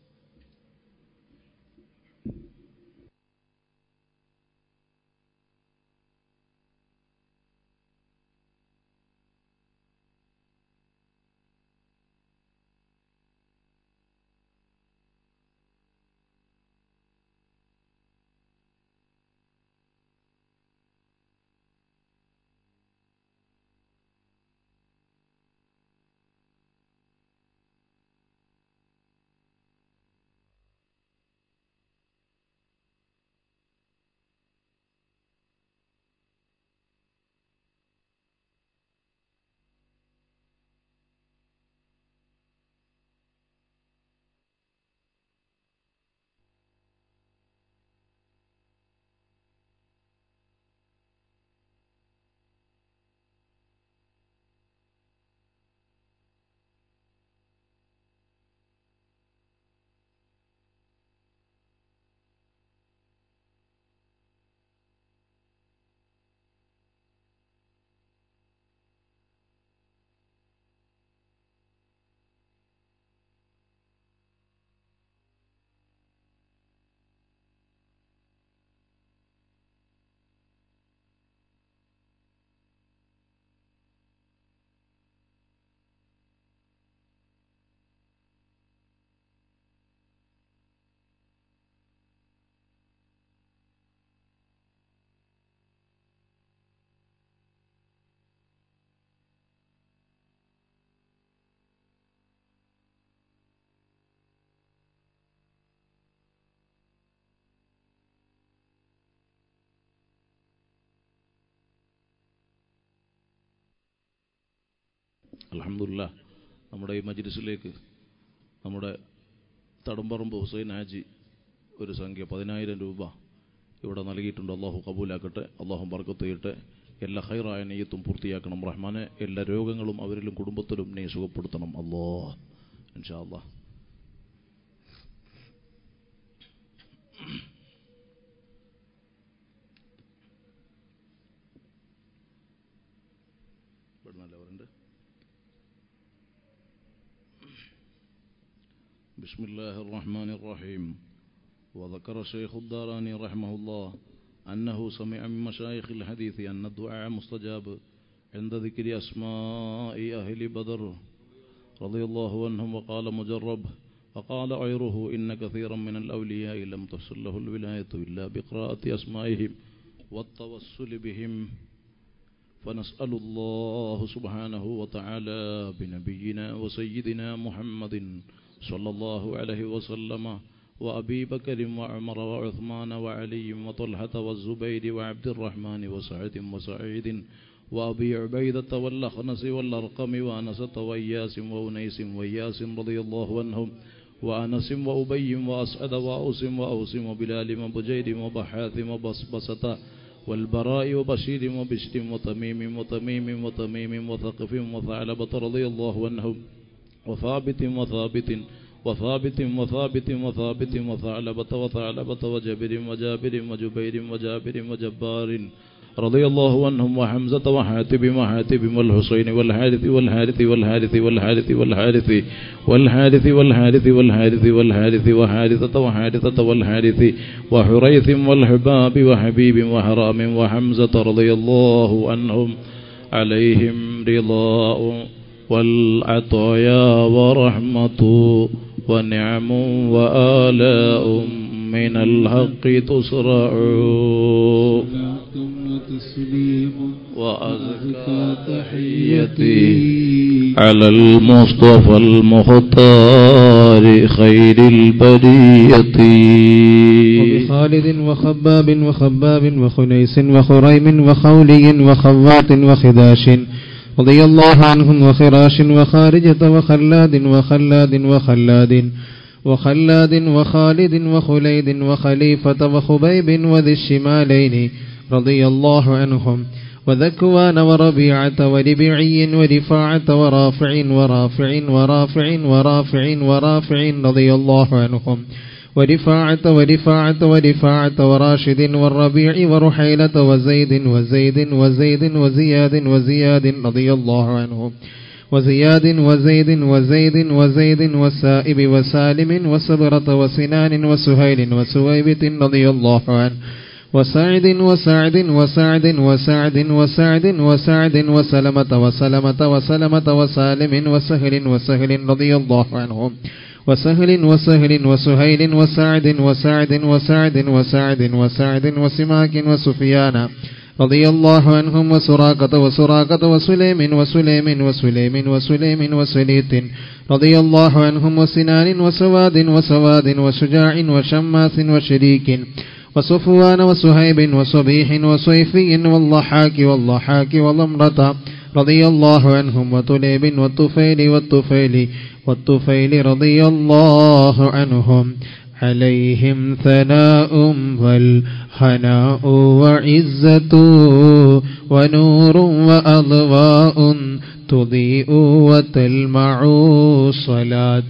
അൽഹംദുലില്ലാഹ് നമ്മുടെ ഈ മജ്ലിസിലേക്ക് നമ്മുടെ തടമ്പറമ്പ് ഹുസൈൻ ഹാജി ഒരു സംഖ്യ പതിനായിരം രൂപ ഇവിടെ നൽകിയിട്ടുണ്ട്. അള്ളാഹു കബൂലാക്കട്ടെ, അള്ളാഹു ബർക്കത്ത് ചെയ്യട്ടെ, എല്ലാ ഖൈറായ നിയ്യത്തും പൂർത്തിയാക്കണം റഹ്മാനെ. എല്ലാ രോഗങ്ങളും അവരിലും കുടുംബത്തിലും നീ സുഖപ്പെടുത്തണം അല്ലാഹ് ഇൻഷാ അല്ലാഹ്. بسم الله الرحمن الرحيم. وذكر الشيخ الداراني رحمه الله أنه سمع من مشايخ الحديث أن الدعاء مستجاب عند ذكر أسماء أهل بدر رضي الله عنهم، وقال مجرب وقال غيره إن كثيرا من الأولياء لم تصل له الولاية إلا بقراءة أسمائهم والتوسل بهم، فنسأل الله سبحانه وتعالى بنبينا وسيدنا محمد صلى الله عليه وسلم وأبي بكر وعمر وعثمان وعلي وطلحة والزبير وعبد الرحمن وسعد وسعيد وأبي عبيدة والأخنس والأرقم وأنسة وإياس وأنيس وإياس رضي الله عنهم، وأنس وأبي وأسعد وأوس وأوس وبلال وبجير وبحاث وبصبصة والبراء وبشير وبشر وتميم وتميم وتميم وثقف وثعلبة رضي الله عنهم، وثابت وثابت وثابت وثابت وثابت وثعلبة وثعلبة وجبر وجابر وجبير وجابر وجبار رضي الله عنهم، وحمزة وحاتب وحاتب والحسين والحارث والحارث والحارث والحارث والحارث والحارث والحارث والحارث والحارث وحارثة وحارثة والحارث وحريث والحباب وحبيب وحرام وحمزة رضي الله عنهم، عليهم رضاء والعطايا ورحمة ونعم وآلاء من الحق تسرع، وأزكى تحيتي على المصطفى المختار خير البرية، وبخالد وخباب وخباب وخنيس وخريم وخولي وخوات وخداش رضي الله عنهم، وخراش وخارجة وخلاد وخلاد وخلاد وخلاد وخالد وخليد وخليفة وخبيب وذي الشمالين رضي الله عنهم، وذكوان وربيعة وربيعي ورفاعة ورافع ورافع ورافع ورافع ورافع رضي الله عنهم ورفاعة ورفاعة ورفاعة وراشد والربيع ورحيلة وزيد وزيد وزيد وزياد وزياد رضي الله عنهم وزياد وزيد وزيد وزيد وسائب وسالم وسبرة وسنان وسهيل وسويبة رضي الله عنه وسعد وسعد وسعد وسعد وسعد وسعد وسلمة وسلمة وسلمة وسالم وسهل وسهل رضي الله عنهم وسهل وسهل وسهيل وسعد وسعد وسعد وسعد وسعد وسماك وسفيان رضي الله عنهم وسراقة وسراقة وسليم وسليم وسليم وسليم وسليط رضي الله عنهم وسنان وسواد وسواد وشجاع وشماس وشريك وصفوان وسهيب وصبيح وصيفي والضحاك والضحاك والضمرة رضي الله عنهم وطليب والطفيل والطفيل والطفيل رضي الله عنهم عليهم ثناء والهناء وعزة ونور وأضواء تضيء وتلمع صلاة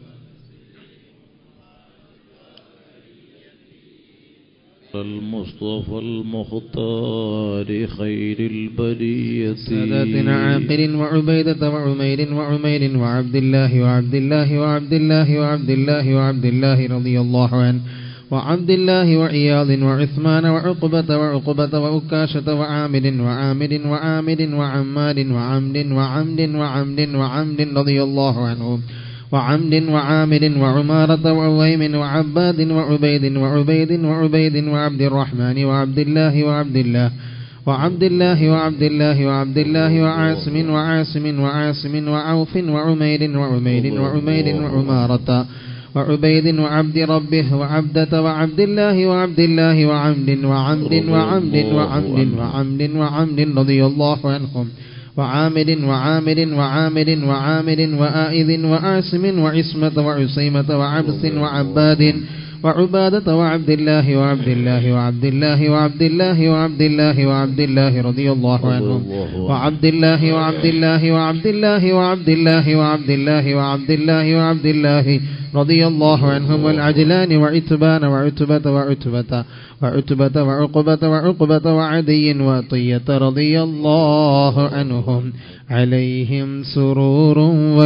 المصطفى المختار خير البرية ساداتنا عاقل وعبيدة وعمير وعمير وعبد الله وعبد الله وعبد الله وعبد الله وعبد الله رضي الله عنه وعبد الله وعياض وعثمان وعقبة وعقبة وأكاشة وعامر وعامر وعامر وعمار وعمد وعمد وعمد وعمد رضي الله عنهم وعمد وعامر وعمارة وعويم وعباد وعبيد وعبيد وعبيد وعبد الرحمن وعبد الله وعبد الله وعبد الله وعبد الله وعبد الله وعاصم وعاصم وعاصم وعوف وعمير وعمير وعمير وعمارة وعبيد وعبد ربه وعبدة وعبد الله وعبد الله وعمد وعمد وعمد وعمد وعمد وعمد رضي الله عنهم وعامر وعامر وعامر وعامر وآئذ وآسم وعصمة وعصيمة وعبس وعباد وعبادة وعبد الله وعبد الله وعبد الله وعبد الله وعبد الله وعبد الله رضي الله عنهم وعبد الله وعبد الله وعبد الله وعبد الله وعبد الله وعبد الله وعبد الله رضي الله عنهم والعجلان وعتبان وعتبة وعتبة وعتبة وعقبة وعقبة وعدي وطية رضي الله عنهم عليهم سرور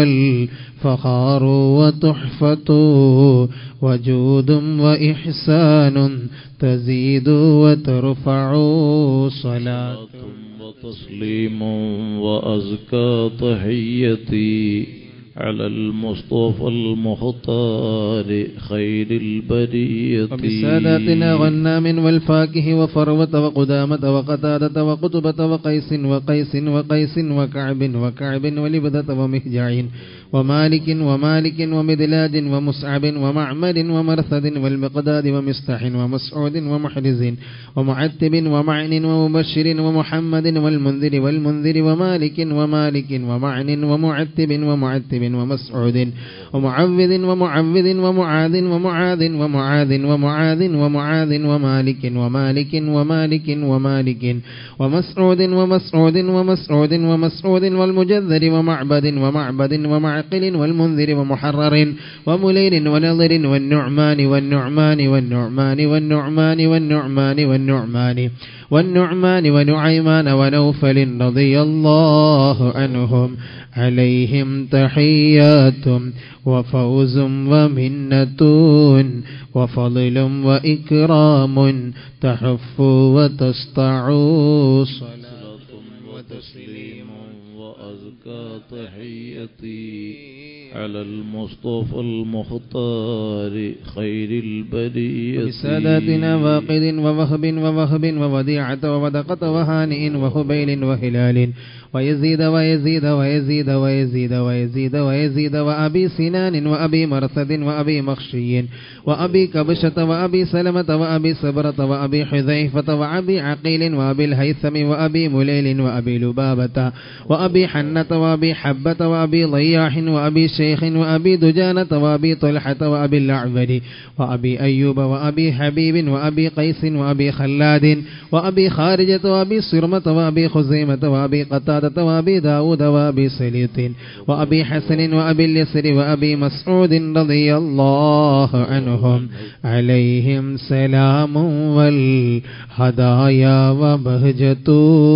والفخار وتحفة وجود وإحسان تزيد وترفع صلاة وتسليم وأزكى تحيتي على المصطفى المختار خير البرية وبساداتنا غنام والفاكه وفروة وقدامة وقتادة وقتبة وقيس وقيس وقيس وكعب وكعب ولبدة ومهجع ومالك ومالك ومدلاج ومصعب ومعمر ومرثد والمقداد ومستح ومسعود ومحرز ومعتب ومعن ومبشر ومحمد والمنذر والمنذر ومالك ومالك ومعن ومعتب ومعتب ومسعود ومعوذ ومعوذ ومعاذ ومعاذ ومعاذ ومعاذ ومعاذ ومالك ومالك ومالك ومالك ومسعود ومسعود ومسعود ومسعود والمجذر ومعبد ومعبد ومعقل والمنذر ومحرر ومليل ونظر والنعمان والنعمان والنعمان والنعمان والنعمان والنعمان والنعمان ونعيمان ونوفل رضي الله عنهم عليهم تحيات وفوز ومنة وفضل وإكرام تحف وتسطع صلاة وتسليم وأزكى تحيتي على المصطفى المختار خير البرية بساداتنا واقد ووهب ووهب ووديعة وودقة وهانئ وهبيل وهلال ويزيد ويزيد ويزيد ويزيد ويزيد ويزيد وأبي سنان وأبي مرثد وأبي مخشي وأبي كبشة وأبي سلمة وأبي سبرة وأبي حذيفة وأبي عقيل وأبي الهيثم وأبي مليل وأبي لبابة وأبي حنة وأبي حبة وأبي ضياح وأبي شيخ وأبي دجانة وأبي طلحة وأبي الأعبد وأبي أيوب وأبي حبيب وأبي قيس وأبي خلاد وأبي خارجة وأبي صرمة وأبي خزيمة وأبي قتادة وأبي داود وأبي سليط وأبي حسن وأبي اليسر وأبي مسعود رضي الله عنهم عليهم سلام والهدايا وبهجة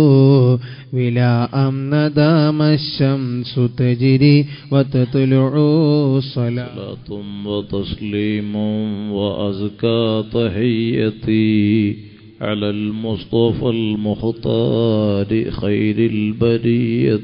ولا أمن دام الشمس تجري وتطلع صلاة وتسليم وأزكى تحيتي على المصطفى المختار خير البرية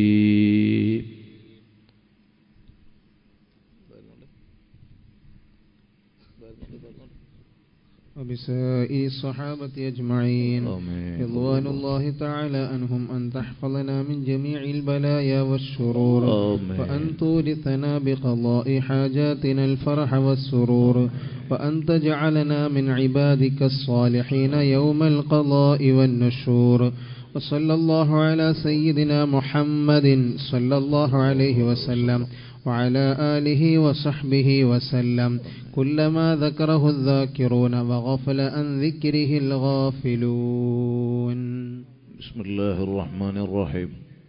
وبسائر الصحابة أجمعين رضوان الله تعالى عنهم أن تحفظنا من جميع البلايا والشرور وأن تورثنا بقضاء حاجاتنا الفرح والسرور وأن تجعلنا من عبادك الصالحين يوم القضاء والنشور وصلى الله على سيدنا محمد صلى الله عليه وسلم وعلى آله وصحبه وسلم كلما ذكره الذاكرون وغفل عن ذكره الغافلون. بسم الله الرحمن الرحيم.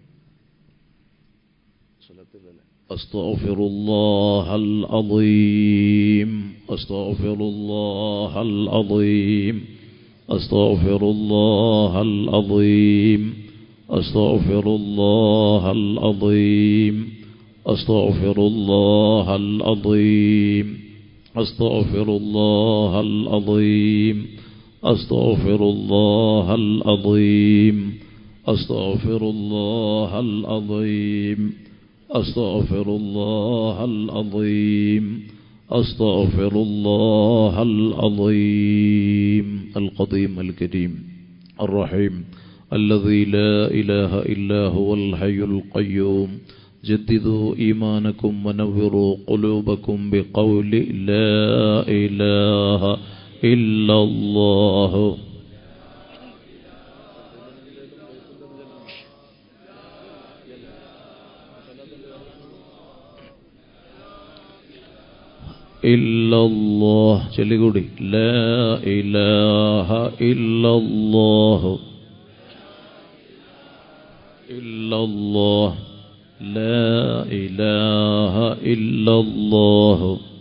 أستغفر الله العظيم أستغفر الله العظيم أستغفر الله العظيم أستغفر الله العظيم أستغفر الله العظيم أستغفر الله العظيم أستغفر الله العظيم أستغفر الله العظيم أستغفر الله العظيم أستغفر الله العظيم القديم الكريم الرحيم الذي لا إله إلا هو الحي القيوم جددوا إيمانكم ونوروا قلوبكم بقول لا إله إلا الله إلا الله ചൊല്ലിക്കൂടി لا إله إلا الله إلا الله لا إله إلا الله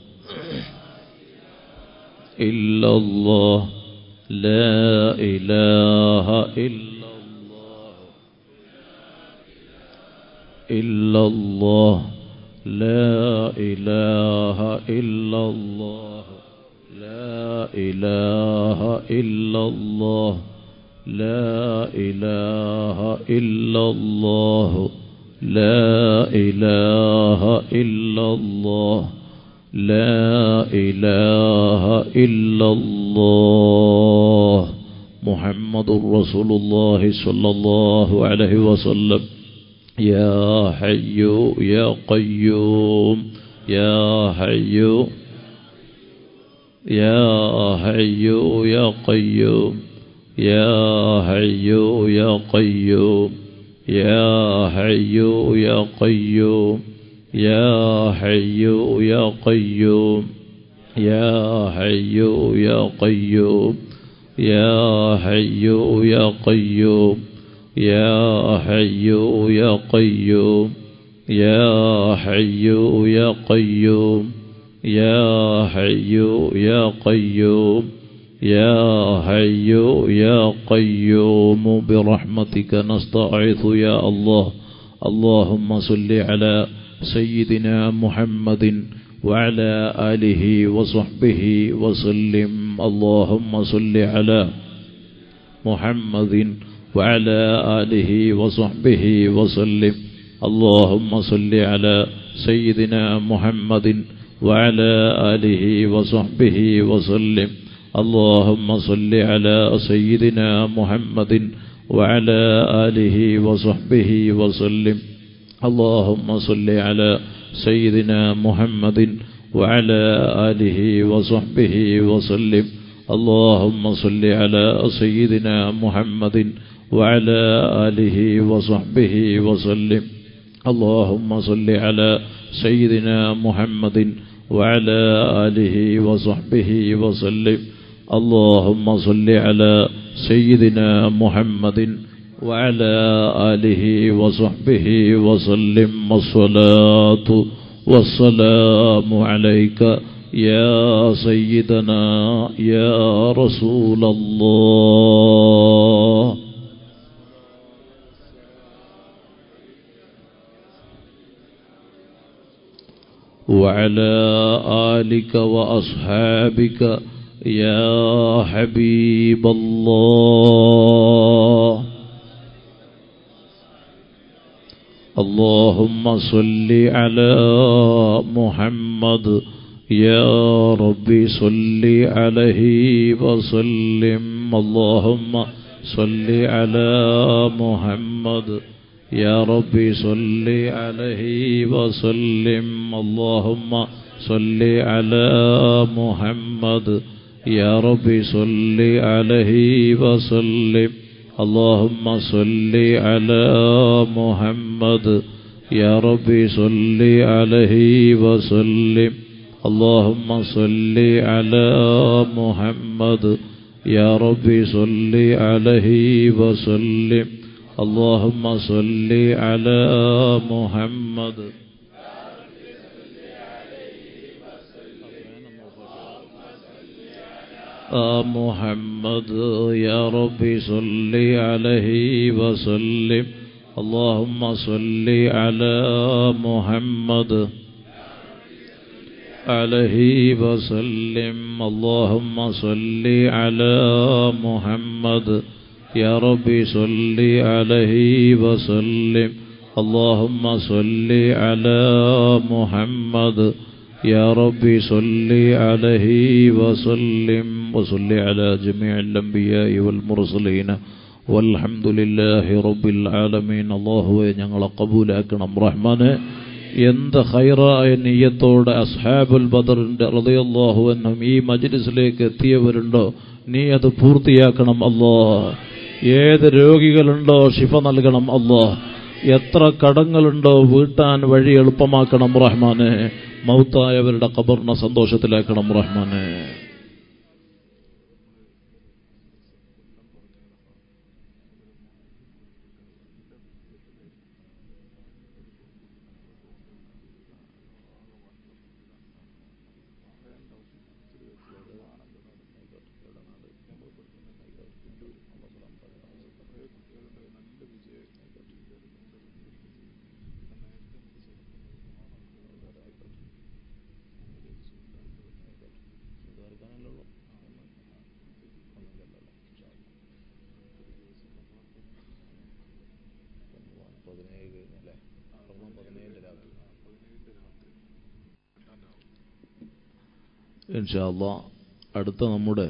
إلا الله لا إله إلا الله إلا الله لا إله إلا الله لا إله إلا الله لا إله إلا الله لا إله إلا الله لا إله إلا الله محمد رسول الله صلى الله عليه وسلم يا حي يا قيوم يا حي يا حي يا قيوم يا حي يا قيوم يا حي يا قيوم يا حي يا قيوم يا حي يا قيوم يا حي يا قيوم يا حي يا قيوم يا حي يا قيوم يا حي يا قيوم يا حي يا قيوم برحمتك نستعيذ يا الله اللهم صل على سيدنا محمد وعلى آله وصحبه وسلم اللهم صل على محمد وعلى آله وصحبه وسلم اللهم صل على سيدنا محمد وعلى آله وصحبه وسلم اللهم صل على سيدنا محمد وعلى آله وصحبه وسلم. اللهم صل على سيدنا محمد وعلى آله وصحبه وسلم. اللهم صل على سيدنا محمد وعلى آله وصحبه وسلم. اللهم صل على سيدنا محمد وعلى آله وصحبه وسلم. اللهم صل على سيدنا محمد وعلى آله وصحبه وسلم. الصلاة والسلام عليك يا سيدنا يا رسول الله. وعلى آلك وأصحابك يا حبيب الله. اللهم صل على محمد يا ربي صل عليه وسلم. اللهم صل على محمد يا ربي صل عليه وسلم. اللهم صل على محمد يا ربي صل عليه وسلم. اللهم صل على محمد يا ربي صل عليه وسلم. اللهم صل على محمد يا ربي صل عليه وسلم. اللهم صل على محمد محمد يا ربي صل عليه وسلم. اللهم صل على محمد عليه وسلم. اللهم صل على محمد يا ربي صل عليه وسلم. اللهم صل على محمد يا ربي صل عليه وسلم. وصل على جميع الأنبياء والمرسلين والحمد لله رب العالمين. അല്ലാഹുവേ ഞങ്ങളെ ഖബൂലാക്കണം റഹ്മാനെ. എന്ത് ഖൈറായ നിയ്യത്തോടെ അസ്ഹാബുൽ ബദറിന്റെ റളിയല്ലാഹു അൻഹും ഈ മജ്ലിസിലേക്ക് എത്തിയവരുണ്ടോ നീ അത് പൂർത്തിയാക്കണം അല്ലാഹ്. ഏത് രോഗികളുണ്ടോ ശിഫ നൽകണം അല്ലാഹ്. എത്ര കടങ്ങളുണ്ടോ വീട്ടാൻ വഴി എളുപ്പമാക്കണം റഹ്മാനെ. മൗത്തായവരുടെ ഖബറിനെ സന്തോഷത്തിലാക്കണം റഹ്മാനെ. ഇൻഷാ അല്ലാഹ് അടുത്ത നമ്മുടെ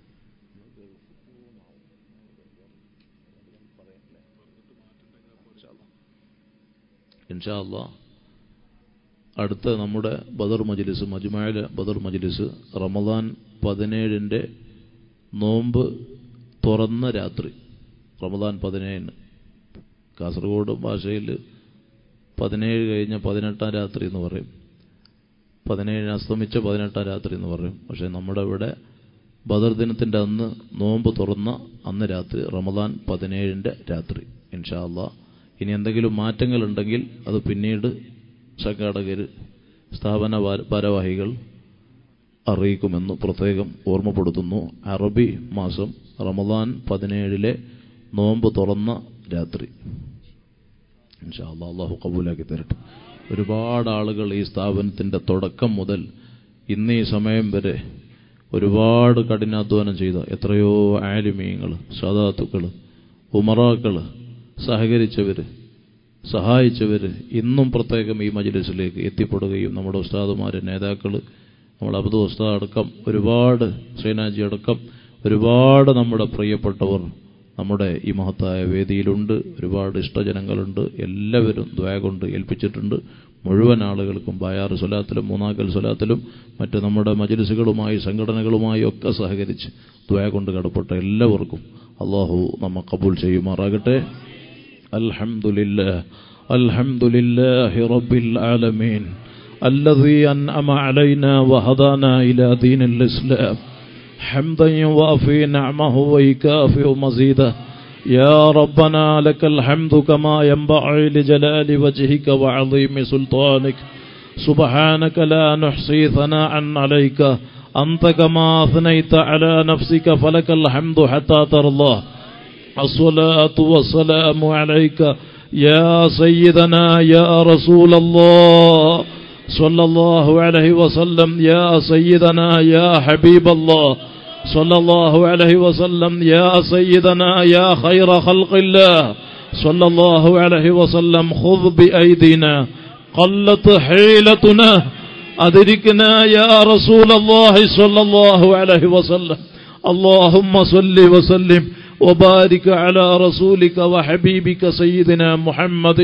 ഇൻഷാ അല്ലാഹ് അടുത്ത നമ്മുടെ ബദർ മജ്ലിസ് മജ്മഅയിലെ ബദർ മജ്ലിസ് റമദാൻ പതിനേഴിൻ്റെ നോമ്പ് തുറന്ന രാത്രി. റമദാൻ പതിനേഴിന് കാസർഗോഡ് ഭാഷയിൽ പതിനേഴ് കഴിഞ്ഞ പതിനെട്ടാം രാത്രി എന്ന് പറയും. പതിനേഴിന് അസ്തമിച്ച പതിനെട്ടാം രാത്രി എന്ന് പറയും. പക്ഷേ നമ്മുടെ ഇവിടെ ബദർ ദിനത്തിൻ്റെ അന്ന് നോമ്പ് തുറന്ന അന്ന് രാത്രി റമദാൻ പതിനേഴിൻ്റെ രാത്രി. ഇൻഷാ അല്ലാഹ് ഇനി എന്തെങ്കിലും മാറ്റങ്ങളുണ്ടെങ്കിൽ അത് പിന്നീട് സംഘാടകർ സ്ഥാപന ഭാരവാഹികൾ അറിയിക്കുമെന്ന് പ്രത്യേകം ഓർമ്മപ്പെടുത്തുന്നു. അറബി മാസം റമദാൻ പതിനേഴിലെ നോമ്പ് തുറന്ന രാത്രി. ഇൻഷാ അല്ലാഹ് അല്ലാഹു ഖബൂലാക്കി തരട്ടെ. ഒരുപാട് ആളുകൾ ഈ സ്ഥാപനത്തിൻ്റെ തുടക്കം മുതൽ ഇന്ന് ഈ സമയം വരെ ഒരുപാട് കഠിനാധ്വാനം ചെയ്ത എത്രയോ ആലിമീങ്ങൾ, സദാത്തുക്കൾ, ഉമറാക്കൾ, സഹകരിച്ചവർ, സഹായിച്ചവർ ഇന്നും പ്രത്യേകം ഈ മജ്ലിസിലേക്ക് എത്തിപ്പെടുകയും നമ്മുടെ ഉസ്താദുമാർ, നേതാക്കൾ, നമ്മുടെ അബ്ദു ഉസ്താദ് അടക്കം ഒരുപാട് സൈനാജി അടക്കം ഒരുപാട് നമ്മുടെ പ്രിയപ്പെട്ടവർ നമ്മുടെ ഈ മഹത്തായ വേദിയിലുണ്ട്. ഒരുപാട് ഇഷ്ടജനങ്ങളുണ്ട്. എല്ലാവരും ദുആ കൊണ്ട് ഏൽപ്പിച്ചിട്ടുണ്ട്. മുഴുവൻ ആളുകൾക്കും ബായാർ സ്വലാത്തിലും മൂന്നാക്കൽ സ്വലാത്തിലും മറ്റ് നമ്മുടെ മജ്ലിസുകളുമായി സംഘടനകളുമായി ഒക്കെ സഹകരിച്ച് ദുആ കൊണ്ട് കടപ്പെട്ട എല്ലാവർക്കും അല്ലാഹു നമ്മെ ഖബൂൽ ചെയ്യുമാറാകട്ടെ. അൽഹംദുലില്ലാഹ് അൽഹംദുലില്ലാഹി റബ്ബിൽ ആലമീൻ الذي أنعم علينا وهدانا إلى دين الإسلام حمدا يوافي نعمه ويكافئ مزيده. يا ربنا لك الحمد كما ينبغي لجلال وجهك وعظيم سلطانك. سبحانك لا نحصي ثناء عليك أنت كما أثنيت على نفسك فلك الحمد حتى ترضى. الصلاة والسلام عليك يا سيدنا يا رسول الله صلى الله عليه وسلم. يا سيدنا يا حبيب الله صلى الله عليه وسلم. يا سيدنا يا خير خلق الله صلى الله عليه وسلم. خذ بأيدينا قلت حيلتنا أدركنا يا رسول الله صلى الله عليه وسلم. اللهم صل وسلم وبارك على رسولك وحبيبك سيدنا محمد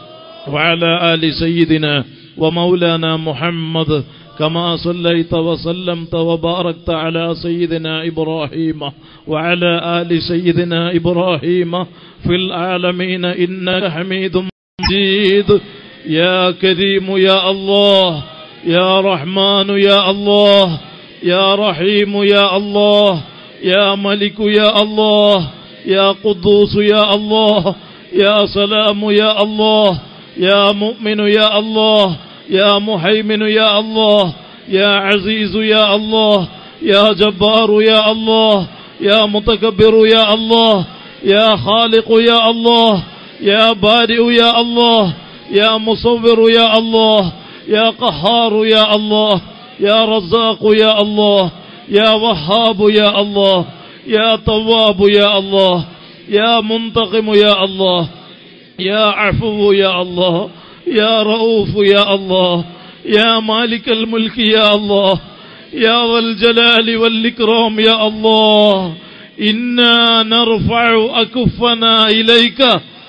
وعلى آل سيدنا ومولانا محمد كما صليت وسلمت وباركت على سيدنا إبراهيم وعلى آل سيدنا إبراهيم في العالمين إنك حميد مجيد. يا كريم يا الله يا رحمن يا الله يا رحيم يا الله يا ملك يا الله يا قدوس يا الله يا سلام يا الله يا مؤمن يا الله يا مهيمن يا الله يا عزيز يا الله يا جبار يا الله يا متكبر يا الله يا خالق يا الله يا بارئ يا الله يا مصور يا الله يا قهار يا الله يا رزاق يا الله يا وهاب يا الله يا تواب يا الله يا منتقم يا الله يا عفو يا الله يا رؤوف يا الله يا مالك الملك يا الله يا ذا الجلال والإكرام يا الله. إنا نرفع أكفنا إليك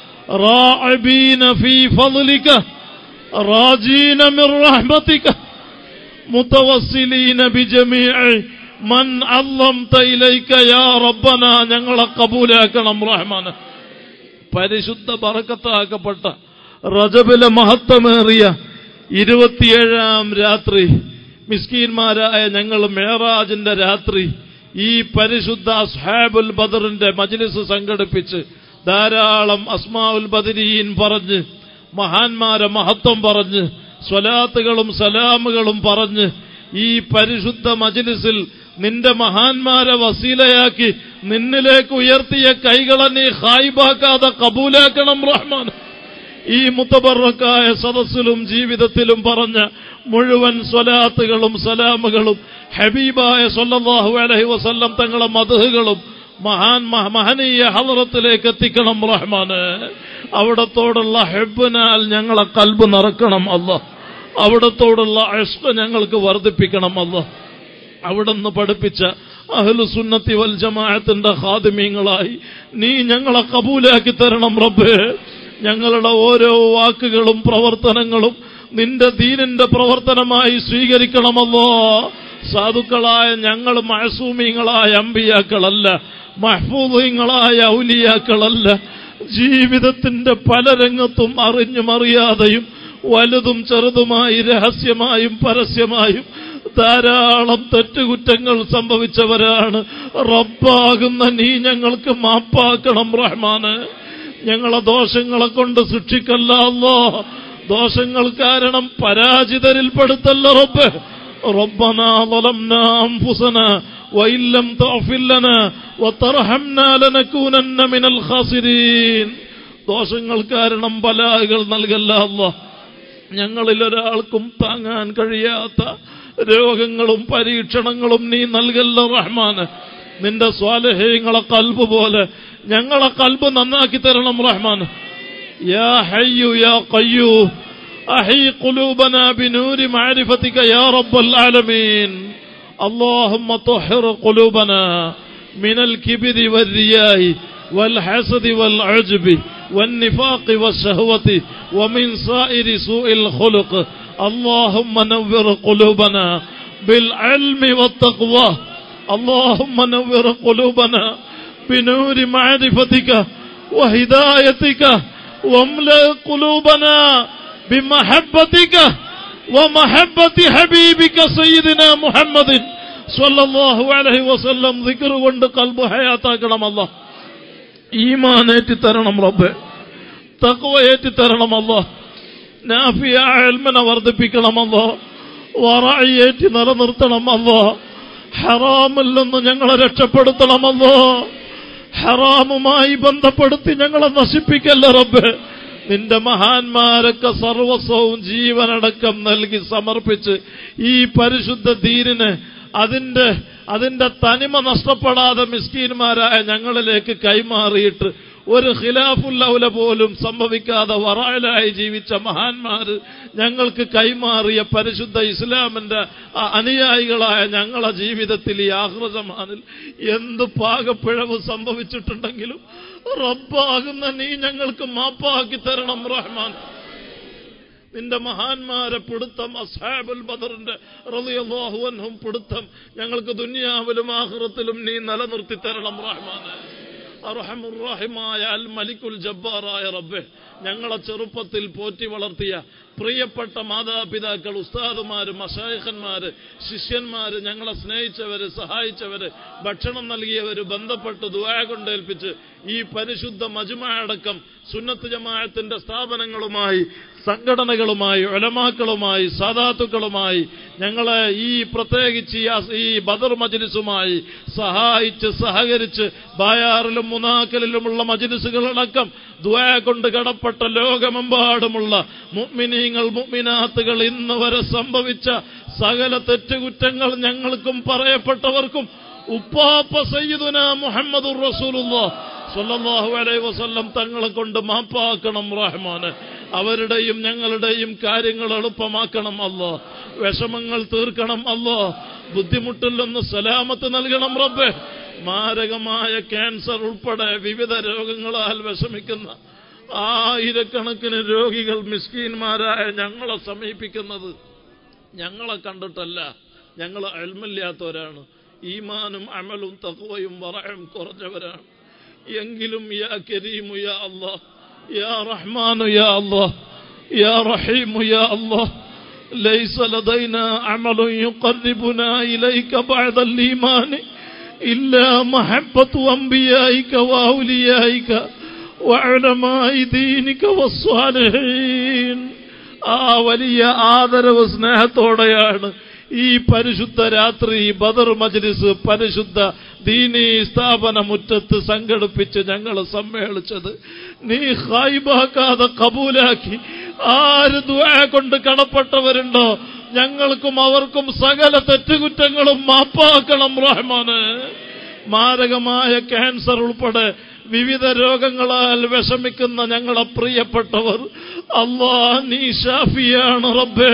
راعبين في فضلك راجين من رحمتك متوسلين بجميع من علمت إليك يا ربنا. ഞങ്ങളെ കബൂലാക്കണം റഹ്മാൻ. പരിശുദ്ധ ബറക്കത്താക്കപ്പെട്ട റജബിലെ മഹത്വമേറിയ ഇരുപത്തിയേഴാം രാത്രി മിസ്കീന്മാരായ ഞങ്ങൾ മേറാജിന്റെ രാത്രി ഈ പരിശുദ്ധ അസ്ഹാബുൽ ബദറിന്റെ മജ്ലിസ് സംഘടിപ്പിച്ച് ധാരാളം അസ്മാഉൽ ബദരീൻ പറഞ്ഞ് മഹാന്മാരെ മഹത്വം പറഞ്ഞ് സ്വലാത്തുകളും സലാമുകളും പറഞ്ഞ് ഈ പരിശുദ്ധ മജ്ലിസിൽ നിന്റെ മഹാന്മാരെ വസീലയാക്കി നിന്നിലേക്ക് ഉയർത്തിയ കൈകളെ നീ ഖായിബാക്കാതെ കബൂലാക്കണം റഹ്മാൻ. ഈ മുതബറക്കായ സദസ്സിലും ജീവിതത്തിലും പറഞ്ഞ മുഴുവൻ സ്വലാത്തുകളും സലാമുകളും ഹബീബായ സ്വല്ലല്ലാഹു അലൈഹി വസല്ലം തങ്ങളെ മദ്ഹുകളും മഹാൻ മഹനീയ ഹളറത്തിലേക്ക് എത്തിക്കണം റഹ്മാന്. അവിടത്തോടുള്ള ഹബ്ബിനാൽ ഞങ്ങളെ ഖൽബ് നിറക്കണം അല്ലാഹ്. അവിടത്തോടുള്ള ഇഷ്ഖ് ഞങ്ങൾക്ക് വർദ്ധിപ്പിക്കണം അല്ലാഹ്. അവിടുന്ന് പഠിപ്പിച്ച അഹ്ലു സുന്നത്തി വൽ ജമാഅത്തിന്റെ ഖാദിമീങ്ങളായി നീ ഞങ്ങളെ കബൂലാക്കി തരണം റബ്ബേ. ഞങ്ങളുടെ ഓരോ വാക്കുകളും പ്രവർത്തനങ്ങളും നിന്റെ ദീനിന്റെ പ്രവർത്തനമായി സ്വീകരിക്കണമല്ലോ. സാധുക്കളായ ഞങ്ങൾ മഅസൂമീങ്ങളായ അമ്പിയാക്കളല്ല, മഹ്ഫൂദീങ്ങളായ ഔലിയാക്കളല്ല. ജീവിതത്തിന്റെ പല രംഗത്തും അറിഞ്ഞും അറിയാതെയും വലുതും ചെറുതുമായി രഹസ്യമായും പരസ്യമായും ധാരാളം തെറ്റുകുറ്റങ്ങൾ സംഭവിച്ചവരാണ്. റബ്ബാകുന്ന നീ ഞങ്ങൾക്ക് മാപ്പാക്കണം റഹ്മാന്. ഞങ്ങളെ ദോഷങ്ങളെ കൊണ്ട് ശിക്ഷിക്കല്ല അല്ലാഹ്. ദോഷങ്ങൾ കാരണം പരാജിതരിൽപ്പെടുത്തല്ല റബ്ബ്. റബ്ബനാ ളലംനാ അൻഫുസനാ വഇൻ ലം തഗ്ഫിർ ലനാ വതർഹംനാ ലനകൂനന്ന മിനൽ ഖാസിരീൻ. ദോഷങ്ങൾ കാരണം ബലാകൾ നൽകല്ല അല്ലാഹ്. ഞങ്ങളിൽ ഒരാൾക്കും താങ്ങാൻ കഴിയാത്ത രോഗങ്ങളും പരീക്ഷണങ്ങളും നീ നൽകല്ല റഹ്മാന്. നിന്റെ സ്വാലിഹീങ്ങളെ ഖൽബ് പോലെ ഞങ്ങളെ ഖൽബ് നന്നാക്കി തരണം റഹ്മാൻ. യാ ഹയ്യു യാ ഖയ്യൂം അഹീ ഖുലൂബനാ ബിനൂരി മഅരിഫതിക യാ റബ്ബൽ ആലമീൻ. اللهم طهر قلوبنا من الكبر والرياء والحسد والعجب والنفاق والشهوة ومن سائر سوء الخلق. اللهم نور قلوبنا بالعلم والتقوى. اللهم نور قلوبنا بنور معرفتك وهدايتك واملأ قلوبنا بمحبتك ومحبة حبيبك سيدنا محمد സ്വല്ലല്ലാഹു അലൈഹി വസല്ലം. ദിക്ർ കൊണ്ട് ഖൽബ് ഹയാത്താക്കണം അല്ലാഹ്. ഈമാൻ ഏറ്റി തരണം റബ്ബേ. തഖ്വ ഏറ്റി തരണം അല്ലാഹ്. നാഫിയ ഇൽമിനെ വർദ്ധിപ്പിക്കണം അല്ലാഹ്. വറഇ ഏറ്റി നിലനിർത്തണം അല്ലാഹ്. ഹറാമിൽ നിന്ന് ഞങ്ങളെ രക്ഷപ്പെടുത്തണം അല്ലാഹ്. ഹറാമുമായി ബന്ധപ്പെടുത്തി ഞങ്ങളെ നശിപ്പിക്കല്ല റബ്ബേ. നിന്റെ മഹാന്മാരൊക്കെ സർവസ്വവും ജീവനടക്കം നൽകി സമർപ്പിച്ച് ഈ പരിശുദ്ധ ദീനിനെ അതിന്റെ അതിന്റെ തനിമ നഷ്ടപ്പെടാതെ മിസ്കീന്മാരായ ഞങ്ങളിലേക്ക് കൈമാറിയിട്ട് ഒരു ഖിലാഫുൽ ഔല പോലും സംഭവിക്കാതെ വറായിലായി ജീവിച്ച മഹാന്മാര് ഞങ്ങൾക്ക് കൈമാറിയ പരിശുദ്ധ ഇസ്ലാമിന്റെ അനുയായികളായ ഞങ്ങളെ ജീവിതത്തിൽ ഈ ആഖിറസമാനിൽ എന്ത് പാകപ്പിഴവ് സംഭവിച്ചിട്ടുണ്ടെങ്കിലും റബ്ബാകുന്ന നീ ഞങ്ങൾക്ക് മാപ്പാക്കി തരണം റഹ്മാൻ. നിന്റെ മഹാന്മാരെ പിടുത്തം, അസ്ഹാബുൽ ബദറിന്റെ റളിയല്ലാഹു അൻഹും പിടുത്തം ഞങ്ങൾക്ക് ദുനിയാവിലും ആഖിറത്തിലും നീ നിലനിർത്തി തരണം റഹ്മാനെ. അർഹമുർ റഹീമായ അൽ മലിക്കുൽ ജബ്ബാറായ റബ്ബേ, ഞങ്ങളെ ചെറുപ്പത്തിൽ പോറ്റി വളർത്തിയ പ്രിയപ്പെട്ട മാതാപിതാക്കൾ, ഉസ്താദുമാര്, മശായിഖന്മാര്, ശിഷ്യന്മാര്, ഞങ്ങളെ സ്നേഹിച്ചവര്, സഹായിച്ചവര്, ഭക്ഷണം നൽകിയവര്, ബന്ധപ്പെട്ട് ദുആ കൊണ്ടേൽപ്പിച്ച് ഈ പരിശുദ്ധ മജ്മഅ അടക്കം സുന്നത്ത് ജമാഅത്തിന്റെ സ്ഥാപനങ്ങളുമായി, സംഘടനകളുമായി, ഉലമാക്കളുമായി, സാദാത്തുക്കളുമായി, ഞങ്ങളെ ഈ പ്രത്യേകിച്ച് ഈ ബദർ മജ്ലിസുമായി സഹായിച്ച് സഹകരിച്ച് ബായാറിലും മുനാക്കലിലുമുള്ള മജ്ലിസുകളടക്കം ദുആ കൊണ്ട് കടപ്പെട്ട ലോകമെമ്പാടുമുള്ള മുഅ്മിനീങ്ങൾ, മുഅ്മിനാത്തുകൾ ഇന്ന് വരെ സംഭവിച്ച സകല തെറ്റുകുറ്റങ്ങൾ ഞങ്ങൾക്കും പറയപ്പെട്ടവർക്കും ഉപ്പാപ്പ സയ്യിദുനാ മുഹമ്മദുർ റസൂലുള്ളാഹ് സ്വല്ലല്ലാഹു അലൈഹി വസല്ലം തങ്ങളെ കൊണ്ട് മാപ്പാക്കണം റഹ്മാനെ. അവരുടെയും ഞങ്ങളുടെയും കാര്യങ്ങൾ എളുപ്പമാക്കണം അല്ലാഹ്. വിഷമങ്ങൾ തീർക്കണം അല്ലാഹ്. ബുദ്ധിമുട്ടിൽ നിന്ന് സലാമത്ത് നൽകണം റബ്ബേ. മാരകമായ ക്യാൻസർ ഉൾപ്പെടെ വിവിധ രോഗങ്ങളാൽ വിഷമിക്കുന്ന ആയിരക്കണക്കിന് രോഗികൾ മിസ്കീന്മാരായ ഞങ്ങളെ സമീപിക്കുന്നത് ഞങ്ങളെ കണ്ടിട്ടല്ല, ഞങ്ങൾ ഇൽമില്ലാത്തവരാണ്. ഈമാനും അമലും തഖ്വയും വറഉം കുറഞ്ഞവരാണ്. എങ്കിലും യാ കരീമു യാ അല്ലാഹ്, യാ റഹ്മാനു യാ അല്ലാഹ്, യാ റഹീമു യാ അല്ലാഹ്, ലൈസ ലദൈനാ അമലുൻ യുഖർരിബുനാ ഇലൈക ബഅദൽ ഈമാനി ഇല്ലാ മഹബ്ബത്തു അംബിയായിക വഔലിയായിക വഉലമാഇ ദീനിക വസ്സാലിഹീൻ. ആ വലിയ ആദരവ് സ്നേഹത്തോടെയാണ് ഈ പരിശുദ്ധ രാത്രി ബദർ മജ്ലിസ് പരിശുദ്ധ ദീനീ സ്ഥാപന മുറ്റത്ത് സംഘടിപ്പിച്ച് ഞങ്ങൾ സമ്മേളിച്ചത്. നീ ഖൈബാക്കാതെ കബൂലാക്കി. ആര് ദുആ കൊണ്ട് കടപ്പെട്ടവരുണ്ടോ ഞങ്ങൾക്കും അവർക്കും സകല തെറ്റുകുറ്റങ്ങളും മാപ്പാക്കണം റഹ്മാനെ. മാരകമായ ക്യാൻസർ ഉൾപ്പെടെ വിവിധ രോഗങ്ങളാൽ വിഷമിക്കുന്ന ഞങ്ങളെ പ്രിയപ്പെട്ടവർ, അല്ലാഹ് നീ ഷാഫിയാണ് റബ്ബേ,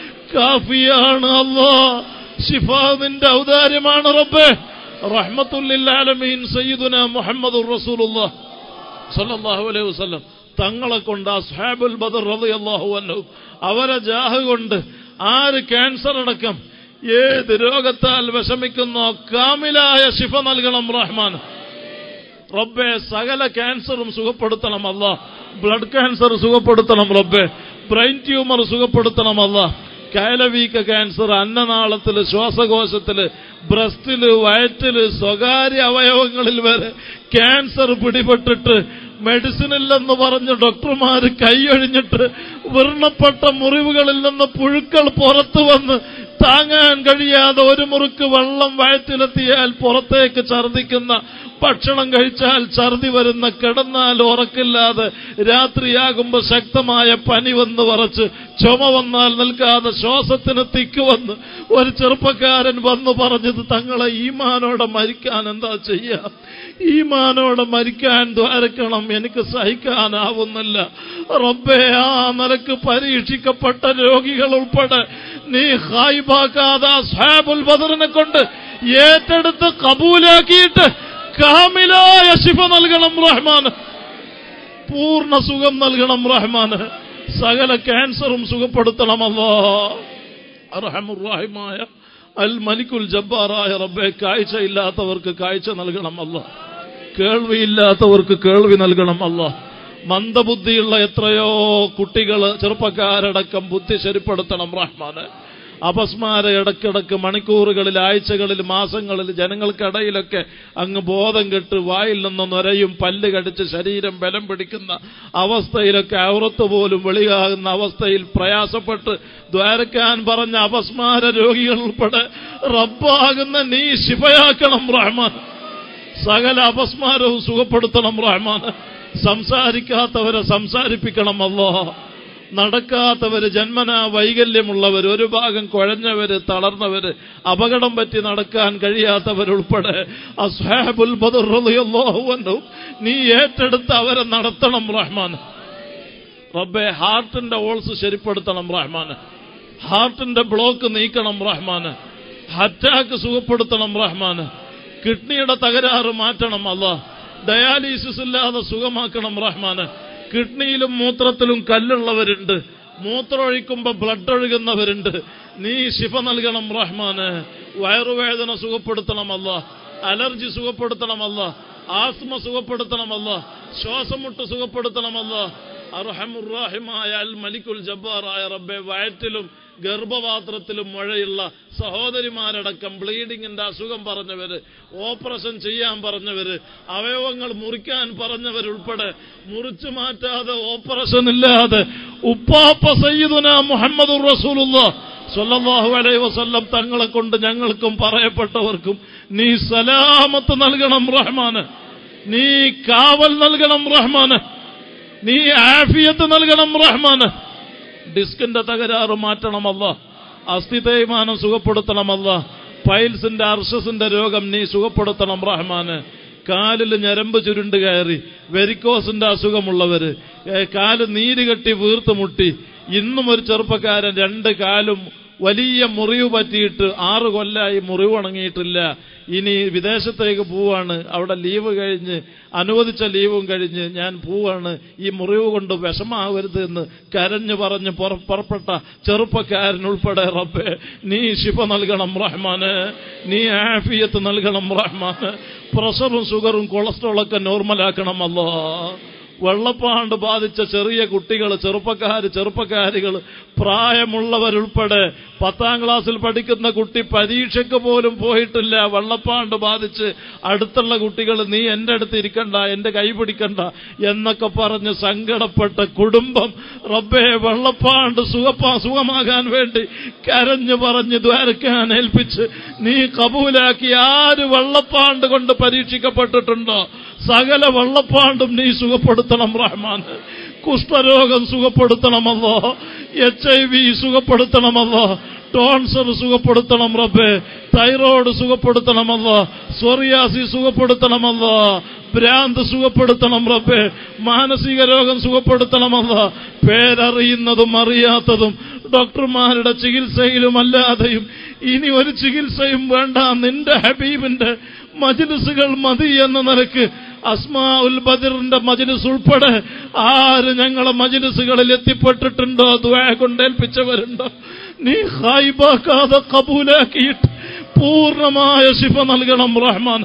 കാഫിയാണ് അല്ലാഹ്. ശിഫാ നിന്റെ ഔദാര്യമാണ് റബ്ബേ. റഹ്മത്തുൽ ലിൽ ആലമീൻ സയ്യിദുനാ മുഹമ്മദുർ റസൂലുള്ളാഹ് സ്വല്ലല്ലാഹു അലൈഹി വസല്ലം തങ്ങളെ കൊണ്ട് അസ്ഹാബുൽ ബദർ റളിയല്ലാഹു അൻഹും അവരെ ജാഹ് കൊണ്ട് ആര് ക്യാൻസർ അടക്കം ഏത് രോഗത്താൽ വിഷമിക്കുന്നോ കാമിലായ ശിഫ നൽകണം റഹ്മാൻ. റബ്ബേ, സകല ക്യാൻസറും സുഖപ്പെടുത്തണം അല്ലാഹ്. ബ്ലഡ് ക്യാൻസർ സുഖപ്പെടുത്തണം റബ്ബേ. ബ്രെയിൻ ട്യൂമർ സുഖപ്പെടുത്തണം അല്ലാഹ്. കയലവീക്ക ക്യാൻസർ അന്നനാളത്തില്, ശ്വാസകോശത്തില്, ബ്രസ്റ്റില്, വയറ്റില്, സ്വകാര്യ അവയവങ്ങളിൽ വരെ ക്യാൻസർ പിടിപെട്ടിട്ട് മെഡിസിനില്ലെന്ന് പറഞ്ഞ് ഡോക്ടർമാര് കൈയൊഴിഞ്ഞിട്ട് വിർണപ്പെട്ട മുറിവുകളിൽ നിന്ന് പുഴുക്കൾ പുറത്തു വന്ന് താങ്ങാൻ കഴിയാതെ ഒരു മുറുക്ക് വെള്ളം വയറ്റിലെത്തിയാൽ പുറത്തേക്ക് ഛർദിക്കുന്ന, ഭക്ഷണം കഴിച്ചാൽ ഛർദി വരുന്ന, കിടന്നാൽ ഉറക്കില്ലാതെ രാത്രിയാകുമ്പോൾ ശക്തമായ പനി വന്ന് വറച്ച് ചുമ വന്നാൽ നിൽക്കാതെ ശ്വാസത്തിന് തിക്ക് വന്ന് ഒരു ചെറുപ്പക്കാരൻ വന്നു പറഞ്ഞത്, തങ്ങളെ ഈമാനോടെ മരിക്കാൻ എന്താ ചെയ്യാം, ഈമാനോടെ മരിക്കാൻ ദ്വാരക്കണം, എനിക്ക് സഹിക്കാനാവുന്നില്ല റബ്ബേ. ആ നിലക്ക് പരീക്ഷിക്കപ്പെട്ട രോഗികൾ ഉൾപ്പെടെ നീ ഖൈബാക്കാതെ അസ്ഹാബുൽ ബദറിനെ കൊണ്ട് ഏറ്റെടുത്ത് കബൂലാക്കിയിട്ട് കാമിലായ ശിഫ നൽകണം റഹ്മാൻ, പൂർണ്ണ സുഖം നൽകണം റഹ്മാൻ, സകല ക്യാൻസറും സുഖപ്പെടുത്തണം അല്ലാഹ്. അർഹമുർ റഹീമായ അൽ മലിക്കുൽ ജബ്ബാറായ റബ്ബേ, കാഴ്ചയില്ലാത്തവർക്ക് കാഴ്ച നൽകണം അല്ലാഹ്, കേൾവിയില്ലാത്തവർക്ക് കേൾവി നൽകണം അല്ലാഹ്. മന്ദബുദ്ധിയുള്ള എത്രയോ കുട്ടികൾ ചെറുപ്പക്കാരടക്കം ബുദ്ധി ശരിപ്പെടുത്തണം റഹ്മാന്. അപസ്മാര ഇടക്കിടക്ക് മണിക്കൂറുകളിൽ, ആഴ്ചകളിൽ, മാസങ്ങളിൽ ജനങ്ങൾക്കിടയിലൊക്കെ അങ്ങ് ബോധം കെട്ട് വായിൽ നിന്ന് നൊരയും പല്ല് കടിച്ച് ശരീരം ബലം പിടിക്കുന്ന അവസ്ഥയിലൊക്കെ ഔറത്ത് പോലും വെളിയാകുന്ന അവസ്ഥയിൽ പ്രയാസപ്പെട്ട് ദ്വാരക്കാൻ പറഞ്ഞ അപസ്മാര രോഗികൾ ഉൾപ്പെടെ റബ്ബാകുന്ന നീ ശിഫയാക്കണം റഹ്മാൻ. സകല അപസ്മാരവും സുഖപ്പെടുത്തണം റഹ്മാൻ. സംസാരിക്കാത്തവരെ സംസാരിപ്പിക്കണം അല്ലാഹ്. നടക്കാത്തവര്, ജന്മനാ വൈകല്യമുള്ളവർ, ഒരു ഭാഗം കുഴഞ്ഞവര്, തളർന്നവര്, അപകടം പറ്റി നടക്കാൻ കഴിയാത്തവരുൾപ്പെടെ അസ്ഹാബുൽ ബദർ റളിയല്ലാഹു അൻഹു നീ ഏറ്റെടുത്ത് അവരെ നടത്തണം റഹ്മാൻ. റബ്ബേ, ഹാർട്ടിന്റെ ഓൾസ് ശരിപ്പെടുത്തണം റഹ്മാൻ, ഹാർട്ടിന്റെ ബ്ലോക്ക് നീക്കണം റഹ്മാൻ, അറ്റാക്ക് സുഖപ്പെടുത്തണം റഹ്മാൻ, കിഡ്നിയുടെ തകരാറ് മാറ്റണം അല്ലാഹ്, ഡയാലിസിസ് ഇല്ലാതെ സുഖമാക്കണം റഹ്മാന്. കിഡ്നിയിലും മൂത്രത്തിലും കല്ലുള്ളവരുണ്ട്, മൂത്രമൊഴിക്കുമ്പോ ബ്ലഡ് ഒഴുകുന്നവരുണ്ട്, നീ ശിഫ നൽകണം റഹ്മാന്. വയറുവേദന സുഖപ്പെടുത്തണമല്ല, അലർജി സുഖപ്പെടുത്തണമല്ല, ആസ്മ സുഖപ്പെടുത്തണമല്ല, ശ്വാസമുട്ട് സുഖപ്പെടുത്തണമല്ല. അർഹമുർ-റഹീമായ അൽ മലിക്കുൽ ജബ്ബാറായ റബ്ബെ, വയറ്റിലും ഗർഭപാത്രത്തിലും മുഴയുള്ള സഹോദരിമാരടക്കം ബ്ലീഡിങ്ങിന്റെ അസുഖം പറഞ്ഞവര്, ഓപ്പറേഷൻ ചെയ്യാൻ പറഞ്ഞവര്, അവയവങ്ങൾ മുറിക്കാൻ പറഞ്ഞവരുൾപ്പെടെ മുറിച്ചു മാറ്റാതെ ഓപ്പറേഷൻ ഇല്ലാതെ ഉപ്പാപ്പ സയ്യിദുനാ മുഹമ്മദുർ റസൂലുള്ളാഹ് സ്വല്ലല്ലാഹു അലൈഹി വസല്ലം തങ്ങളെ കൊണ്ട് ഞങ്ങൾക്കും പറയപ്പെട്ടവർക്കും നീ സലാമത്ത് നൽകണം റഹ്മാന്, നീ കാവൽ നൽകണം റഹ്മാന്, നീ ആഫിയത്ത് നൽകണം റഹ്മാന്. ഡിസ്കിന്റെ തകരാറ് മാറ്റണമല്ല, അസ്ഥി തേയ്മാനം സുഖപ്പെടുത്തണമല്ല, പൈൽസിന്റെ അർഷസിന്റെ രോഗം നീ സുഖപ്പെടുത്തണം റഹ്മാന്. കാലിൽ ഞരമ്പ് ചുരുണ്ട് കയറി വെരിക്കോസിന്റെ അസുഖമുള്ളവര്, കാല് നീര് കെട്ടി വീർത്ത് മുട്ടി, ഇന്നും ഒരു ചെറുപ്പക്കാരൻ രണ്ട് കാലും വലിയ മുറിവ് പറ്റിയിട്ട് ആറ് കൊല്ലായി മുറിവ് ഉണങ്ങിയിട്ടില്ല. ഇനി വിദേശത്തേക്ക് പോവാണ്, അവിടെ ലീവ് കഴിഞ്ഞ് അനുവദിച്ച ലീവും കഴിഞ്ഞ് ഞാൻ പോവാണ്, ഈ മുറിവ് കൊണ്ട് വിഷമാവരുത് എന്ന് കരഞ്ഞു പറഞ്ഞ് പുറപ്പെട്ട ചെറുപ്പക്കാരനുൾപ്പെടെ റബ്ബേ നീ ശിഫ നൽകണം റഹ്മാന്, നീ ആഫിയത്ത് നൽകണം റഹ്മാന്. പ്രഷറും ഷുഗറും കൊളസ്ട്രോളൊക്കെ നോർമലാക്കണം അല്ലാഹ്. വെള്ളപ്പാണ്ട് ബാധിച്ച ചെറിയ കുട്ടികൾ, ചെറുപ്പക്കാര്, ചെറുപ്പക്കാരികൾ, പ്രായമുള്ളവരുൾപ്പെടെ, പത്താം ക്ലാസ്സിൽ പഠിക്കുന്ന കുട്ടി പരീക്ഷയ്ക്ക് പോലും പോയിട്ടില്ല, വെള്ളപ്പാണ്ട് ബാധിച്ച് അടുത്തുള്ള കുട്ടികൾ നീ എന്റെ അടുത്ത് ഇരിക്കണ്ട, എന്റെ കൈ പിടിക്കണ്ട എന്നൊക്കെ പറഞ്ഞ് സങ്കടപ്പെട്ട കുടുംബം റബ്ബേ വെള്ളപ്പാണ്ട് സുഖപ്പാ സുഖമാകാൻ വേണ്ടി കരഞ്ഞു പറഞ്ഞ് ദ്വാരക്കാൻ ഏൽപ്പിച്ച് നീ കബൂലാക്കി. ആര് വെള്ളപ്പാണ്ട് കൊണ്ട് പരീക്ഷിക്കപ്പെട്ടിട്ടുണ്ടോ സകല വെള്ളപ്പാണ്ടും നീ സുഖപ്പെടുത്തണം റഹ്മാൻ. കുഷ്ഠരോഗം സുഖപ്പെടുത്തണമല്ലോ, എച്ച് ഐ വി സുഖപ്പെടുത്തണമല്ലോ, ടോൺസർ സുഖപ്പെടുത്തണം റബ്ബേ, തൈറോയ്ഡ് സുഖപ്പെടുത്തണമല്ലോ, സോറിയാസി സുഖപ്പെടുത്തണമല്ലോ, ഭ്രാന്ത് സുഖപ്പെടുത്തണം റബ്ബേ, മാനസിക രോഗം സുഖപ്പെടുത്തണമല്ലോ. പേരറിയുന്നതും അറിയാത്തതും ഡോക്ടർമാരുടെ ചികിത്സയിലും അല്ലാതെയും ഇനി ഒരു ചികിത്സയും വേണ്ട, നിന്റെ ഹബീബിന്റെ മജ്ലിസുകൾ മതി എന്ന നിലക്ക് അസ്മാഉൽ ബദറിന്റെ മജ്ലിസ് ഉൾപ്പെടെ ആര് ഞങ്ങളെ മജ്ലിസുകളിൽ എത്തിപ്പെട്ടിട്ടുണ്ടോ, ദുആ കൊണ്ടേൽപ്പിച്ചവരുണ്ടോ, നീ ഖൈബാക്കാതെ കബൂലാക്കിയിട്ട് പൂർണ്ണമായ ശിഫ നൽകണം റഹ്മാൻ,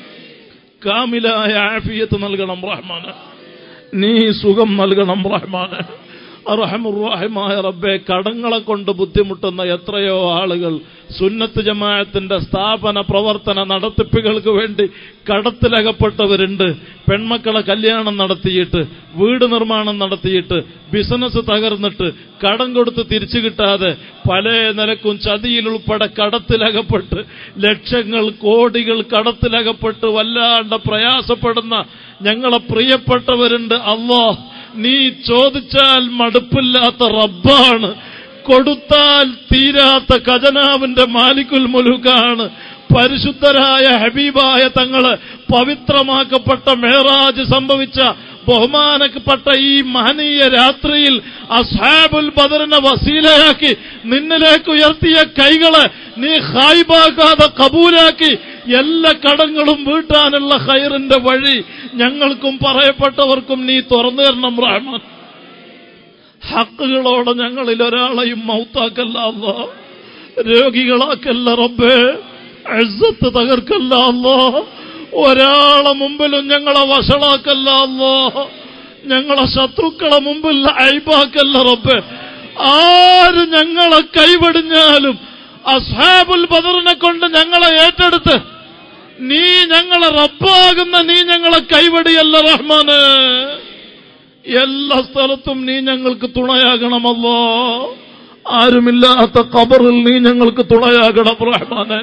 കാമിലായ ആഫിയത്ത് നൽകണം റഹ്മാൻ, നീ സുഖം നൽകണം റഹ്മാൻ. അർഹമുർ-റഹീമായ റബ്ബേ, കടങ്ങളെ കൊണ്ട് ബുദ്ധിമുട്ടുന്ന എത്രയോ ആളുകൾ സുന്നത്ത് ജമാഅത്തിന്റെ സ്ഥാപന പ്രവർത്തന നടത്തിപ്പുകൾക്ക് വേണ്ടി കടത്തിലകപ്പെട്ടവരുണ്ട്. പെൺമക്കളെ കല്യാണം നടത്തിയിട്ട്, വീട് നിർമ്മാണം നടത്തിയിട്ട്, ബിസിനസ് തകർന്നിട്ട്, കടം കൊടുത്ത് തിരിച്ചു കിട്ടാതെ പല നിലക്കും ചതിയിലുൾപ്പെടെ കടത്തിലകപ്പെട്ട് ലക്ഷങ്ങൾ കോടികൾ കടത്തിലകപ്പെട്ട് വല്ലാണ്ട് പ്രയാസപ്പെടുന്ന ഞങ്ങളെ പ്രിയപ്പെട്ടവരുണ്ട്. അല്ലാഹ്, നീ ചോദിച്ചാൽ മടുപ്പില്ലാത്ത റബ്ബാണ്, കൊടുത്താൽ തീരാത്ത ഖജനാവിന്റെ മാലിക്കുൽ മുലൂക്കാണ്. പരിശുദ്ധരായ ഹബീബായ തങ്ങള് പവിത്രമാക്കപ്പെട്ട മെഹറാജ് സംഭവിച്ച ബഹുമാനപ്പെട്ട ഈ മഹനീയ രാത്രിയിൽ അസ്ഹാബുൽ ബദറിനെ വസീലയാക്കി നിന്നിലേക്ക് ഉയർത്തിയ കൈകളെ നീ ഖൈബാക്കാതെ കബൂലാക്കി എല്ലാ കടങ്ങളും വീട്ടാനുള്ള ഖൈറിന്റെ വഴി ഞങ്ങൾക്കും പറയപ്പെട്ടവർക്കും നീ തുറന്നു തരണം റഹ്മാൻ. ഹക്കുകളോടെ ഞങ്ങളിൽ ഒരാളെയും മൗത്താക്കല്ല അല്ലാഹ്, രോഗികളാക്കല്ല റബ്ബേ, ഇസ്സത്ത് തകർക്കല്ല അല്ലാഹ്, ഒരാളെ മുമ്പിലും ഞങ്ങളെ വഷളാക്കല്ല അല്ലാഹ്, ഞങ്ങളെ ശത്രുക്കളെ മുമ്പിൽ ഐബാക്കല്ല റബ്ബേ. ആര് ഞങ്ങളെ കൈവടിഞ്ഞാലും അസ്ഹാബുൽ ബദറിനെ കൊണ്ട് ഞങ്ങളെ ഏറ്റെടുത്ത് നീ ഞങ്ങളെ റബ്ബാകുന്ന നീ ഞങ്ങളെ കൈവടിയല്ല റഹ്മാന്. എല്ലാ സ്ഥലത്തും നീ ഞങ്ങൾക്ക് തുണയാകണമല്ലോ. ആരുമില്ലാത്ത ഖബറിൽ നീ ഞങ്ങൾക്ക് തുണയാകണം റഹ്മാനെ.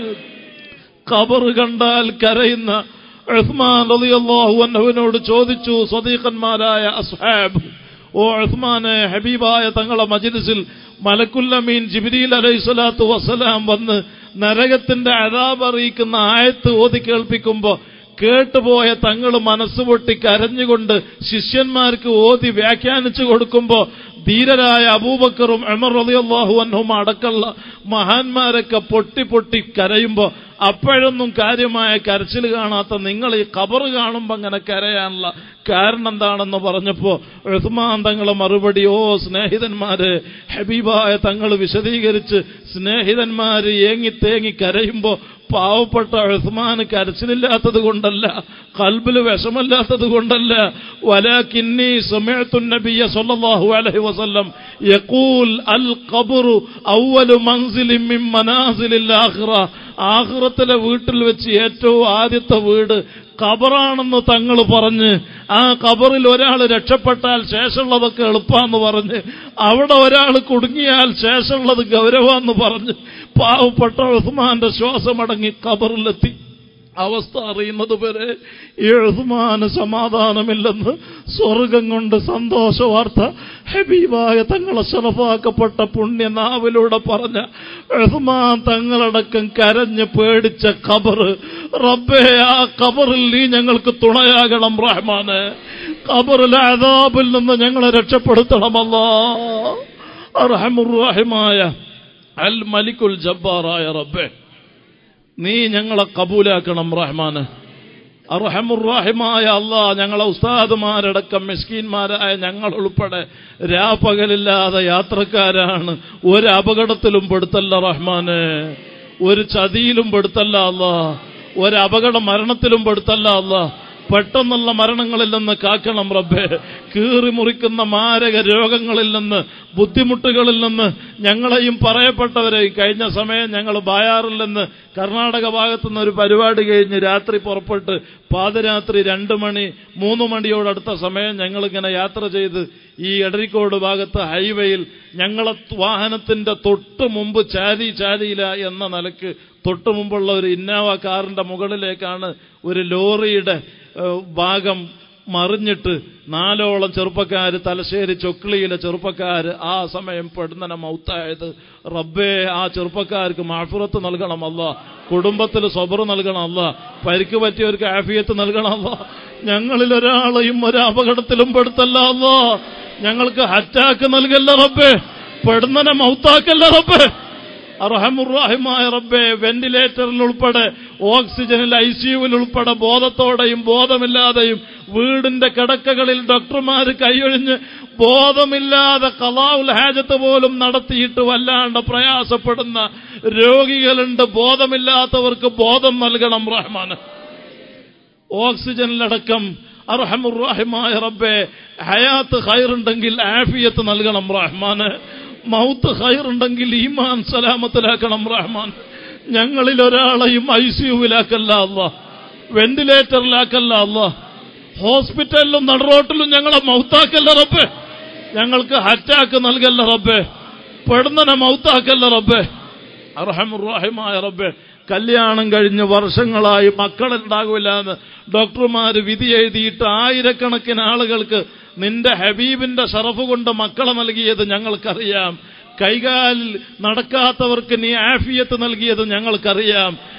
ഖബർ കണ്ടാൽ കരയുന്ന ഉസ്മാൻ റളിയല്ലാഹു അൻഹുവിനോട് ചോദിച്ചു സ്വദീഖന്മാരായ അസ്ഹാബ്, ഓ ഉസ്മാനെ, ഹബീബായ തങ്ങളെ മജ്ലിസിൽ മലക്കുൽ അമീൻ ജിബ്രീൽ അലൈഹിസ്സലാത്തു വസ്സലാം വന്ന് നരകത്തിന്റെ അദാബ് അറിയിക്കുന്ന ആയത്ത് ഓതി കേൾപ്പിക്കുമ്പോ കേട്ടുപോയ തങ്ങൾ മനസ്സുപൊട്ടി കരഞ്ഞുകൊണ്ട് ശിഷ്യന്മാർക്ക് ഓതി വ്യാഖ്യാനിച്ചു കൊടുക്കുമ്പോ ധീരരായ അബൂബക്കറും ഉമർ റളിയല്ലാഹു അൻഹും അടക്കമുള്ള മഹാന്മാരൊക്കെ പൊട്ടി പൊട്ടി കരയുമ്പോ അപ്പോഴൊന്നും കാര്യമായ കരച്ചിൽ കാണാത്ത നിങ്ങൾ ഈ ഖബർ കാണുമ്പോ അങ്ങനെ കരയാനുള്ള കാരണം എന്താണെന്ന് പറഞ്ഞപ്പോ ഉസ്മാൻ തങ്ങളെ മറുപടി, ഓ സ്നേഹിതന്മാര്, ഹബീബായ തങ്ങൾ വിശദീകരിച്ച് സ്നേഹിതന്മാര് ഏങ്ങി തേങ്ങി കരയുമ്പോ പാവപ്പെട്ട ഉസ്മാന് കരച്ചിലില്ലാത്തത് കൊണ്ടല്ല, ഖൽബിൽ വിഷമല്ലാത്തത് കൊണ്ടല്ല, വലാകിന്നി സമിഅ്തു നബിയ സല്ലല്ലാഹു അലൈഹി വസല്ലം യഖൂൽ അൽ ഖബ്റു അവ്വലു മൻസിലിൻ മിൻ മനാസിലിൽ ആഖിറ, ആഖിറത്തിലെ വീട്ടിൽ വെച്ച് ഏറ്റവും ആദ്യത്തെ വീട് ഖബറാണെന്ന് തങ്ങൾ പറഞ്ഞ്, ആ ഖബറിൽ ഒരാൾ രക്ഷപ്പെട്ടാൽ ശേഷമുള്ളതൊക്കെ എളുപ്പാന്ന് പറഞ്ഞ്, അവിടെ ഒരാൾ കുടുങ്ങിയാൽ ശേഷമുള്ളത് ഗൗരവാന്ന് പറഞ്ഞ് പാവപ്പെട്ട ഉസ്മാന്റെ ശ്വാസമടങ്ങി ഖബറിലെത്തി. അവസ്ഥ അറിയുന്നത് വരെ ഈ ഉസ്മാന് സമാധാനമില്ലെന്ന് സ്വർഗം കൊണ്ട് സന്തോഷ വാർത്ത ഹബീബായ തങ്ങളെ ശറഫാക്കപ്പെട്ട പുണ്യനാവിലൂടെ പറഞ്ഞ ഉസ്മാൻ തങ്ങളടക്കം കരഞ്ഞ് പേടിച്ച ഖബർ റബ്ബേ, ആ ഖബറിൽ നീ ഞങ്ങൾക്ക് തുണയാകണം റഹ്മാനെ. ഖബറിലെ അദാബിൽ നിന്ന് ഞങ്ങളെ രക്ഷപ്പെടുത്തണമല്ലാഹ്. അർഹമുർ റഹീമായ അൽ മലിക്കുൽ ജബ്ബാറായ റബ്ബേ, നീ ഞങ്ങളെ കബൂലാക്കണം റഹ്മാന്. അർഹമുർ-റഹീമായ അല്ലാഹ്, ഞങ്ങളെ ഉസ്താദുമാരടക്കം മിസ്കീന്മാരായ ഞങ്ങൾ ഉൾപ്പെടെ രാപ്പകലില്ലാതെ യാത്രക്കാരാണ്. ഒരു അപകടത്തിലും പെടുത്തല്ല റഹ്മാന്, ഒരു ചതിയിലും പെടുത്തല്ല അല്ലാഹ്, ഒരു അപകട മരണത്തിലും പെടുത്തല്ല അല്ലാഹ്. പെട്ടെന്നുള്ള മരണങ്ങളിൽ നിന്ന് കാക്കണം റബ്ബേ. കീറി മുറിക്കുന്ന മാരക രോഗങ്ങളിൽ നിന്ന്, ബുദ്ധിമുട്ടുകളിൽ നിന്ന് ഞങ്ങളെയും പറയപ്പെട്ടവരെയും. കഴിഞ്ഞ സമയം ഞങ്ങൾ ബായാറിൽ നിന്ന് കർണാടക ഭാഗത്തുനിന്ന് ഒരു പരിപാടി കഴിഞ്ഞ് രാത്രി പുറപ്പെട്ട് പാതിരാത്രി രണ്ട് മണി മൂന്ന് മണിയോടടുത്ത സമയം ഞങ്ങളിങ്ങനെ യാത്ര ചെയ്ത് ഈ എടരിക്കോട് ഭാഗത്ത് ഹൈവേയിൽ ഞങ്ങളെ വാഹനത്തിന്റെ തൊട്ട് മുമ്പ് ചാരി ചാരിയില എന്ന നിലക്ക് തൊട്ട് മുമ്പുള്ള ഒരു ഇന്നോവ കാറിന്റെ മുകളിലേക്കാണ് ഒരു ലോറിയുടെ ഭാഗം മറിഞ്ഞിട്ട് നാലോളം ചെറുപ്പക്കാര്, തലശ്ശേരി ചൊക്ലിയിലെ ചെറുപ്പക്കാര് ആ സമയം പെടുന്നനെ മൗത്തായത്. റബ്ബേ, ആ ചെറുപ്പക്കാർക്ക് മഅ്ഫിറത്ത് നൽകണം അല്ലാഹ്, കുടുംബത്തിൽ സബർ നൽകണം അല്ലാഹ്, പരിക്ക് പറ്റിയവർക്ക് ആഫിയത്ത് നൽകണം അല്ലാഹ്. ഞങ്ങളിൽ ഒരാളെയും ഒരു അപകടത്തിലും പെടുത്തല്ല അല്ലാഹ്. ഞങ്ങൾക്ക് അറ്റാക്ക് നൽകല്ല റബ്ബേ, പെടുന്നനെ മൗത്താക്കല്ല റബ്ബേ. അർഹമുർ-റഹീമായ റബ്ബേ, വെന്റിലേറ്ററിൽ ഉൾപ്പെടെ, ഓക്സിജനിൽ, ഐസിയുവിൽ ഉൾപ്പെടെ ബോധത്തോടെയും ബോധമില്ലാതെയും വീടിന്റെ കിടക്കകളിൽ ഡോക്ടർമാർ കൈയൊഴിഞ്ഞ് ബോധമില്ലാതെ ഖളാഉൽ ഹാജത്ത് പോലും നടത്തിയിട്ട് വല്ലാണ്ട് പ്രയാസപ്പെടുന്ന രോഗികളുണ്ട്. ബോധമില്ലാത്തവർക്ക് ബോധം നൽകണം റഹ്മാന്. ഓക്സിജനിലടക്കം അർഹമുർ-റഹീമായ റബ്ബേ, ഹയാത്ത് ഖൈറുണ്ടെങ്കിൽ ആഫിയത്ത് നൽകണം റഹ്മാന്. മൗത്ത് ഖൈറുണ്ടെങ്കിൽ ഈമാൻ സലാമത്തിലാക്കണം റഹ്മാൻ. ഞങ്ങളിൽ ഒരാളെയും ഐസിയുവിലാക്കല്ല അല്ലാഹ്, വെന്റിലേറ്ററിലാക്കല്ല അല്ലാഹ്, ഹോസ്പിറ്റലിലും നടുറോട്ടിലും ഞങ്ങളെ മൗത്താക്കല്ല റബ്ബേ. ഞങ്ങൾക്ക് അറ്റാക്ക് നൽകല്ല റബ്ബേ, പെടുന്നനെ മൗത്താക്കല്ല റബ്ബേ. അർഹമുർ-റഹീമായ റബ്ബേ, കല്യാണം കഴിഞ്ഞ് വർഷങ്ങളായി മക്കളുണ്ടാകില്ല എന്ന് ഡോക്ടർമാര് വിധി എഴുതിയിട്ട് ആയിരക്കണക്കിന് ആളുകൾക്ക് നിന്റെ ഹബീബിന്റെ ഷറഫ് കൊണ്ട് മക്കളെ നൽകിയത് ഞങ്ങൾക്കറിയാം. കൈകാലിൽ നടക്കാത്തവർക്ക് നീ ആഫിയത്ത് നൽകിയത് ഞങ്ങൾക്കറിയാം.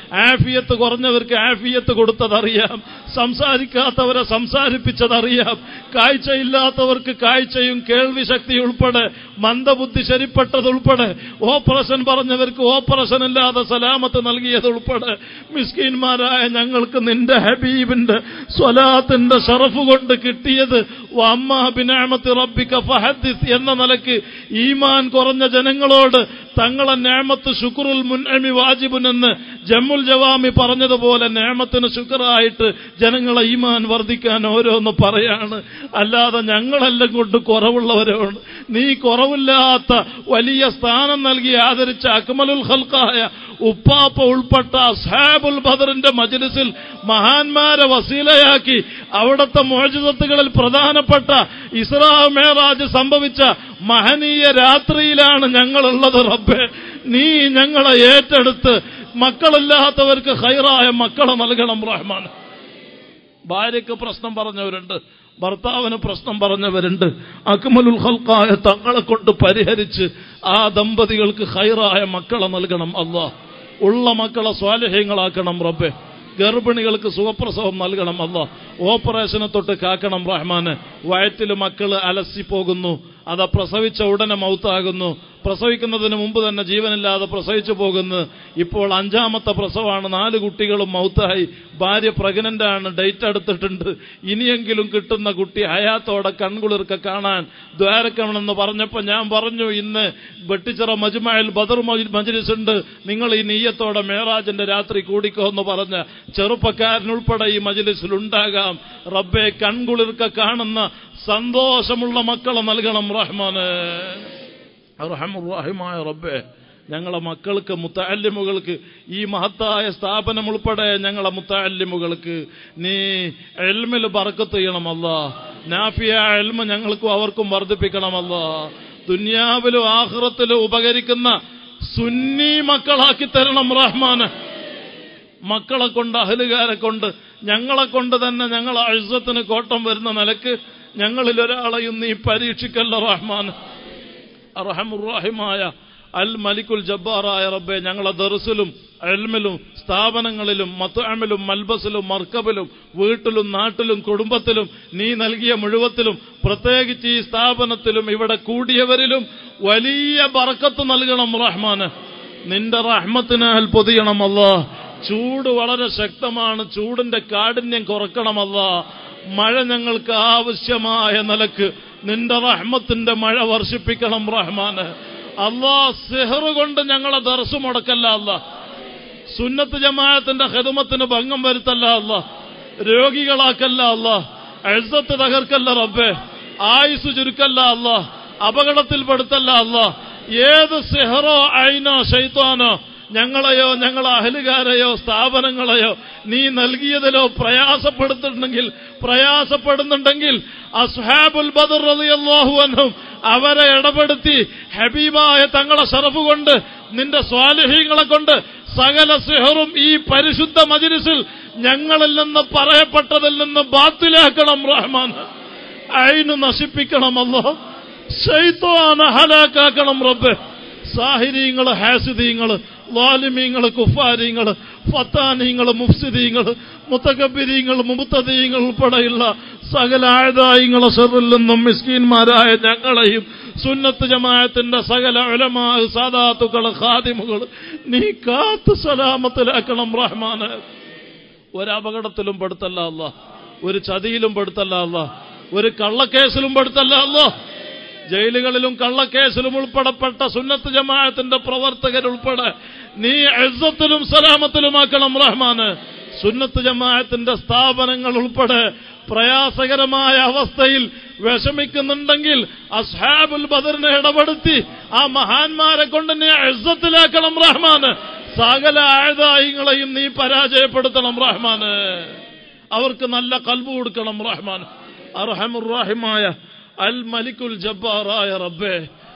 ആഫിയത്ത് കുറഞ്ഞവർക്ക് ആഫിയത്ത് കൊടുത്തതറിയാം, സംസാരിക്കാത്തവരെ സംസാരിപ്പിച്ചതറിയാം, കാഴ്ചയില്ലാത്തവർക്ക് കാഴ്ചയും കേൾവി ശക്തി ഉൾപ്പെടെ മന്ദബുദ്ധി ശരിപ്പെട്ടതുൾപ്പെടെ, ഓപ്പറേഷൻ പറഞ്ഞവർക്ക് ഓപ്പറേഷൻ ഇല്ലാതെ സലാമത്ത് നൽകിയതുൾപ്പെടെ മിസ്കീന്മാരായ ഞങ്ങൾക്ക് നിന്റെ ഹബീബിന്റെ സ്വലാത്തിന്റെ ഷറഫ് കൊണ്ട് കിട്ടിയത് വഅമ്മാ ബിനിഅമത്തി റബ്ബിക ഫഹദ്ദിസ് എന്ന നിലക്ക് ഈമാൻ കുറഞ്ഞ ജനങ്ങളോട് തങ്ങളെ നിഅമത്ത് ശുക്റുൽ മുൻഅമി വാജിബുൻ എന്ന് ജമ്മുൽ ജവാമി പറഞ്ഞതുപോലെ നിഅമത്തിന് ശുക്റായിട്ട് ജനങ്ങളെ ഈമാൻ വർദ്ധിക്കാൻ ഓരോന്ന് പറയാണ്. അല്ലാതെ ഞങ്ങളെല്ലാം കൊണ്ട് കുറവുള്ളവരാണ്. നീ കുറവില്ലാത്ത വലിയ സ്ഥാനം നൽകി ആദരിച്ച അക്മലുൽ ഖൽഖായ ഉപ്പാപ്പ ഉൾപ്പെട്ട അസ്ഹാബുൽ ബദറിന്റെ മജ്ലിസിൽ മഹാന്മാരെ വസീലയാക്കി അവിടുത്തെ മുഅ്ജിസത്തുകളിൽ പ്രധാനപ്പെട്ട ഇസ്രാ മിഅ്റാജ് സംഭവിച്ച മഹനീയ രാത്രിയിലാണ് ഞങ്ങളുള്ളത്. റബ്ബേ, നീ ഞങ്ങളെ ഏറ്റെടുത്ത് മക്കളില്ലാത്തവർക്ക് ഖൈറായ മക്കളെ നൽകണം റഹ്മാൻ. ഭാര്യയ്ക്ക് പ്രശ്നം പറഞ്ഞവരുണ്ട്, ഭർത്താവിന് പ്രശ്നം പറഞ്ഞവരുണ്ട്. അക്മലുൽ ഖൽഖായ തങ്ങളെ കൊണ്ട് പരിഹരിച്ച് ആ ദമ്പതികൾക്ക് ഖൈറായ മക്കളെ നൽകണം അല്ലാഹ്. ഉള്ള മക്കളെ സ്വാലിഹീങ്ങളാക്കണം റബ്ബേ. ഗർഭിണികൾക്ക് സുഖപ്രസവം നൽകണം അല്ലാഹ്. ഓപ്പറേഷനെ തൊട്ട് കാക്കണം റഹ്മാന്. വയറ്റിൽ മക്കള് അലസി പോകുന്നു, അത് പ്രസവിച്ച ഉടനെ മൗത്താകുന്നു, പ്രസവിക്കുന്നതിന് മുമ്പ് തന്നെ ജീവനില്ലാതെ പ്രസവിച്ചു പോകുന്നു. ഇപ്പോൾ അഞ്ചാമത്തെ പ്രസവമാണ്, നാല് കുട്ടികളും മൗത്തായി, ഭാര്യ പ്രഗ്നന്റാണ്, ഡേറ്റ് എടുത്തിട്ടുണ്ട്. ഇനിയെങ്കിലും കിട്ടുന്ന കുട്ടി ഹയാത്തോടെ കൺകുളിർക്ക കാണാൻ ദ്വാരക്കണമെന്ന് പറഞ്ഞപ്പോൾ ഞാൻ പറഞ്ഞു, ഇന്ന് വെട്ടിച്ചിറ മജ്മഅൽ ബദർ മജ്ലിസ് ഉണ്ട്, നിങ്ങൾ ഈ നിയ്യത്തോടെ മേറാജിന്റെ രാത്രി കൂടിക്കോ എന്ന് പറഞ്ഞ ചെറുപ്പക്കാരനുൾപ്പെടെ ഈ മജ്ലിസിൽ ഉണ്ടാകാം. റബ്ബേ, കൺകുളിർക്ക കാണുന്ന സന്തോഷമുള്ള മക്കളെ നൽകണം റഹ്മാന്. അർഹമുർ-റഹീമായ റബ്ബേ, ഞങ്ങളെ മക്കൾക്ക് മുത്തഅല്ലിമുകൾക്ക് ഈ മഹത്തായ സ്ഥാപനം ഉൾപ്പെടെ ഞങ്ങളെ മുത്തഅല്ലിമുകൾക്ക് നീ ഇൽമിൽ ബർക്കത്ത് ചെയ്യണം അല്ലാഹ്. നാഫിയായ ഇൽമ ഞങ്ങൾക്കും അവർക്കും വർദ്ധിപ്പിക്കണം അല്ലാഹ്. ദുനിയാവിലും ആഖിറത്തിലും ഉപകരിക്കുന്ന സുന്നി മക്കളാക്കി തരണം റഹ്മാന്. മക്കളെ കൊണ്ട്, അഹ്ലുകാരെ കൊണ്ട്, ഞങ്ങളെ കൊണ്ട് തന്നെ ഞങ്ങളെ ഇസ്സത്തിന് കോട്ടം വരുന്ന നിലക്ക് ഞങ്ങളിൽ ഒരാളെയും നീ പരീക്ഷിക്കല്ല റഹ്മാൻ. അർഹമുർ-റഹീമായ അൽ മലിക്കുൽ ജബ്ബാറായ റബ്ബേ, ഞങ്ങളെ ദർസിലും ഇൽമിലും സ്ഥാപനങ്ങളിലും മത്അമിലും മൽബസിലും മർക്കബിലും വീട്ടിലും നാട്ടിലും കുടുംബത്തിലും നീ നൽകിയ മുഴുവത്തിലും പ്രത്യേകിച്ച് ഈ സ്ഥാപനത്തിലും ഇവിടെ കൂടിയവരിലും വലിയ ബർക്കത്ത് നൽകണം റഹ്മാന്. നിന്റെ റഹ്മത്തിനാൽ പൊതിയണം അല്ലാഹ്. ചൂട് വളരെ ശക്തമാണ്, ചൂടിന്റെ കാഠിന്യം കുറക്കണമല്ലാ. മഴ ഞങ്ങൾക്ക് ആവശ്യമായ നിലക്ക് നിന്റെ റഹ്മത്തിന്റെ മഴ വർഷിപ്പിക്കണം റഹ്മാന്. അല്ലാഹ്, സിഹർ കൊണ്ട് ഞങ്ങളെ ദർസ് മുടക്കല്ല അല്ലാഹ്. സുന്നത്ത് ജമാഅത്തിന്റെ ഖിദ്മത്തിന് ഭംഗം വരുത്തല്ല അല്ലാഹ്. രോഗികളാക്കല്ല അല്ലാഹ്. ഇസ്സത്ത് തകർക്കല്ല റബ്ബേ. ആയുസ് ചുരുക്കല്ല അല്ലാഹ്. അപകടത്തിൽപ്പെടുത്തല്ല അല്ലാഹ്. ഏത് സിഹറോ ഐനോ ശൈത്താനോ ഞങ്ങളെയോ ഞങ്ങളെ അഹ്ലുകാരെയോ സ്ഥാപനങ്ങളെയോ നീ നൽകിയതിലോ പ്രയാസപ്പെടുത്തുന്നുണ്ടെങ്കിൽ പ്രയാസപ്പെടുന്നുണ്ടെങ്കിൽ അസ്ഹാബുൽ ബദർ റളിയല്ലാഹു അൻഹും അവരെ ഇടപെടുത്തി ഹബീബായ തങ്ങളെ ശറഫ് കൊണ്ട് നിന്റെ സ്വാലിഹീങ്ങളെ കൊണ്ട് സകല സിഹറും ഈ പരിശുദ്ധ മജ്ലിസിൽ ഞങ്ങളിൽ നിന്ന് പറയപ്പെട്ടതിൽ നിന്ന് ബാത്തിലാക്കണം റഹ്മാൻ. ഐന് നശിപ്പിക്കണം അല്ലാഹ്. ശൈത്താനെ ഹലാക്കാക്കണം റബ്ബേ. സാഹിരീങ്ങള്, ഹാസിദീങ്ങള്, ളാലിമീങ്ങള്, കുഫാരീങ്ങള്, ഫത്താനീങ്ങള്, മുഫ്സിദീങ്ങള്, മുതകബ്ബിരീങ്ങള്, മുബ്തദീങ്ങൾ ഉൾപ്പെടെയുള്ള സകല ആദായിങ്ങളെ ശർറിൽ നിന്നും മിസ്കീന്മാരായ ഞങ്ങളെയും സുന്നത്ത് ജമാഅത്തിന്റെ സകല ഉലമാ, സാദാത്തുക്കള്, ഖാദിമുകൾ നീ കാത്ത് സലാമത്തിലാക്കണം റഹ്മാന്. ഒരപകടത്തിലും പെടുത്തല്ല അല്ലാഹ്. ഒരു ചതിയിലും പെടുത്തല്ല അല്ലാഹ്. ഒരു കള്ളക്കേസിലും പെടുത്തല്ല അല്ലാഹ്. ജയിലുകളിലും കള്ളക്കേസിലും ഉൾപ്പെടപ്പെട്ട സുന്നത്ത് ജമാഅത്തിന്റെ പ്രവർത്തകരുൾപ്പെടെ നീ ഇസ്സത്തിലും സലാമത്തിലുമാക്കണം റഹ്മാന്. സുന്നത്ത് ജമാഅത്തിന്റെ സ്ഥാപനങ്ങൾ ഉൾപ്പെടെ പ്രയാസകരമായ അവസ്ഥയിൽ വിഷമിക്കുന്നുണ്ടെങ്കിൽ അസ്ഹാബുൽ ബദറിനെ ഇടപെടുത്തി ആ മഹാന്മാരെ കൊണ്ട് നീ ഇസ്സത്തിലാക്കണം റഹ്മാന്. സകല ആദായികളെയും നീ പരാജയപ്പെടുത്തണം റഹ്മാന്. അവർക്ക് നല്ല ഖൽബ് കൊടുക്കണം റഹ്മാൻ. അർഹമുർ-റഹീമായ അൽ മലിക്കുൽ ജബ്ബാറായ റബ്ബേ,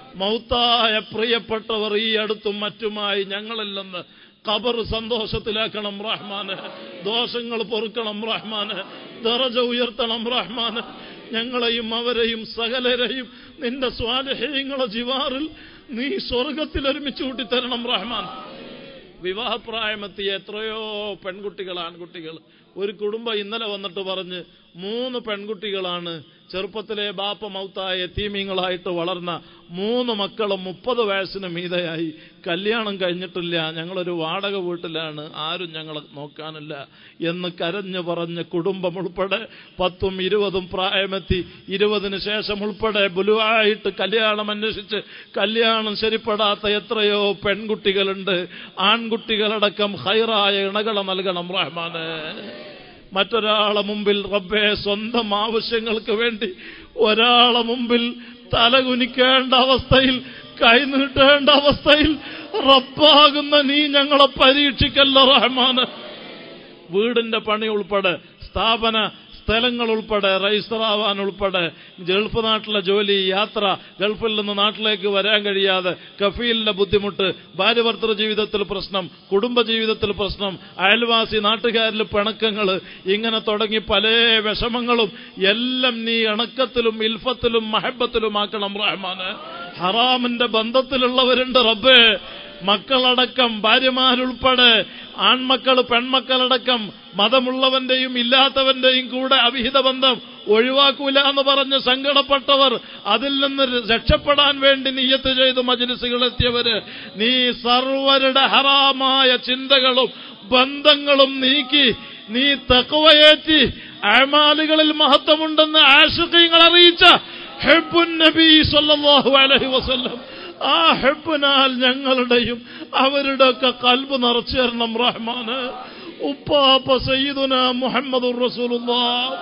മൗത്തായ പ്രിയപ്പെട്ടവർ ഈ അടുത്തും മറ്റുമായി ഞങ്ങളിൽ നിന്ന് ഖബർ സന്തോഷത്തിലാക്കണം റഹ്മാന്. ദോഷങ്ങൾ പൊറുക്കണം റഹ്മാന്. ദറജ ഉയർത്തണം റഹ്മാന്. ഞങ്ങളെയും അവരെയും സകലരെയും നിന്റെ സ്വാലിഹീങ്ങളെ ജിവാറിൽ നീ സ്വർഗത്തിൽ ഒരുമിച്ച് കൂട്ടിത്തരണം റഹ്മാൻ. വിവാഹപ്രായമെത്തിയ എത്രയോ പെൺകുട്ടികൾ, ആൺകുട്ടികൾ. ഒരു കുടുംബം ഇന്നലെ വന്നിട്ട് പറഞ്ഞ് മൂന്ന് പെൺകുട്ടികളാണ് ചെറുപ്പത്തിലെ ബാപ്പ മൗത്തായ യതീമീങ്ങളായിട്ട് വളർന്ന മൂന്ന് മക്കളും മുപ്പത് വയസ്സിന് മീതെയായി, കല്യാണം കഴിഞ്ഞിട്ടില്ല, ഞങ്ങളൊരു വാടക വീട്ടിലാണ്, ആരും ഞങ്ങളെ നോക്കാനില്ല എന്ന് കരഞ്ഞു പറഞ്ഞ് കുടുംബം ഉൾപ്പെടെ പത്തും ഇരുപതും പ്രായമെത്തി, ഇരുപതിന് ശേഷം ഉൾപ്പെടെ ബുലുവായിട്ട് കല്യാണം അന്വേഷിച്ച് കല്യാണം ശരിപ്പെടാത്ത എത്രയോ പെൺകുട്ടികളുണ്ട്. ആൺകുട്ടികളടക്കം ഖൈറായ ഇണകളെ നൽകണം റഹ്മാനെ. മറ്റൊരാളെ മുമ്പിൽ റബ്ബേ സ്വന്തം ആവശ്യങ്ങൾക്ക് വേണ്ടി ഒരാളെ മുമ്പിൽ തലകുനിക്കേണ്ട അവസ്ഥയിൽ, കൈനീട്ടേണ്ട അവസ്ഥയിൽ റബ്ബാകുന്ന നീ ഞങ്ങളെ പരീക്ഷിക്കല്ല റഹ്മാന്. വീടിന്റെ പണി ഉൾപ്പെടെ, സ്ഥാപന സ്ഥലങ്ങൾ ഉൾപ്പെടെ, രജിസ്റ്ററാവാൻ ഉൾപ്പെടെ, ഗൾഫ് നാട്ടിലെ ജോലി, യാത്ര, ഗൾഫിൽ നിന്ന് നാട്ടിലേക്ക് വരാൻ കഴിയാതെ, കഫീലിന്റെ ബുദ്ധിമുട്ട്, ഭാര്യ ഭർത്തൃ ജീവിതത്തിൽ പ്രശ്നം, കുടുംബ ജീവിതത്തിൽ പ്രശ്നം, അയൽവാസി നാട്ടുകാരിൽ പിണക്കങ്ങൾ, ഇങ്ങനെ തുടങ്ങി പല വിഷമങ്ങളും എല്ലാം നീ ഇണക്കത്തിലും ഇൽഫത്തിലും മഹബത്തിലുമാക്കണം റഹ്മാന്. ഹറാമിന്റെ ബന്ധത്തിലുള്ളവരുണ്ട് റബ്ബേ, മക്കളടക്കം, ഭാര്യമാരുൾപ്പെടെ, ആൺമക്കൾ പെൺമക്കളടക്കം, മതമുള്ളവന്റെയും ഇല്ലാത്തവന്റെയും കൂടെ അവിഹിത ബന്ധം ഒഴിവാക്കൂല എന്ന് പറഞ്ഞ് സങ്കടപ്പെട്ടവർ, അതിൽ നിന്ന് രക്ഷപ്പെടാൻ വേണ്ടി നിയ്യത്ത് ചെയ്ത് മജ്‌ലിസുകളെത്തിയവര്, നീ സർവരുടെ ഹറാമായ ചിന്തകളും ബന്ധങ്ങളും നീക്കി നീ തഖ്വയേറ്റി അമാലുകളിൽ മഹത്വമുണ്ടെന്ന് ആശിഖീങ്ങൾ അറിയിച്ച ഹബ്ബുൻ നബി സല്ലല്ലാഹു അലൈഹി വസല്ലം, ആ ഹബ്ബിനാൽ ഞങ്ങളുടെയും അവരുടെ ഒക്കെ കൽബ് നിറച്ചു തരണം റഹ്മാന്. ഉപ്പാപ്പ സയ്യിദുന മുഹമ്മദുർ റസൂലുള്ളാഹി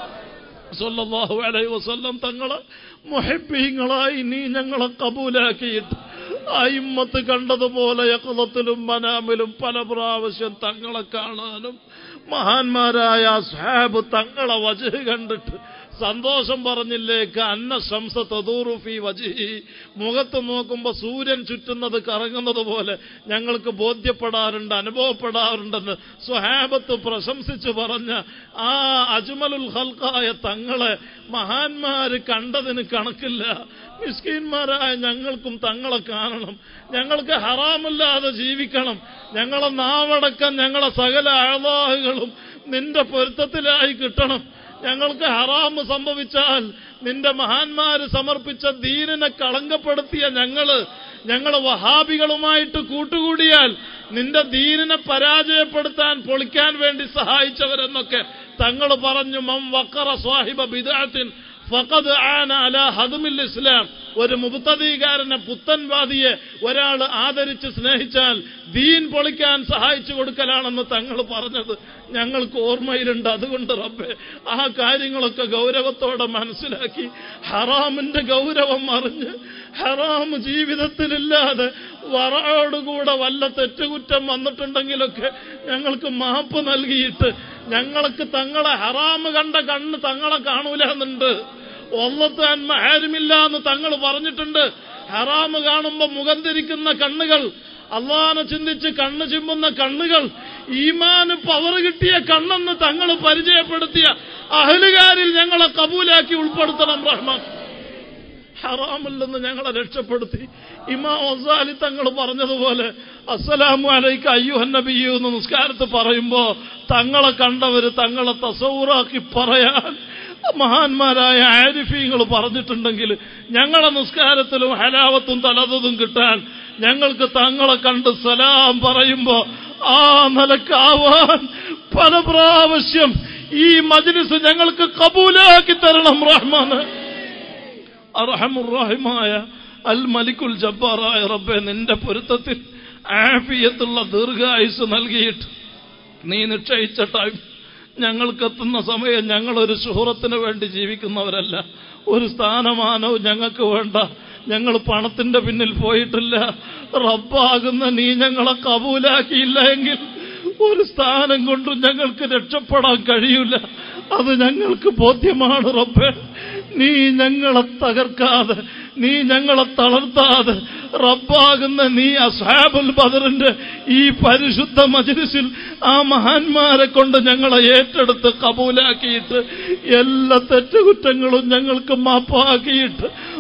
സല്ലല്ലാഹു അലൈഹി വസല്ലം തങ്ങളെ മുഹബ്ബീങ്ങളായി നീ ഞങ്ങളെ കബൂലാക്കിയിട്ട് അയിമ്മത്ത് കണ്ടതുപോലെ യഖ്ളത്തിലും മനാമിലും പല പ്രാവശ്യം തങ്ങളെ കാണാനും, മഹാന്മാരായ അസ്ഹാബ് തങ്ങളെ വജ്ഹ് കണ്ടിട്ട് സന്തോഷം പറഞ്ഞില്ലേ, അന്ന ശംസ തദൂറു ഫീ വജ്ഹി, മുഖത്ത് നോക്കുമ്പോ സൂര്യൻ ചുറ്റുന്നത് കറങ്ങുന്നത് പോലെ ഞങ്ങൾക്ക് ബോധ്യപ്പെടാറുണ്ട്, അനുഭവപ്പെടാറുണ്ടെന്ന് സ്വഹാബത്ത് പ്രശംസിച്ചു പറഞ്ഞ ആ അജ്മലുൽ ഖൽഖായ തങ്ങളെ മഹാന്മാര് കണ്ടതിന് കണക്കില്ല. മിസ്കീന്മാരായ ഞങ്ങൾക്കും തങ്ങളെ കാണണം, ഞങ്ങൾക്ക് ഹറാമില്ലാതെ ജീവിക്കണം, ഞങ്ങളെ നാവടക്കം ഞങ്ങളെ സകല അഅ്ളാഹുകളും നിന്റെ പൊരുത്തത്തിലായി കിട്ടണം. ഞങ്ങൾക്ക് ഹറാമ് സംഭവിച്ചാൽ നിന്റെ മഹാന്മാര് സമർപ്പിച്ച ദീനിനെ കളങ്കപ്പെടുത്തിയ ഞങ്ങള് ഞങ്ങള് വഹാബികളുമായിട്ട് കൂട്ടുകൂടിയാൽ നിന്റെ ദീനിനെ പരാജയപ്പെടുത്താൻ, പൊളിക്കാൻ വേണ്ടി സഹായിച്ചവരെന്നൊക്കെ തങ്ങൾ പറഞ്ഞു. മം വഖറ സാഹിബ ബിദ്അത്തിൻ ഫഖദ് ആന അലാ ഹദ്മിൽ ഇസ്ലാം. ഒരു മുബ്തദീകാരനെ, പുത്തൻവാദിയെ ഒരാൾ ആദരിച്ച് സ്നേഹിച്ചാൽ ദീൻ പൊളിക്കാൻ സഹായിച്ചു കൊടുക്കലാണെന്ന് തങ്ങൾ പറഞ്ഞത് ഞങ്ങൾക്ക് ഓർമ്മയിലുണ്ട്. അതുകൊണ്ട് റബ്ബേ, ആ കാര്യങ്ങളൊക്കെ ഗൗരവത്തോടെ മനസ്സിലാക്കി ഹറാമിന്റെ ഗൗരവം അറിഞ്ഞ് ഹറാം ജീവിതത്തിലില്ലാതെ വറയോടുകൂടെ വല്ല തെറ്റുകുറ്റം വന്നിട്ടുണ്ടെങ്കിലൊക്കെ ഞങ്ങൾക്ക് മാപ്പ് നൽകിയിട്ട്, ഞങ്ങൾക്ക് തങ്ങളെ ഹറാമ് കണ്ട കണ്ണ് തങ്ങളെ കാണൂലെന്നുണ്ട്, ഒല്ലത്താൻ മഹാരിമില്ല എന്ന് തങ്ങൾ പറഞ്ഞിട്ടുണ്ട്. ഹറാമ് കാണുമ്പോ മുഖം തിരിക്കുന്ന കണ്ണുകൾ, അള്ളാനെ ചിന്തിച്ച് കണ്ണ് ചിമ്മുന്ന കണ്ണുകൾ, ഈമാന് പവർ കിട്ടിയ കണ്ണെന്ന് തങ്ങൾ പരിചയപ്പെടുത്തിയ അഹ്ലുകാരിൽ ഞങ്ങളെ കബൂലാക്കി ഉൾപ്പെടുത്തണം റഹ്മാൻ. ഹറാമിൽ നിന്ന് ഞങ്ങളെ രക്ഷപ്പെടുത്തി ഇമാം ഗസാലി തങ്ങൾ പറഞ്ഞതുപോലെ അസ്സലാമു അലൈക അയ്യുഹൻ നബിയ്യു എന്ന് നിസ്കാരത്ത് പറയുമ്പോ തങ്ങളെ കണ്ടവര് തങ്ങളെ തസവ്വുറാക്കി പറയാൻ മഹാന്മാരായ ആരിഫീങ്ങൾ പറഞ്ഞിട്ടുണ്ടെങ്കിൽ ഞങ്ങളെ നിസ്കാരത്തിലും ഹലാവത്തും തലതും കിട്ടാൻ ഞങ്ങൾക്ക് തങ്ങളെ കണ്ട് സലാം പറയുമ്പോ ആ നിലക്കാവാൻ പല പ്രാവശ്യം ഈ മജ്‌ലിസ് ഞങ്ങൾക്ക് കബൂലാക്കി തരണം റഹ്മാന്. അർഹമുർ-റഹീമായ അൽ മലിക്കുൽ ജബ്ബാറായ റബ്ബേ, നിന്റെ പൊരുത്തത്തിൽ ആഫിയത്തുള്ള ദീർഘായുസ് നൽകിയിട്ട് നീ നിശ്ചയിച്ച ടൈം ഞങ്ങൾക്കെത്തുന്ന സമയം ഞങ്ങളൊരു ശുഹറത്തിന് വേണ്ടി ജീവിക്കുന്നവരല്ല, ഒരു സ്ഥാനമാനവും ഞങ്ങൾക്ക് വേണ്ട, ഞങ്ങൾ പണത്തിന്റെ പിന്നിൽ പോയിട്ടില്ല. റബ്ബാകുന്ന നീ ഞങ്ങളെ കബൂലാക്കിയില്ല എങ്കിൽ ഒരു സ്ഥാനം കൊണ്ടും ഞങ്ങൾക്ക് രക്ഷപ്പെടാൻ കഴിയില്ല. അത് ഞങ്ങൾക്ക് ബോധ്യമാണ് റബ്ബേ. നീ ഞങ്ങളെ തകർക്കാതെ, നീ ഞങ്ങളെ തളർത്താതെ, റബ്ബാകുന്ന നീ അസ്ഹാബുൽ ബദറിന്റെ ഈ പരിശുദ്ധ മജ്‌ലിസിൽ ആ മഹാന്മാരെ കൊണ്ട് ഞങ്ങളെ ഏറ്റെടുത്ത് കബൂലാക്കിയിട്ട് എല്ലാ തെറ്റുകുറ്റങ്ങളും ഞങ്ങൾക്ക് മാപ്പാക്കിയിട്ട്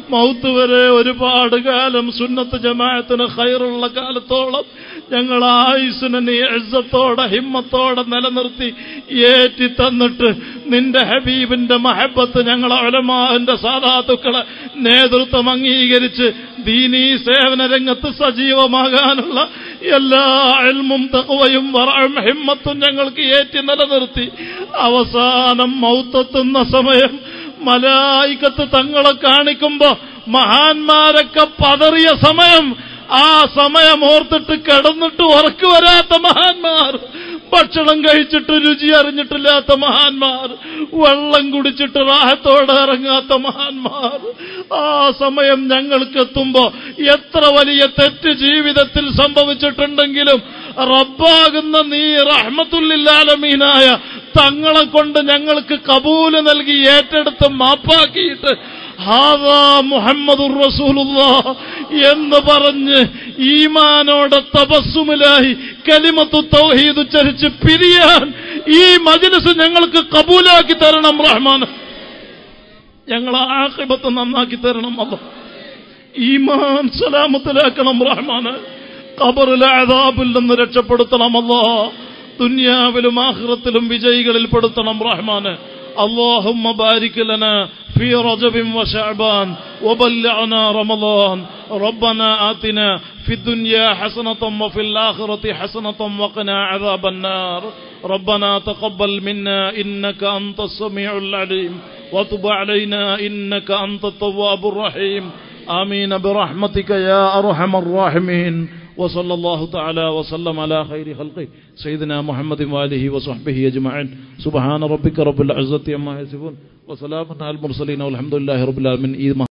മൗത്ത് വരെ ഒരുപാട് കാലം സുന്നത്ത് ജമാഅത്തിന് ഖൈറുള്ള കാലത്തോളം ഞങ്ങൾ ആയുസ്സിനെ നീ ഇസ്സത്തോടെ ഹിമ്മത്തോടെ നിലനിർത്തി ഏറ്റി തന്നിട്ട് നിന്റെ ഹബീബിന്റെ മഹബത്ത് ഞങ്ങളെ ഉലമാന്റെ സാദാത്തുക്കളെ നേതൃത്വം അംഗീകരിച്ച് ദീനീ സേവന രംഗത്ത് സജീവമാകാനുള്ള എല്ലാ ഇൽമും തഖ്വയും വറഉം ഹിമ്മത്തും ഞങ്ങൾക്ക് ഏറ്റി നിലനിർത്തി അവസാനം മൗത്തെത്തുന്ന സമയം മലായികത്ത് തങ്ങളെ കാണിക്കുമ്പോ മഹാന്മാരൊക്കെ പതറിയ സമയം, ആ സമയം ഓർത്തിട്ട് കിടന്നിട്ട് ഉറക്കു വരാത്ത മഹാന്മാർ, ഭക്ഷണം കഴിച്ചിട്ട് രുചി അറിഞ്ഞിട്ടില്ലാത്ത മഹാന്മാർ, വെള്ളം കുടിച്ചിട്ട് റാഹത്തോടെ ഇറങ്ങാത്ത മഹാന്മാർ, ആ സമയം ഞങ്ങൾക്കെത്തുമ്പോ എത്ര വലിയ തെറ്റ് ജീവിതത്തിൽ സംഭവിച്ചിട്ടുണ്ടെങ്കിലും റബ്ബാകുന്ന നീ റഹ്മത്തുല്ലിൽ ആലമീനായ തങ്ങളെ കൊണ്ട് ഞങ്ങൾക്ക് കബൂല് നൽകി ഏറ്റെടുത്ത് മാപ്പാക്കിയിട്ട് ഹാദാ മുഹമ്മദുർ റസൂലുള്ളാഹ് എന്ന് പറഞ്ഞ് ഈമാനോടെ തബസ്സുമിലായി കലിമത്തു തൗഹീദ് ഉച്ചരിച്ച് പിരിയാൻ ഈ മജ്ലിസ് ഞങ്ങൾക്ക് കബൂലാക്കി തരണം റഹ്മാൻ. ഞങ്ങളെ ആഖിബത്ത് നന്നാക്കി തരണം അല്ലാഹ്. ഈമാൻ സലാമത്തിലാക്കണം റഹ്മാൻ. ഖബറിലെ അദാബിൽ നിന്ന് രക്ഷപ്പെടുത്തണം അല്ലാഹ്. ദുനിയാവിലും ആഖിറത്തിലും വിജയികളിൽ പെടുത്തണം റഹ്മാൻ. اللهم بارك لنا في رجب وشعبان وبلغنا رمضان. ربنا آتنا في الدنيا حسنة وفي الآخرة حسنة وقنا عذاب النار. ربنا تقبل منا إنك أنت السميع العليم وتب علينا إنك أنت التواب الرحيم. آمين برحمتك يا أرحم الراحمين. وصلى الله تعالى وسلم على خير خلقه سيدنا محمد وآله وصحبه أجمعين. سبحان ربك رب العزة عما يصفون وسلام على المرسلين والحمد لله رب العالمين.